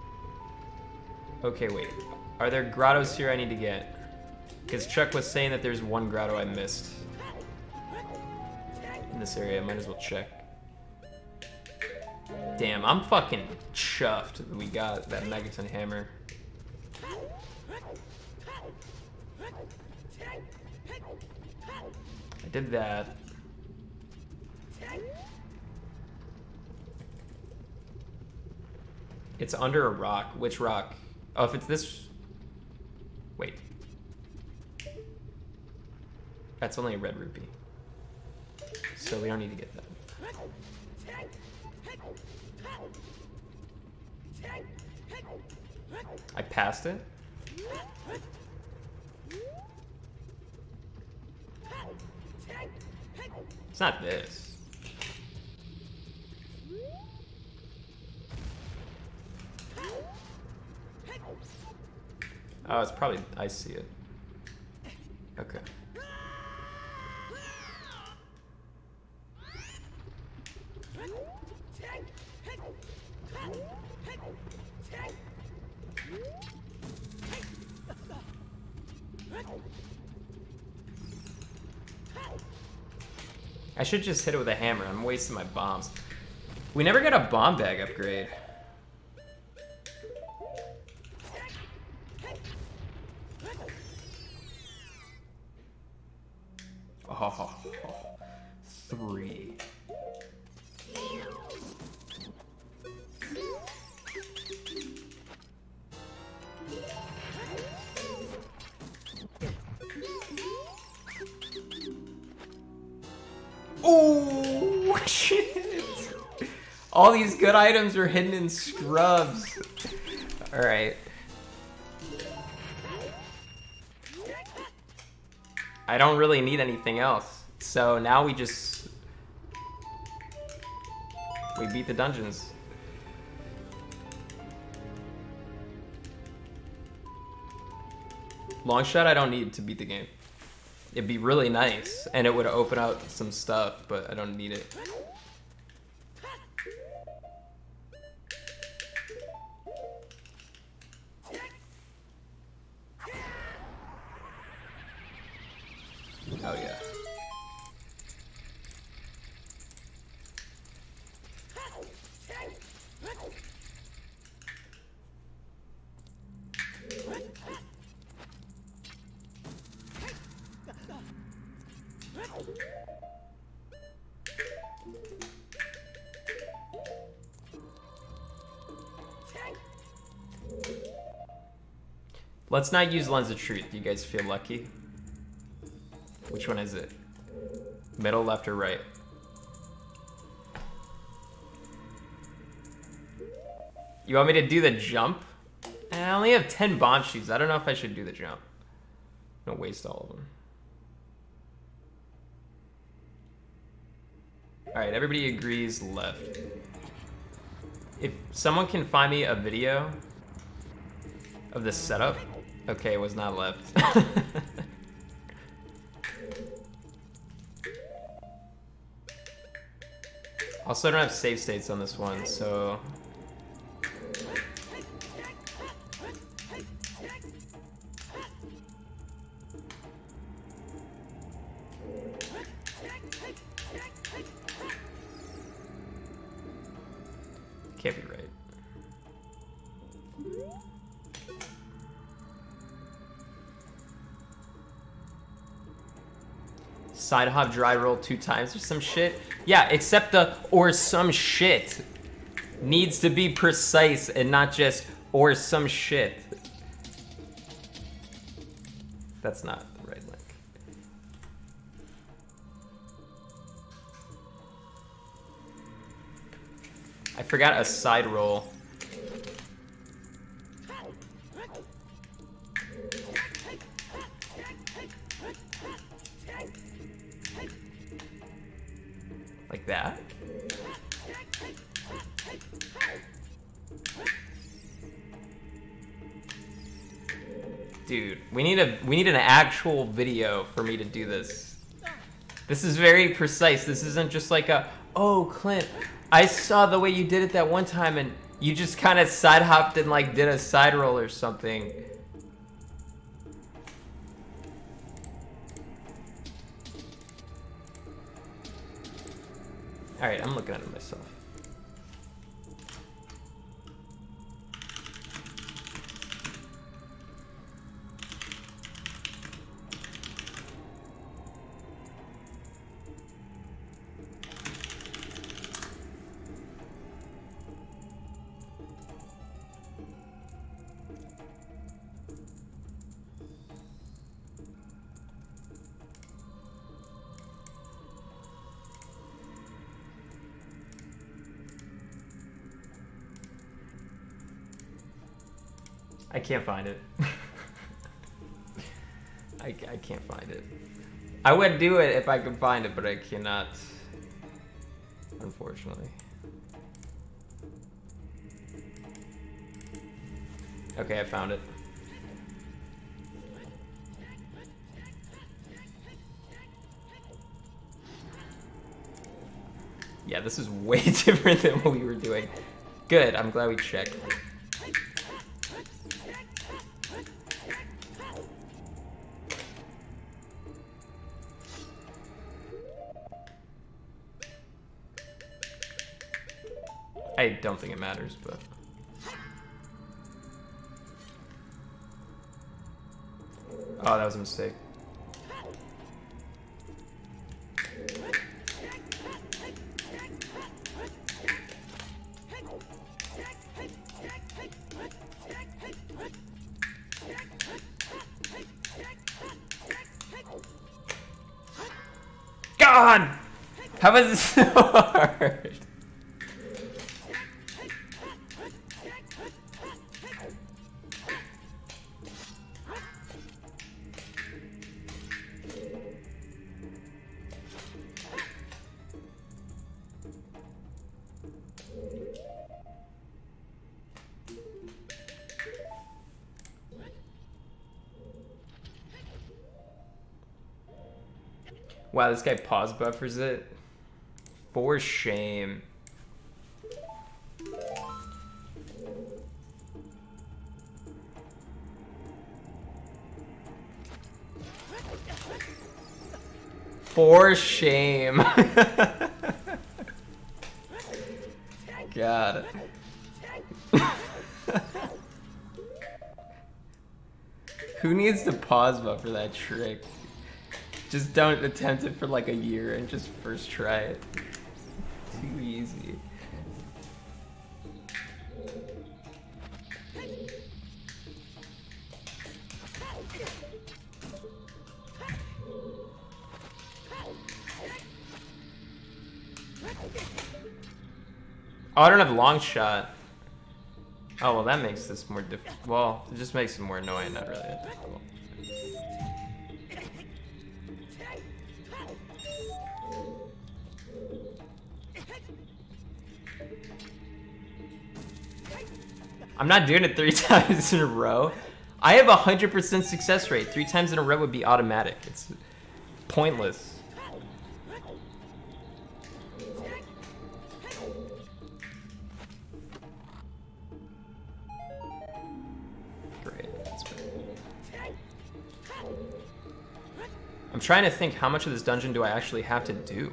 Okay, wait. Are there grottos here I need to get? Because Chuck was saying that there's one grotto I missed in this area. I might as well check. Damn, I'm fucking chuffed that we got that Megaton hammer. I did that. It's under a rock. Which rock? Oh, if it's this... Wait. That's only a red rupee. So we don't need to get that. I passed it? It's not this. Oh, it's probably... I see it. Okay. I should just hit it with a hammer. I'm wasting my bombs. We never got a bomb bag upgrade. Oh, three. Oh, shit. All these good items are hidden in scrubs. All right. I don't really need anything else. So now we just... We beat the dungeons. Long shot I don't need to beat the game. It'd be really nice, and it would open up some stuff, but I don't need it. Oh yeah. Let's not use Lens of Truth. You guys feel lucky? Which one is it? Middle, left, or right? You want me to do the jump? I only have ten bomb shoes. I don't know if I should do the jump. I'm gonna waste all of them. Alright, everybody agrees left. If someone can find me a video of this setup. Okay, it was not left. Also, I don't have save states on this one, so... Can't be right. Side hop dry roll two times or some shit. Yeah, except the or some shit needs to be precise and not just or some shit. That's not the right link. I forgot a side roll. Like that. Dude, we need a we need an actual video for me to do this. This is very precise. This isn't just like a, oh, Clint, I saw the way you did it that one time and you just kind of side hopped and like did a side roll or something. All right, I'm looking at it myself. I can't find it. I, I can't find it. I would do it if I could find it, but I cannot, unfortunately. Okay, I found it. Yeah, this is way different than what we were doing. Good, I'm glad we checked. I don't think it matters, but... Oh, that was a mistake. God! How was this so hard? Wow, this guy pause buffers it. For shame. For shame. God. Who needs to pause buffer that trick? Just don't attempt it for like a year and just first try it. Too easy. Oh, I don't have long shot. Oh, well that makes this more difficult. Well, it just makes it more annoying, not really that difficult. I'm not doing it three times in a row. I have a one hundred percent success rate. Three times in a row would be automatic. It's pointless. Great. That's great. I'm trying to think, how much of this dungeon do I actually have to do?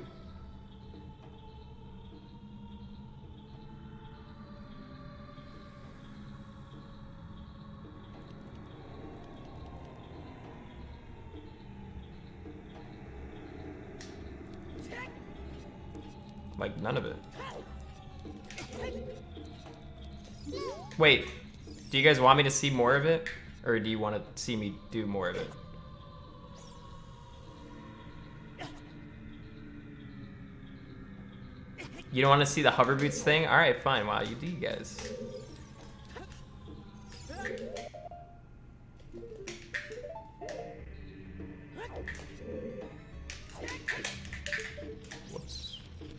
Like, none of it. Wait, do you guys want me to see more of it? Or do you want to see me do more of it? You don't want to see the hover boots thing? Alright, fine. Wow, you do, you guys. Whoops.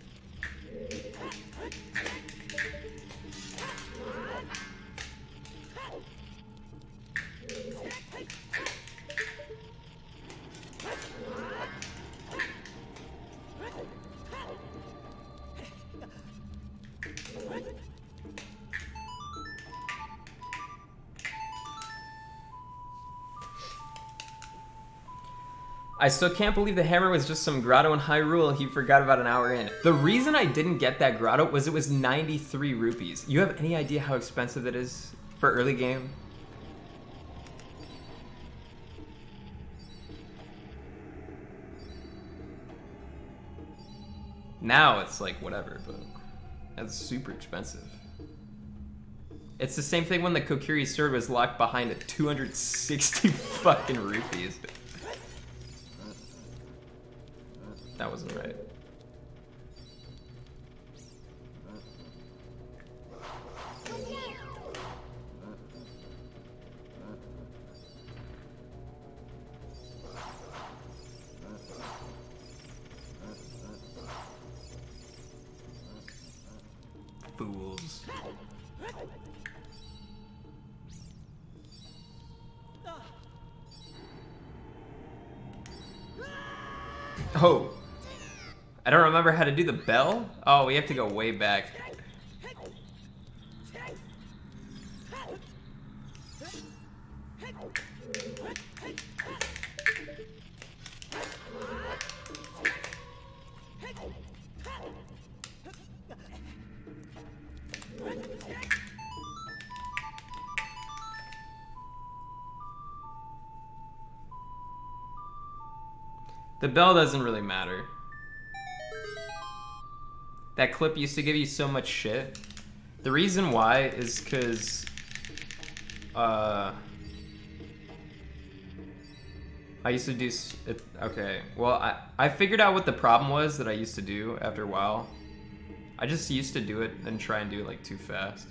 I still can't believe the hammer was just some grotto in Hyrule he forgot about an hour in. The reason I didn't get that grotto was it was ninety-three rupees. You have any idea how expensive it is for early game? Now it's like whatever, but that's super expensive. It's the same thing when the Kokiri sword was locked behind at two hundred sixty fucking rupees. That wasn't right. Fools. Oh. I don't remember how to do the bell? Oh, we have to go way back. The bell doesn't really matter. That clip used to give you so much shit. The reason why is because uh, I used to do it. Okay, well, I, I figured out what the problem was that I used to do after a while. I just used to do it and try and do it like too fast.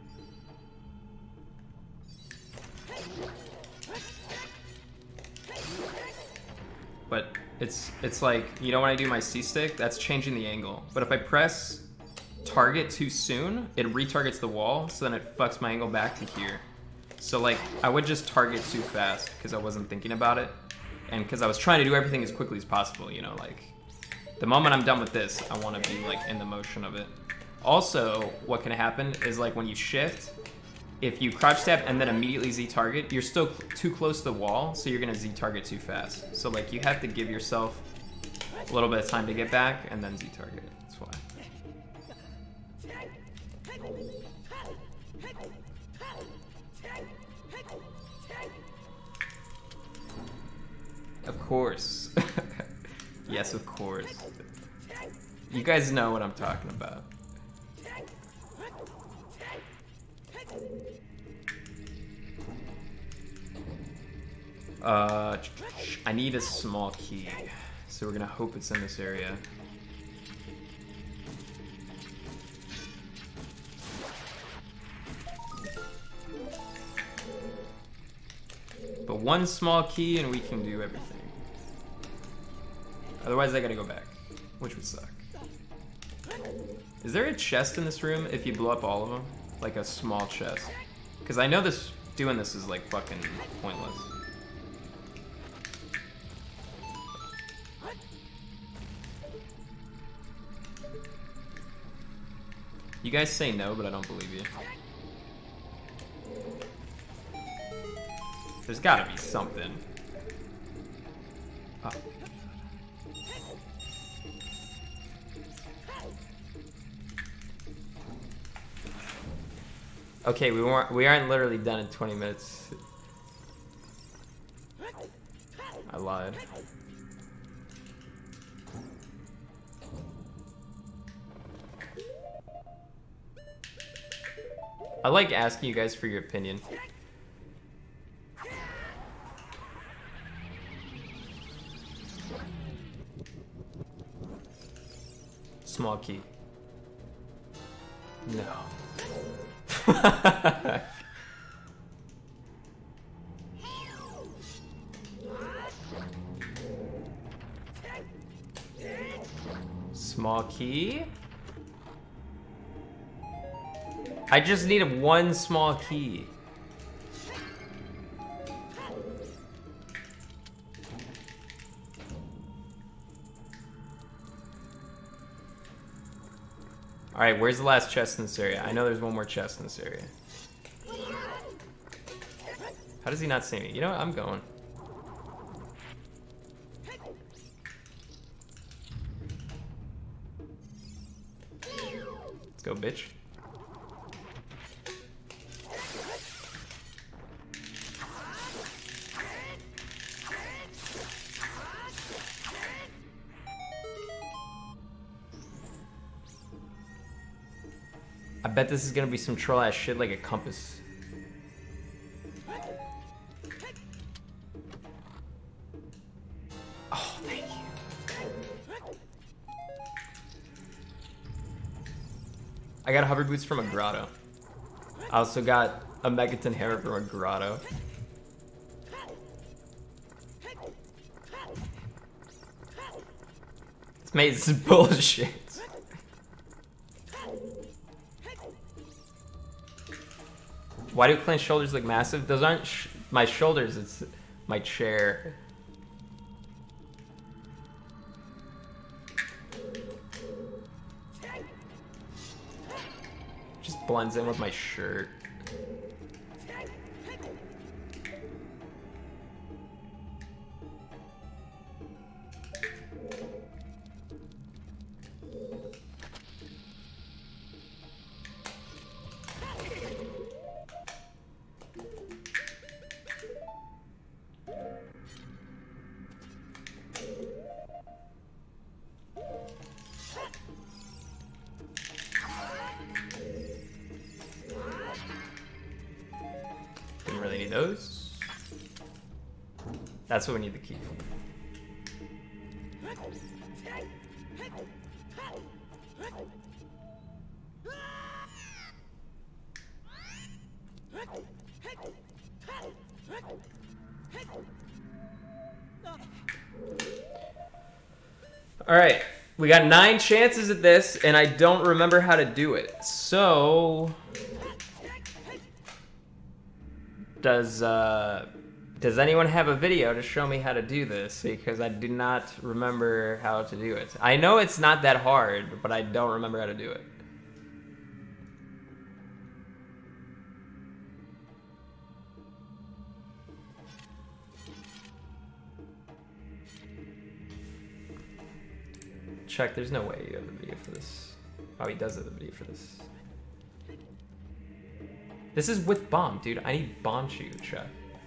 But it's it's like, you know when I do my C-stick, that's changing the angle. But if I press target too soon, it retargets the wall, so then it fucks my angle back to here. So like, I would just target too fast because I wasn't thinking about it. And because I was trying to do everything as quickly as possible, you know, like, the moment I'm done with this, I want to be like in the motion of it. Also, what can happen is like when you shift, if you crouch tap and then immediately Z-target, you're still too close to the wall, so you're gonna Z-target too fast. So like, you have to give yourself a little bit of time to get back and then Z-target. That's why. Of course. Yes, of course. You guys know what I'm talking about. Uh, I need a small key, so we're gonna hope it's in this area. But one small key and we can do everything. Otherwise I gotta go back, which would suck. Is there a chest in this room if you blow up all of them? Like a small chest? Because I know this doing this is like fucking pointless. You guys say no, but I don't believe you. There's gotta be something. Oh. Okay, we weren't we aren't literally done in twenty minutes. I lied. I like asking you guys for your opinion. Small key. No. Small key. I just need one small key. All right, where's the last chest in this area? I know there's one more chest in this area. How does he not see me? You know what? I'm going. Let's go, bitch. I bet this is gonna be some troll ass shit like a compass. Oh, thank you. I got hover boots from a grotto. I also got a megaton hammer from a grotto. This maze is bullshit. Why do Clint's shoulders look massive? Those aren't sh my shoulders, it's my chair. Just blends in with my shirt. Didn't really need those. That's what we need the key for. All right, we got nine chances at this, and I don't remember how to do it. So, does uh, does anyone have a video to show me how to do this? Because I do not remember how to do it. I know it's not that hard, but I don't remember how to do it. Check, there's no way you have a video for this. Oh, he does have a video for this. This is with bomb, dude. I need bomb shoe, check.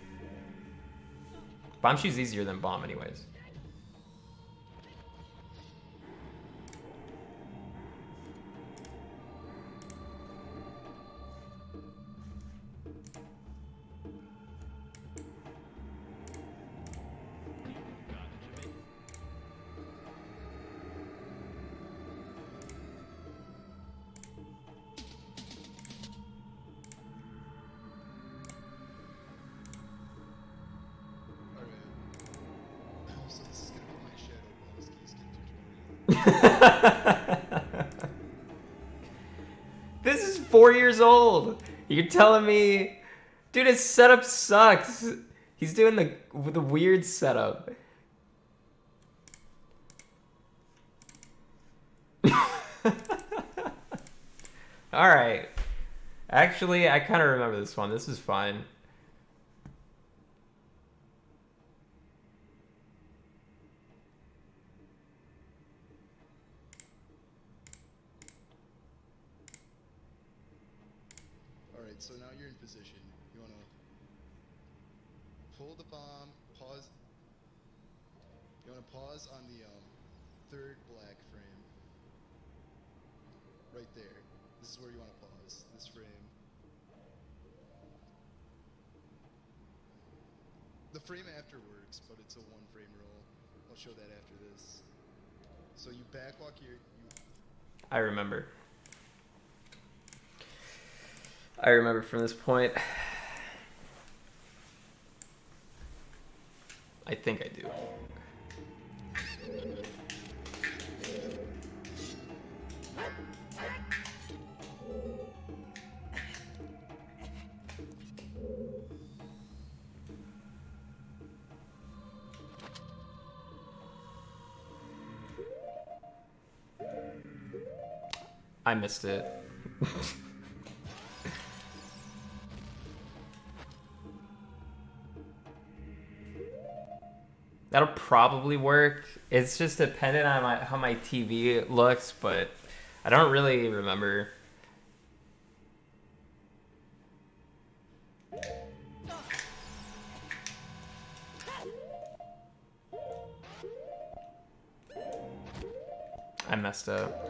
Bomb shoe's easier than bomb anyways. This is four years old. You're telling me, dude, his setup sucks. He's doing the the weird setup. All right. Actually, I kind of remember this one. This is fine. So now you're in position. You want to pull the bomb, pause. You want to pause on the um, third black frame. Right there. This is where you want to pause. This frame. The frame after works, but it's a one frame roll. I'll show that after this. So you backwalk your... You... I remember. I remember from this point. I think I do. I missed it. That'll probably work. It's just dependent on my, how my T V looks, but I don't really remember. I messed up.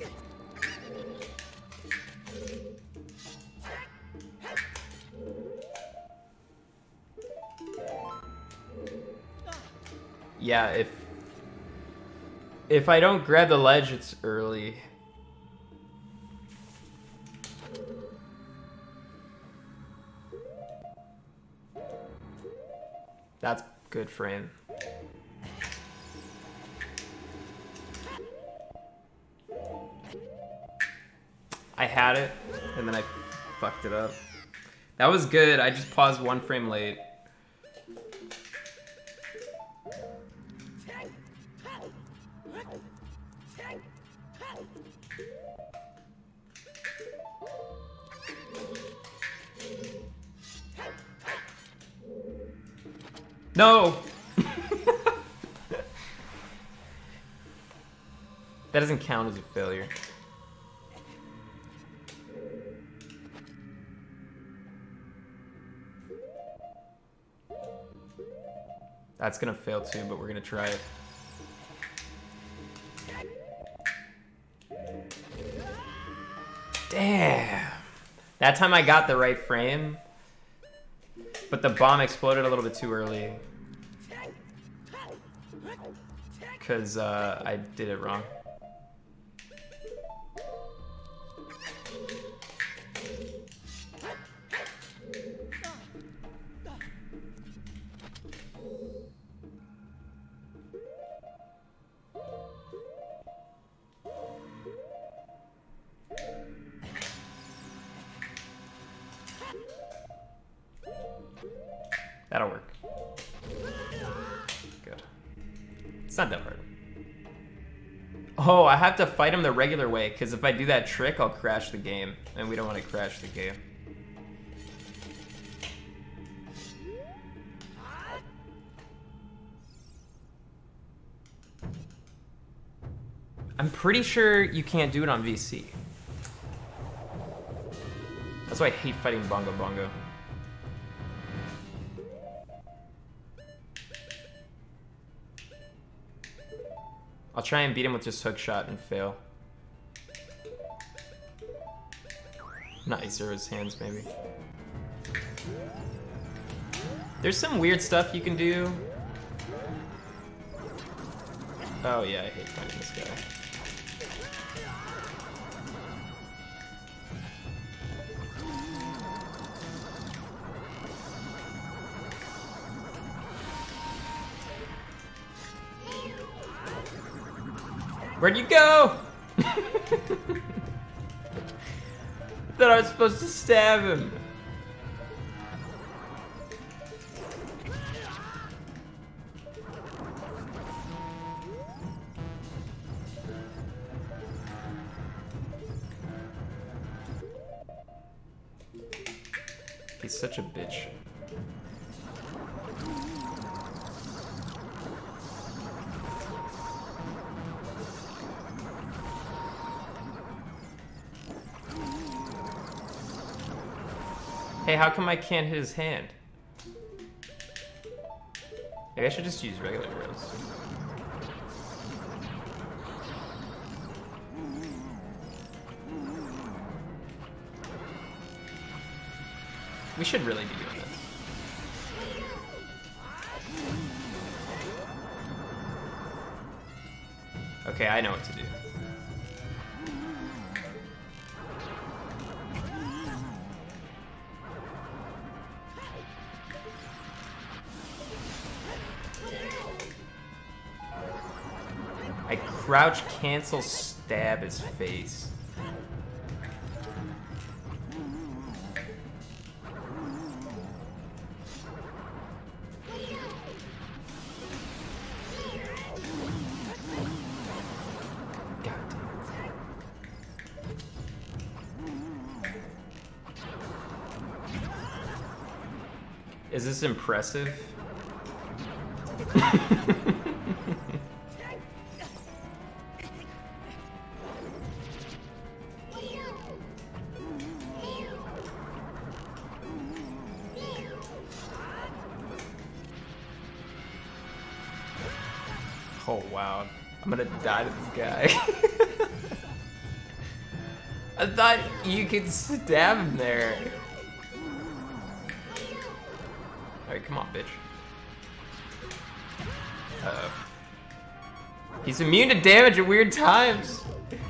Yeah, if if I don't grab the ledge, it's early. That's good frame. I had it, and then I fucked it up. That was good. I just paused one frame late. No! That doesn't count as a failure. That's gonna fail too, but we're gonna try it. Damn! That time I got the right frame, but the bomb exploded a little bit too early. Because uh, I did it wrong. That'll work. Good. It's not that hard. Oh, I have to fight him the regular way, because if I do that trick, I'll crash the game. And we don't want to crash the game. I'm pretty sure you can't do it on V C. That's why I hate fighting Bongo Bongo. I'll try and beat him with just hook shot and fail. Nice, or his hands maybe. There's some weird stuff you can do. Oh yeah, I hate fighting this guy. Where'd you go? I thought I was supposed to stab him. He's such a bitch. Hey, how come I can't hit his hand? Maybe I should just use regular arrows. We should really be doing this. Okay, I know what to do. I crouch, cancel, stab his face. God damn it. Is this impressive? Oh wow, I'm gonna die to this guy. I thought you could stab him there. Alright, come on, bitch. Uh-oh. He's immune to damage at weird times.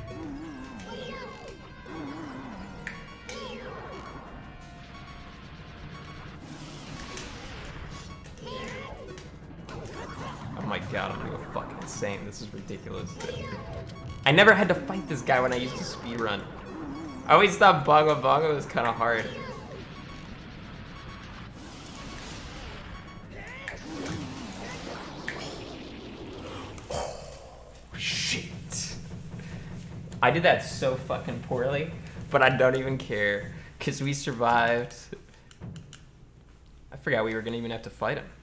Oh my god, I'm gonna go fucking insane. This is ridiculous. I never had to fight this guy when I used to speedrun. I always thought Bongo Bongo was kind of hard. Shit. I did that so fucking poorly, but I don't even care, because we survived. I forgot we were gonna even have to fight him.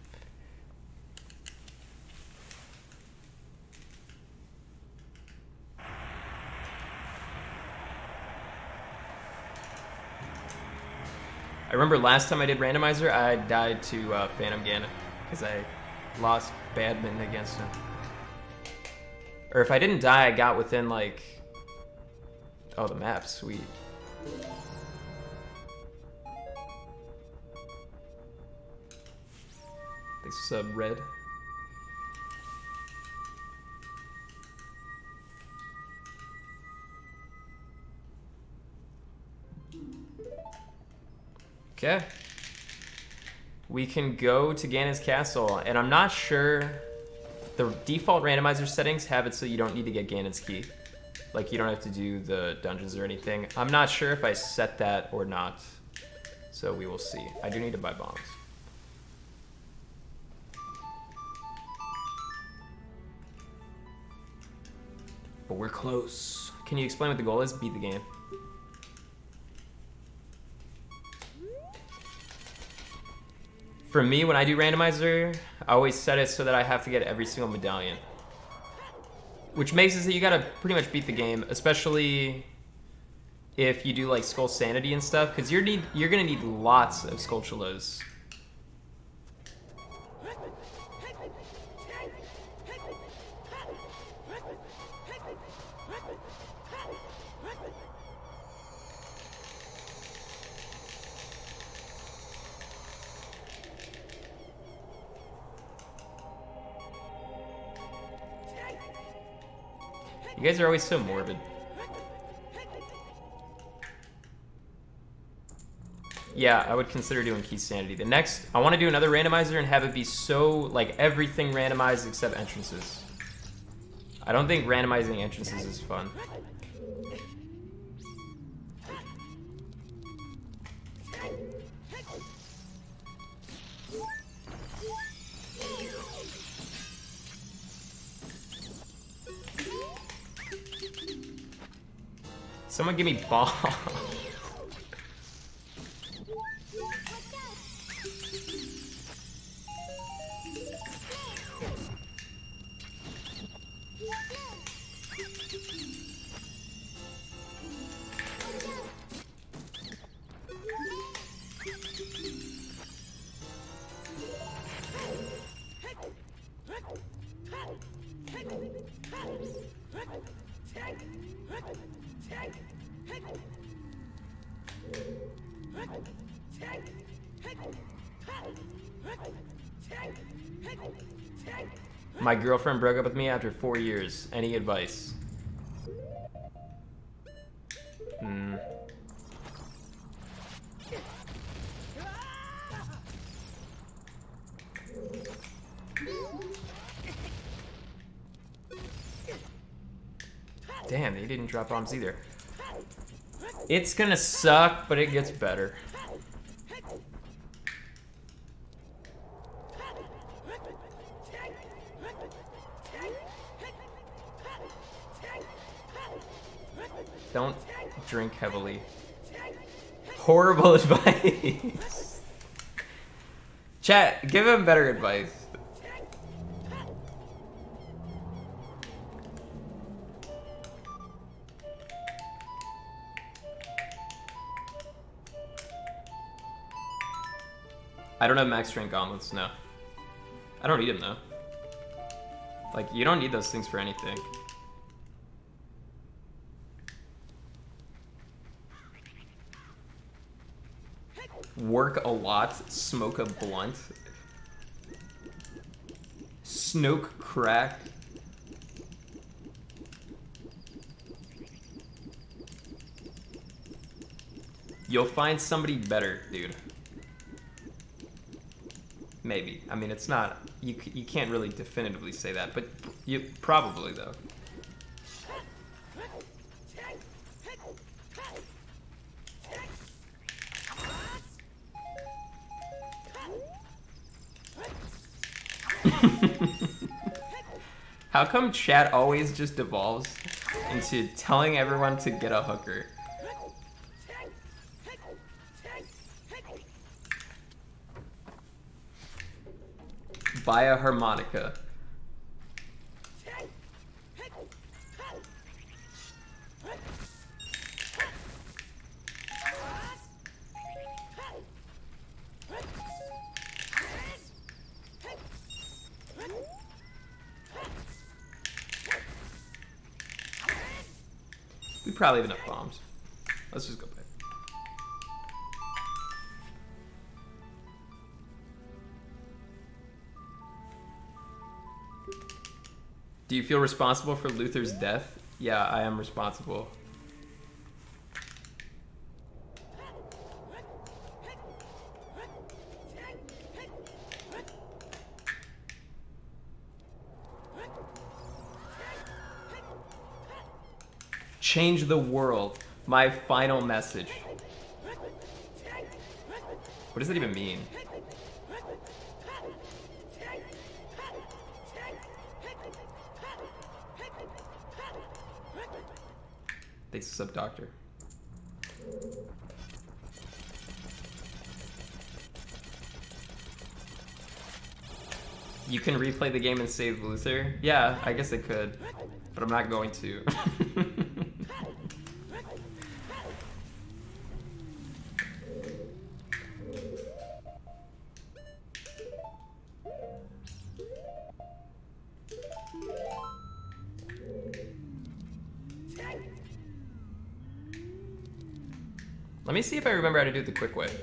I remember last time I did randomizer, I died to uh, Phantom Ganon because I lost badminton against him. Or if I didn't die, I got within like, oh, the map, sweet. They sub red. Okay. We can go to Ganon's castle, and I'm not sure. The default randomizer settings have it so you don't need to get Ganon's key. Like, you don't have to do the dungeons or anything. I'm not sure if I set that or not, so we will see. I do need to buy bombs. But we're close. Can you explain what the goal is? Beat the game. For me, when I do randomizer, I always set it so that I have to get every single medallion. Which makes it so you gotta pretty much beat the game, especially if you do like Skullsanity and stuff, because you're need you're gonna need lots of Skulltulas. You guys are always so morbid. Yeah, I would consider doing Key Sanity. The next, I want to do another randomizer and have it be so, like, everything randomized except entrances. I don't think randomizing entrances is fun. Someone give me bomb. My girlfriend broke up with me after four years. Any advice? Hmm. Damn, they didn't drop bombs either. It's gonna suck, but it gets better. Don't drink heavily. Horrible advice. Chat, give him better advice. I don't have max strength gauntlets, no. I don't need them though. Like, you don't need those things for anything. Work a lot, smoke a blunt. Snoke crack. You'll find somebody better, dude. Maybe. I mean, it's not, you, you can't really definitively say that, but you probably, though. How come chat always just devolves into telling everyone to get a hooker? Buy a harmonica. We probably have enough bombs. Let's just go back. Do you feel responsible for Luther's death? Yeah, I am responsible. Change the world. My final message. What does that even mean? Thanks, sub doctor. You can replay the game and save Luther? Yeah, I guess I could, but I'm not going to. Let me see if I remember how to do it the quick way.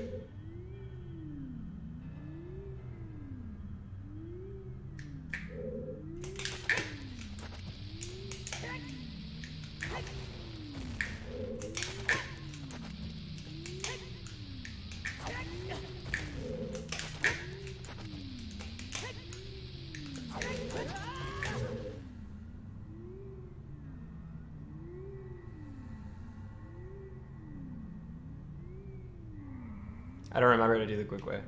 I don't remember how to do the quick way.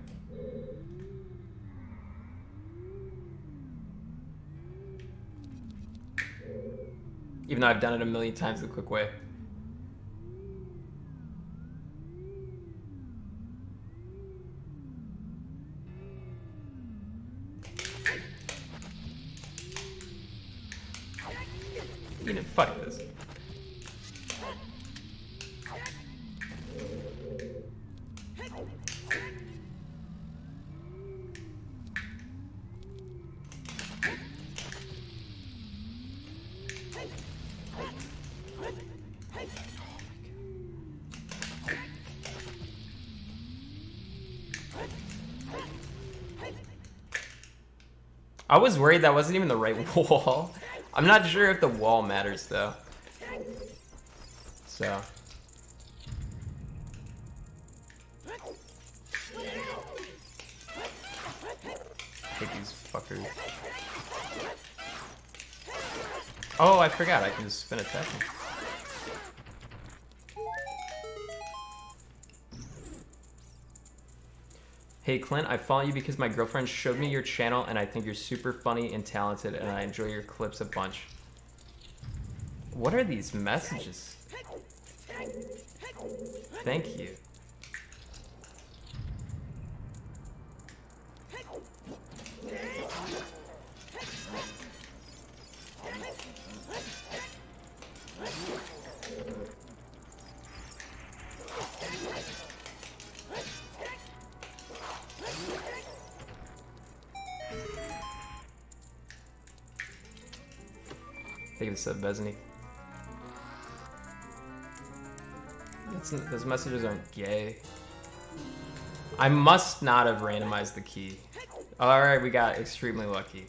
Even though I've done it a million times the quick way. You know, fuck this. I was worried that wasn't even the right wall. I'm not sure if the wall matters though. So. I hate these fuckers. Oh, I forgot. I can just spin attack them. Hey Clint, I follow you because my girlfriend showed me your channel and I think you're super funny and talented and I enjoy your clips a bunch. What are these messages? Thank you. Think it's a Vesny. Those messages aren't gay. I must not have randomized the key. Alright, we got extremely lucky.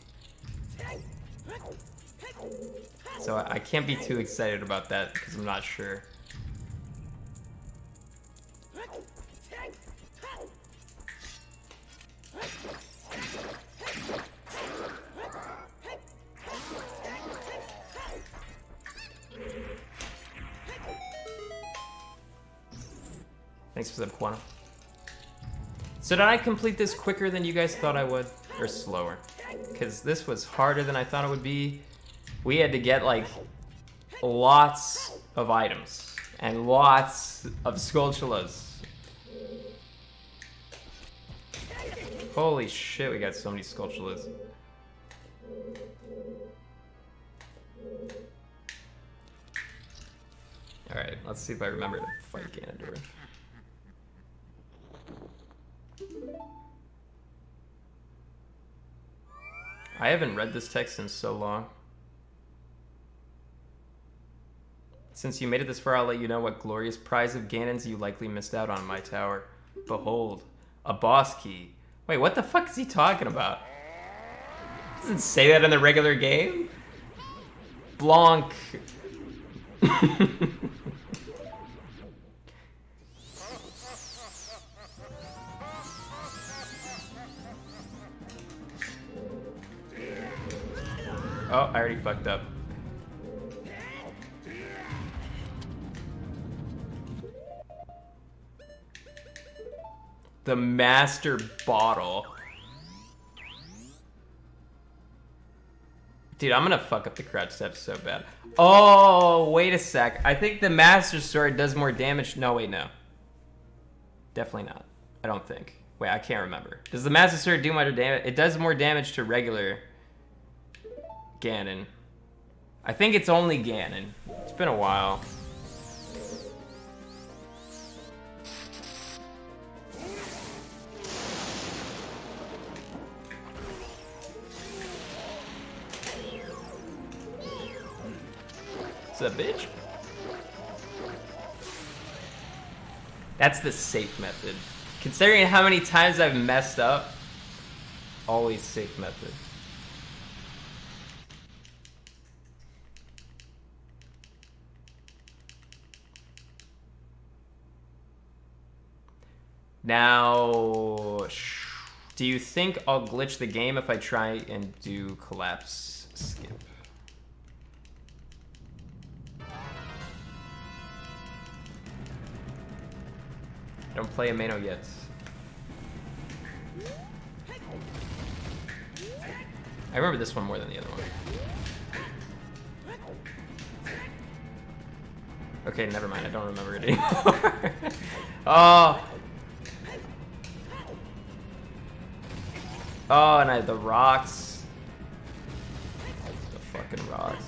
So I can't be too excited about that because I'm not sure. Thanks for the Quantum. So did I complete this quicker than you guys thought I would? Or slower? Because this was harder than I thought it would be. We had to get like lots of items and lots of Skullsanity. Holy shit, we got so many Skullsanity. Alright, let's see if I remember to fight Ganondorf. I haven't read this text in so long. Since you made it this far, I'll let you know what glorious prize of Ganon's you likely missed out on, my tower. Behold, a boss key. Wait, what the fuck is he talking about? Doesn't say that in the regular game? Blanc. Oh, I already fucked up. The master bottle. Dude, I'm gonna fuck up the crouch steps so bad. Oh, wait a sec. I think the master sword does more damage. No, wait, no. Definitely not. I don't think. Wait, I can't remember. Does the master sword do more damage? It does more damage to regular Ganon. I think it's only Ganon. It's been a while. What's up, bitch? That's the safe method. Considering how many times I've messed up, always safe method. Now, do you think I'll glitch the game if I try and do collapse skip? I don't play Ameno yet. I remember this one more than the other one. Okay, never mind. I don't remember it anymore. Oh. Oh, and I had the rocks. The fucking rocks.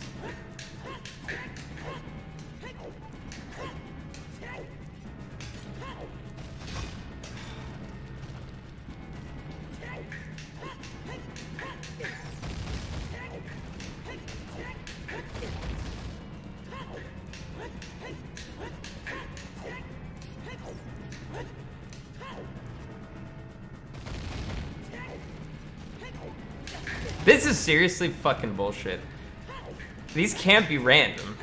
This is seriously fucking bullshit. These can't be random.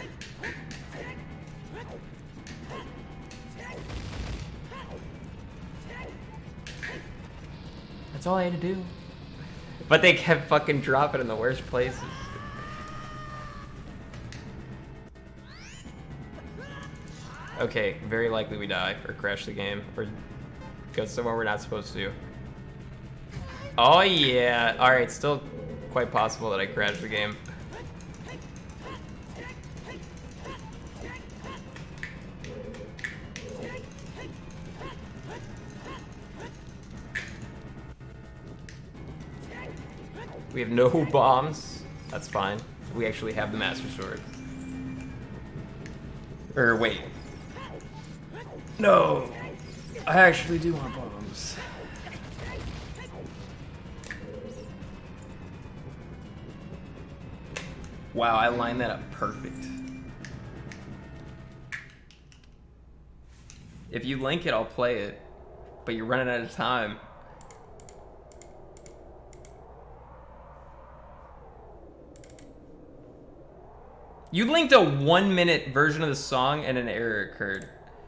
That's all I had to do. But they kept fucking dropping in the worst places. Okay, very likely we die, or crash the game, or go somewhere we're not supposed to. Oh yeah, alright, still quite possible that I crash the game. We have no bombs, that's fine. We actually have the Master Sword. Or wait. No, I actually do want bombs. Wow, I lined that up perfect. If you link it, I'll play it, but you're running out of time. You linked a one minute version of the song and an error occurred.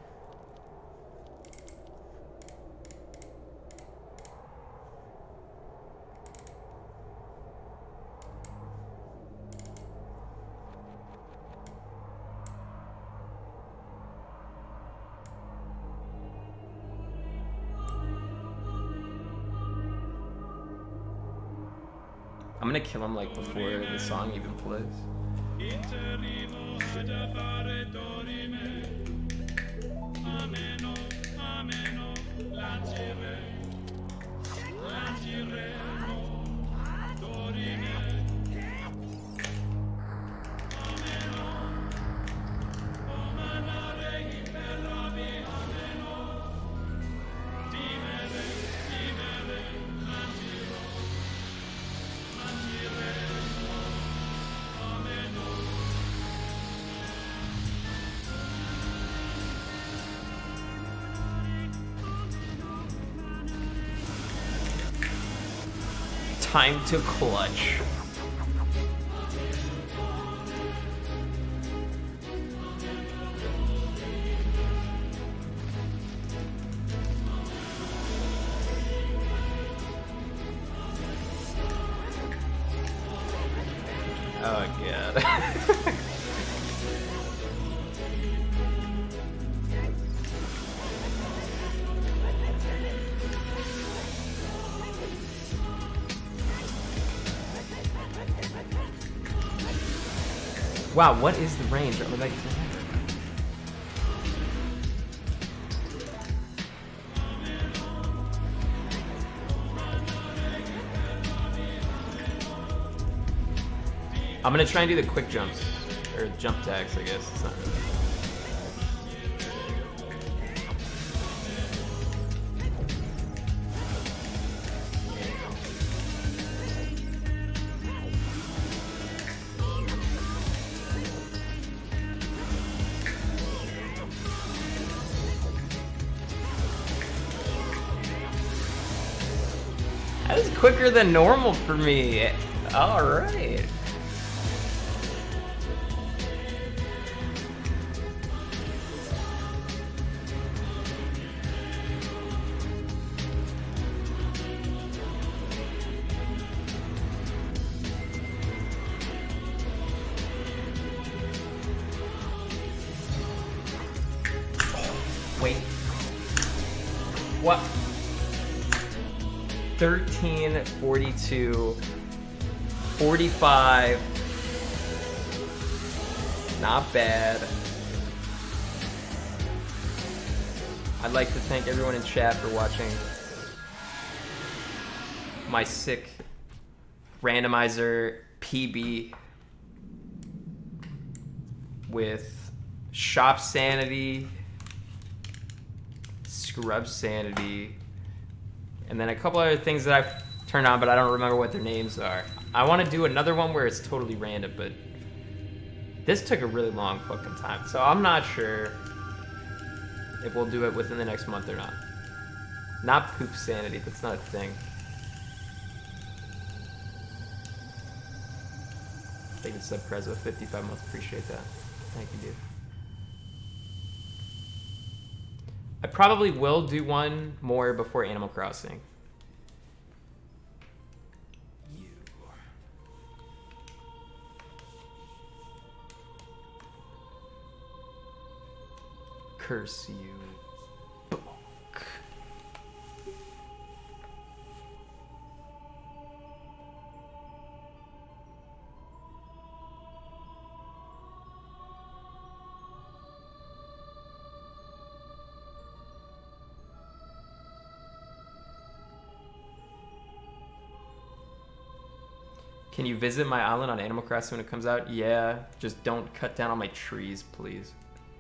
I'm gonna kill him like before the song even plays. Time to clutch. Oh god. Wow, what is the range? I mean, like, I'm gonna try and do the quick jumps, or jump tags, I guess. It's not really. That is quicker than normal for me. All right. Wait. What? thirteen, forty-two, forty-five. Not bad. I'd like to thank everyone in chat for watching my sick randomizer P B with Shopsanity, Scrubsanity, and then a couple other things that I've turned on, but I don't remember what their names are. I want to do another one where it's totally random, but this took a really long fucking time, so I'm not sure if we'll do it within the next month or not. Not poop sanity, that's not a thing. Thank you, sub Prezzo, fifty-five months. Appreciate that. Thank you, dude. I probably will do one more before Animal Crossing. You. Curse you. Book. Can you visit my island on Animal Crossing when it comes out? Yeah, just don't cut down all my trees, please.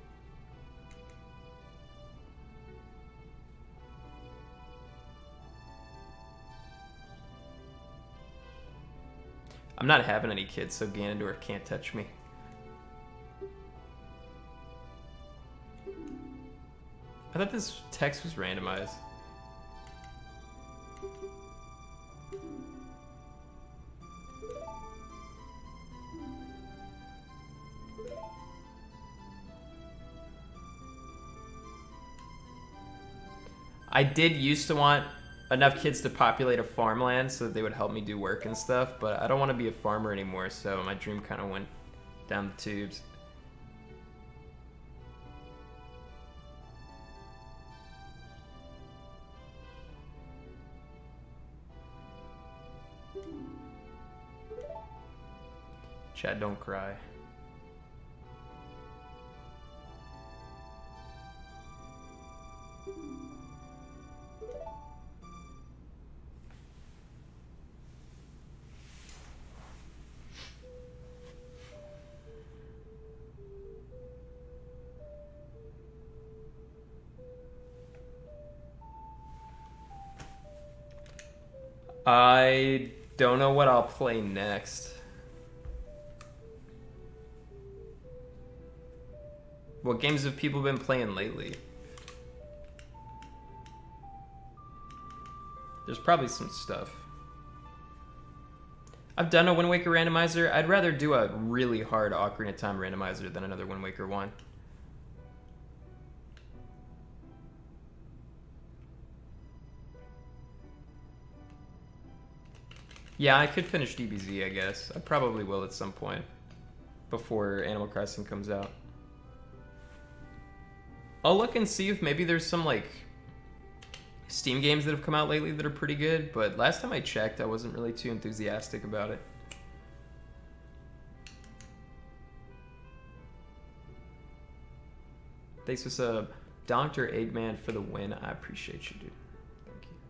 I'm not having any kids, so Ganondorf can't touch me. I thought this text was randomized. I did used to want enough kids to populate a farmland so that they would help me do work and stuff, but I don't want to be a farmer anymore, so my dream kind of went down the tubes. Chad, don't cry. I don't know what I'll play next. What games have people been playing lately? There's probably some stuff. I've done a Wind Waker randomizer. I'd rather do a really hard Ocarina of Time randomizer than another Wind Waker one. Yeah, I could finish D B Z, I guess. I probably will at some point before Animal Crossing comes out. I'll look and see if maybe there's some, like, Steam games that have come out lately that are pretty good, but last time I checked, I wasn't really too enthusiastic about it. Thanks for sub. Doctor Eggman for the win. I appreciate you, dude. Thank you.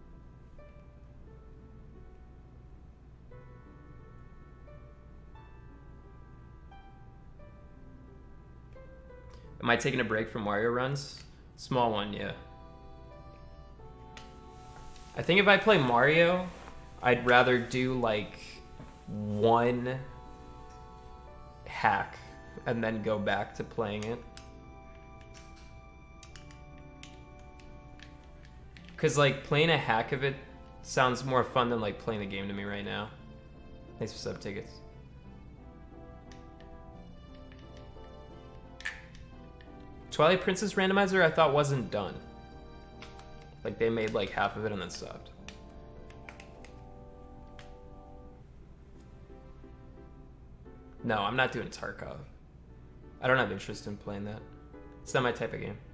Am I taking a break from Mario runs? Small one, yeah. I think if I play Mario, I'd rather do like one hack and then go back to playing it. Because like playing a hack of it sounds more fun than like playing the game to me right now. Thanks for sub tickets. Twilight Princess randomizer I thought wasn't done. Like they made like half of it and then stopped. No, I'm not doing Tarkov. I don't have interest in playing that. It's not my type of game.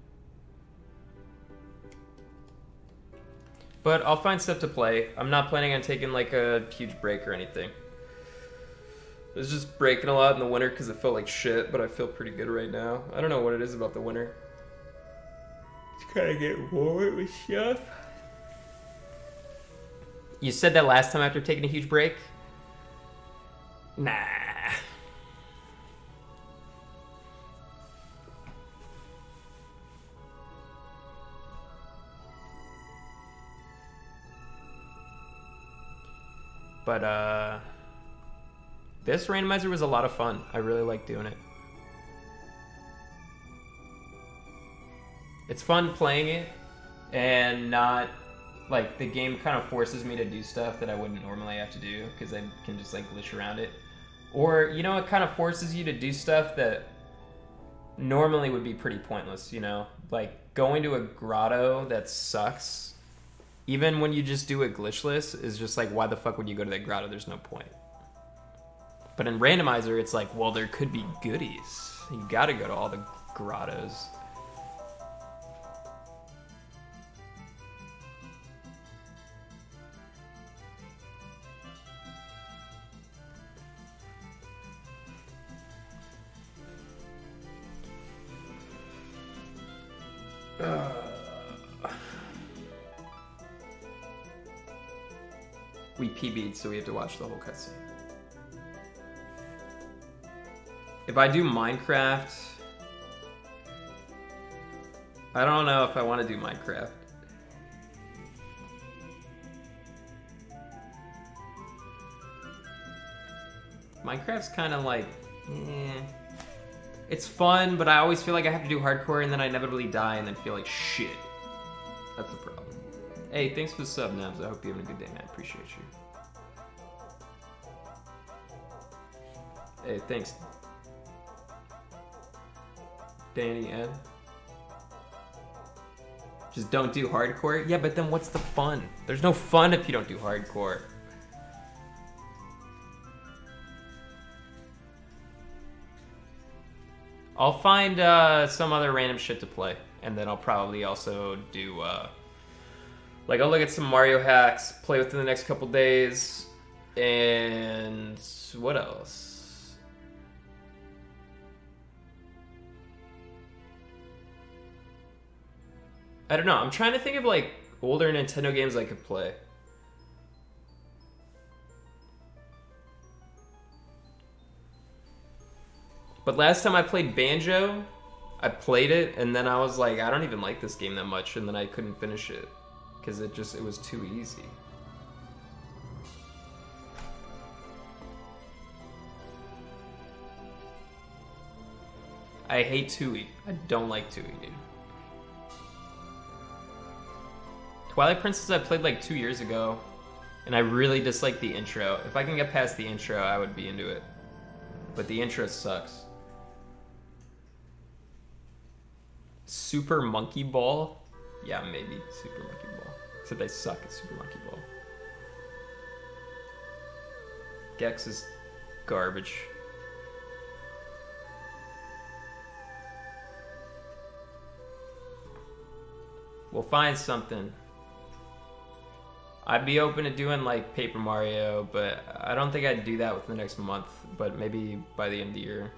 But I'll find stuff to play. I'm not planning on taking like a huge break or anything. I was just breaking a lot in the winter because it felt like shit, but I feel pretty good right now. I don't know what it is about the winter. Just kind of get bored with stuff. You said that last time after taking a huge break? Nah. But, uh... this randomizer was a lot of fun. I really like doing it. It's fun playing it, and not, like, the game kind of forces me to do stuff that I wouldn't normally have to do, because I can just, like, glitch around it. Or, you know, it kind of forces you to do stuff that normally would be pretty pointless, you know? Like, going to a grotto that sucks, even when you just do it glitchless, is just like, why the fuck would you go to that grotto? There's no point. But in Randomizer, it's like, well, there could be goodies. You gotta go to all the grottos. Uh. We P B'd, so we have to watch the whole cutscene. If I do Minecraft, I don't know if I want to do Minecraft. Minecraft's kind of like, eh. It's fun, but I always feel like I have to do hardcore and then I inevitably die and then feel like shit. That's the problem. Hey, thanks for the sub, Nabs. I hope you're having a good day, man. I appreciate you. Hey, thanks. Danny Ed. Just don't do hardcore? Yeah, but then what's the fun? There's no fun if you don't do hardcore. I'll find uh, some other random shit to play, and then I'll probably also do, uh, like, I'll look at some Mario hacks, play within the next couple days, and what else? I don't know. I'm trying to think of, like, older Nintendo games I could play. But last time I played Banjo, I played it, and then I was like, I don't even like this game that much, and then I couldn't finish it. Because it just, it was too easy. I hate Tui. I don't like Tui, dude. Twilight Princess I played like two years ago, and I really dislike the intro. If I can get past the intro, I would be into it. But the intro sucks. Super Monkey Ball? Yeah, maybe Super Monkey Ball. Except I suck at Super Monkey Ball. Gex is garbage. We'll find something. I'd be open to doing like Paper Mario, but I don't think I'd do that within the next month, but maybe by the end of the year.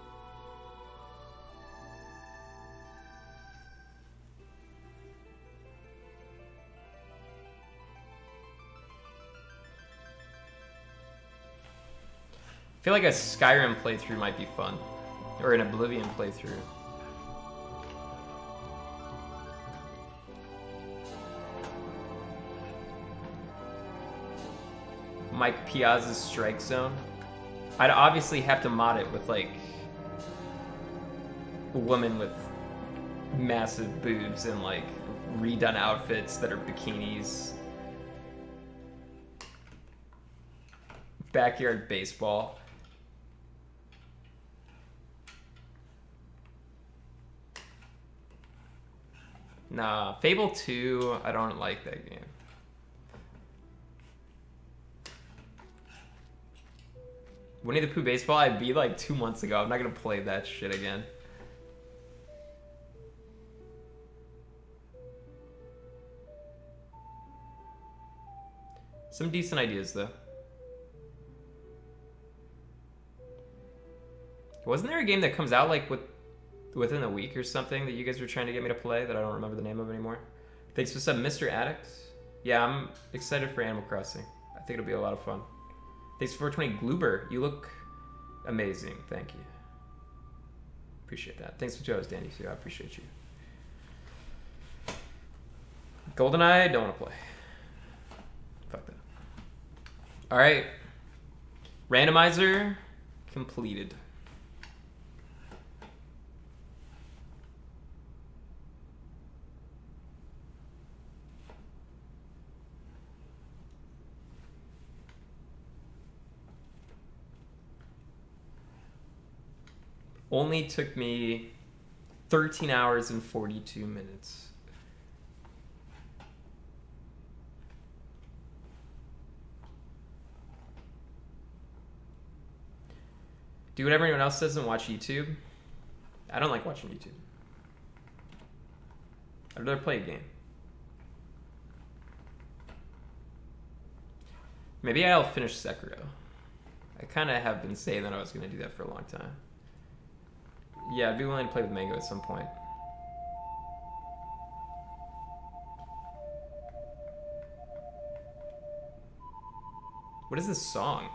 I feel like a Skyrim playthrough might be fun, or an Oblivion playthrough. Mike Piazza's Strike Zone. I'd obviously have to mod it with like a woman with massive boobs and like redone outfits that are bikinis. Backyard baseball. Nah, Fable two, I don't like that game. Winnie the Pooh baseball, I beat like two months ago. I'm not gonna play that shit again. Some decent ideas though. Wasn't there a game that comes out like with within a week or something that you guys were trying to get me to play that I don't remember the name of anymore? Thanks for some Mister Addict. Yeah, I'm excited for Animal Crossing. I think it'll be a lot of fun. Thanks for four twenty Gloober. You look amazing. Thank you. Appreciate that. Thanks for Joe's, Danny, too. I appreciate you. GoldenEye, don't want to play. Fuck that. All right. Randomizer completed. only took me thirteen hours and forty-two minutes. Do what everyone else does and watch YouTube. I don't like watching YouTube. I'd rather play a game. Maybe I'll finish Sekiro. I kind of have been saying that I was going to do that for a long time. Yeah, I'd be willing to play with Mango at some point. What is this song?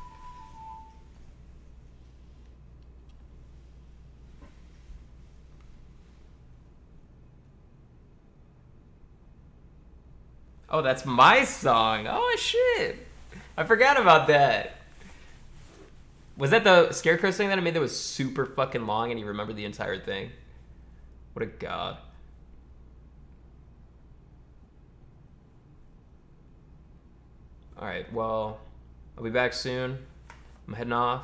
Oh, that's my song. Oh, shit. I forgot about that. Was that the Scarecrow thing that I made that was super fucking long and you remember the entire thing? What a god. Alright, well, I'll be back soon. I'm heading off.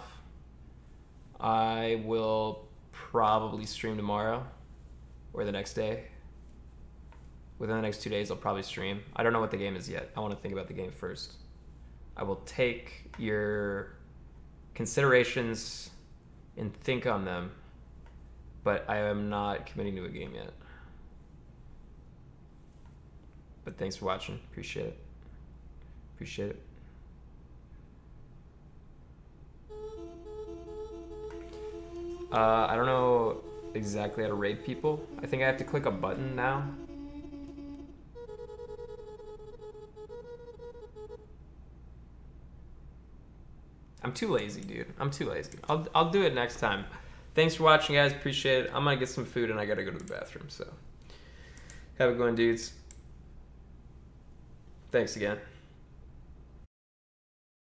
I will probably stream tomorrow or the next day. Within the next two days, I'll probably stream. I don't know what the game is yet. I want to think about the game first. I will take your considerations and think on them, but I am not committing to a game yet. But thanks for watching. Appreciate it. Appreciate it. Uh, I don't know exactly how to raid people. I think I have to click a button now. I'm too lazy, dude. I'm too lazy. I'll, I'll do it next time. Thanks for watching, guys. Appreciate it. I'm going to get some food, and I got to go to the bathroom. So have a good one, dudes. Thanks again.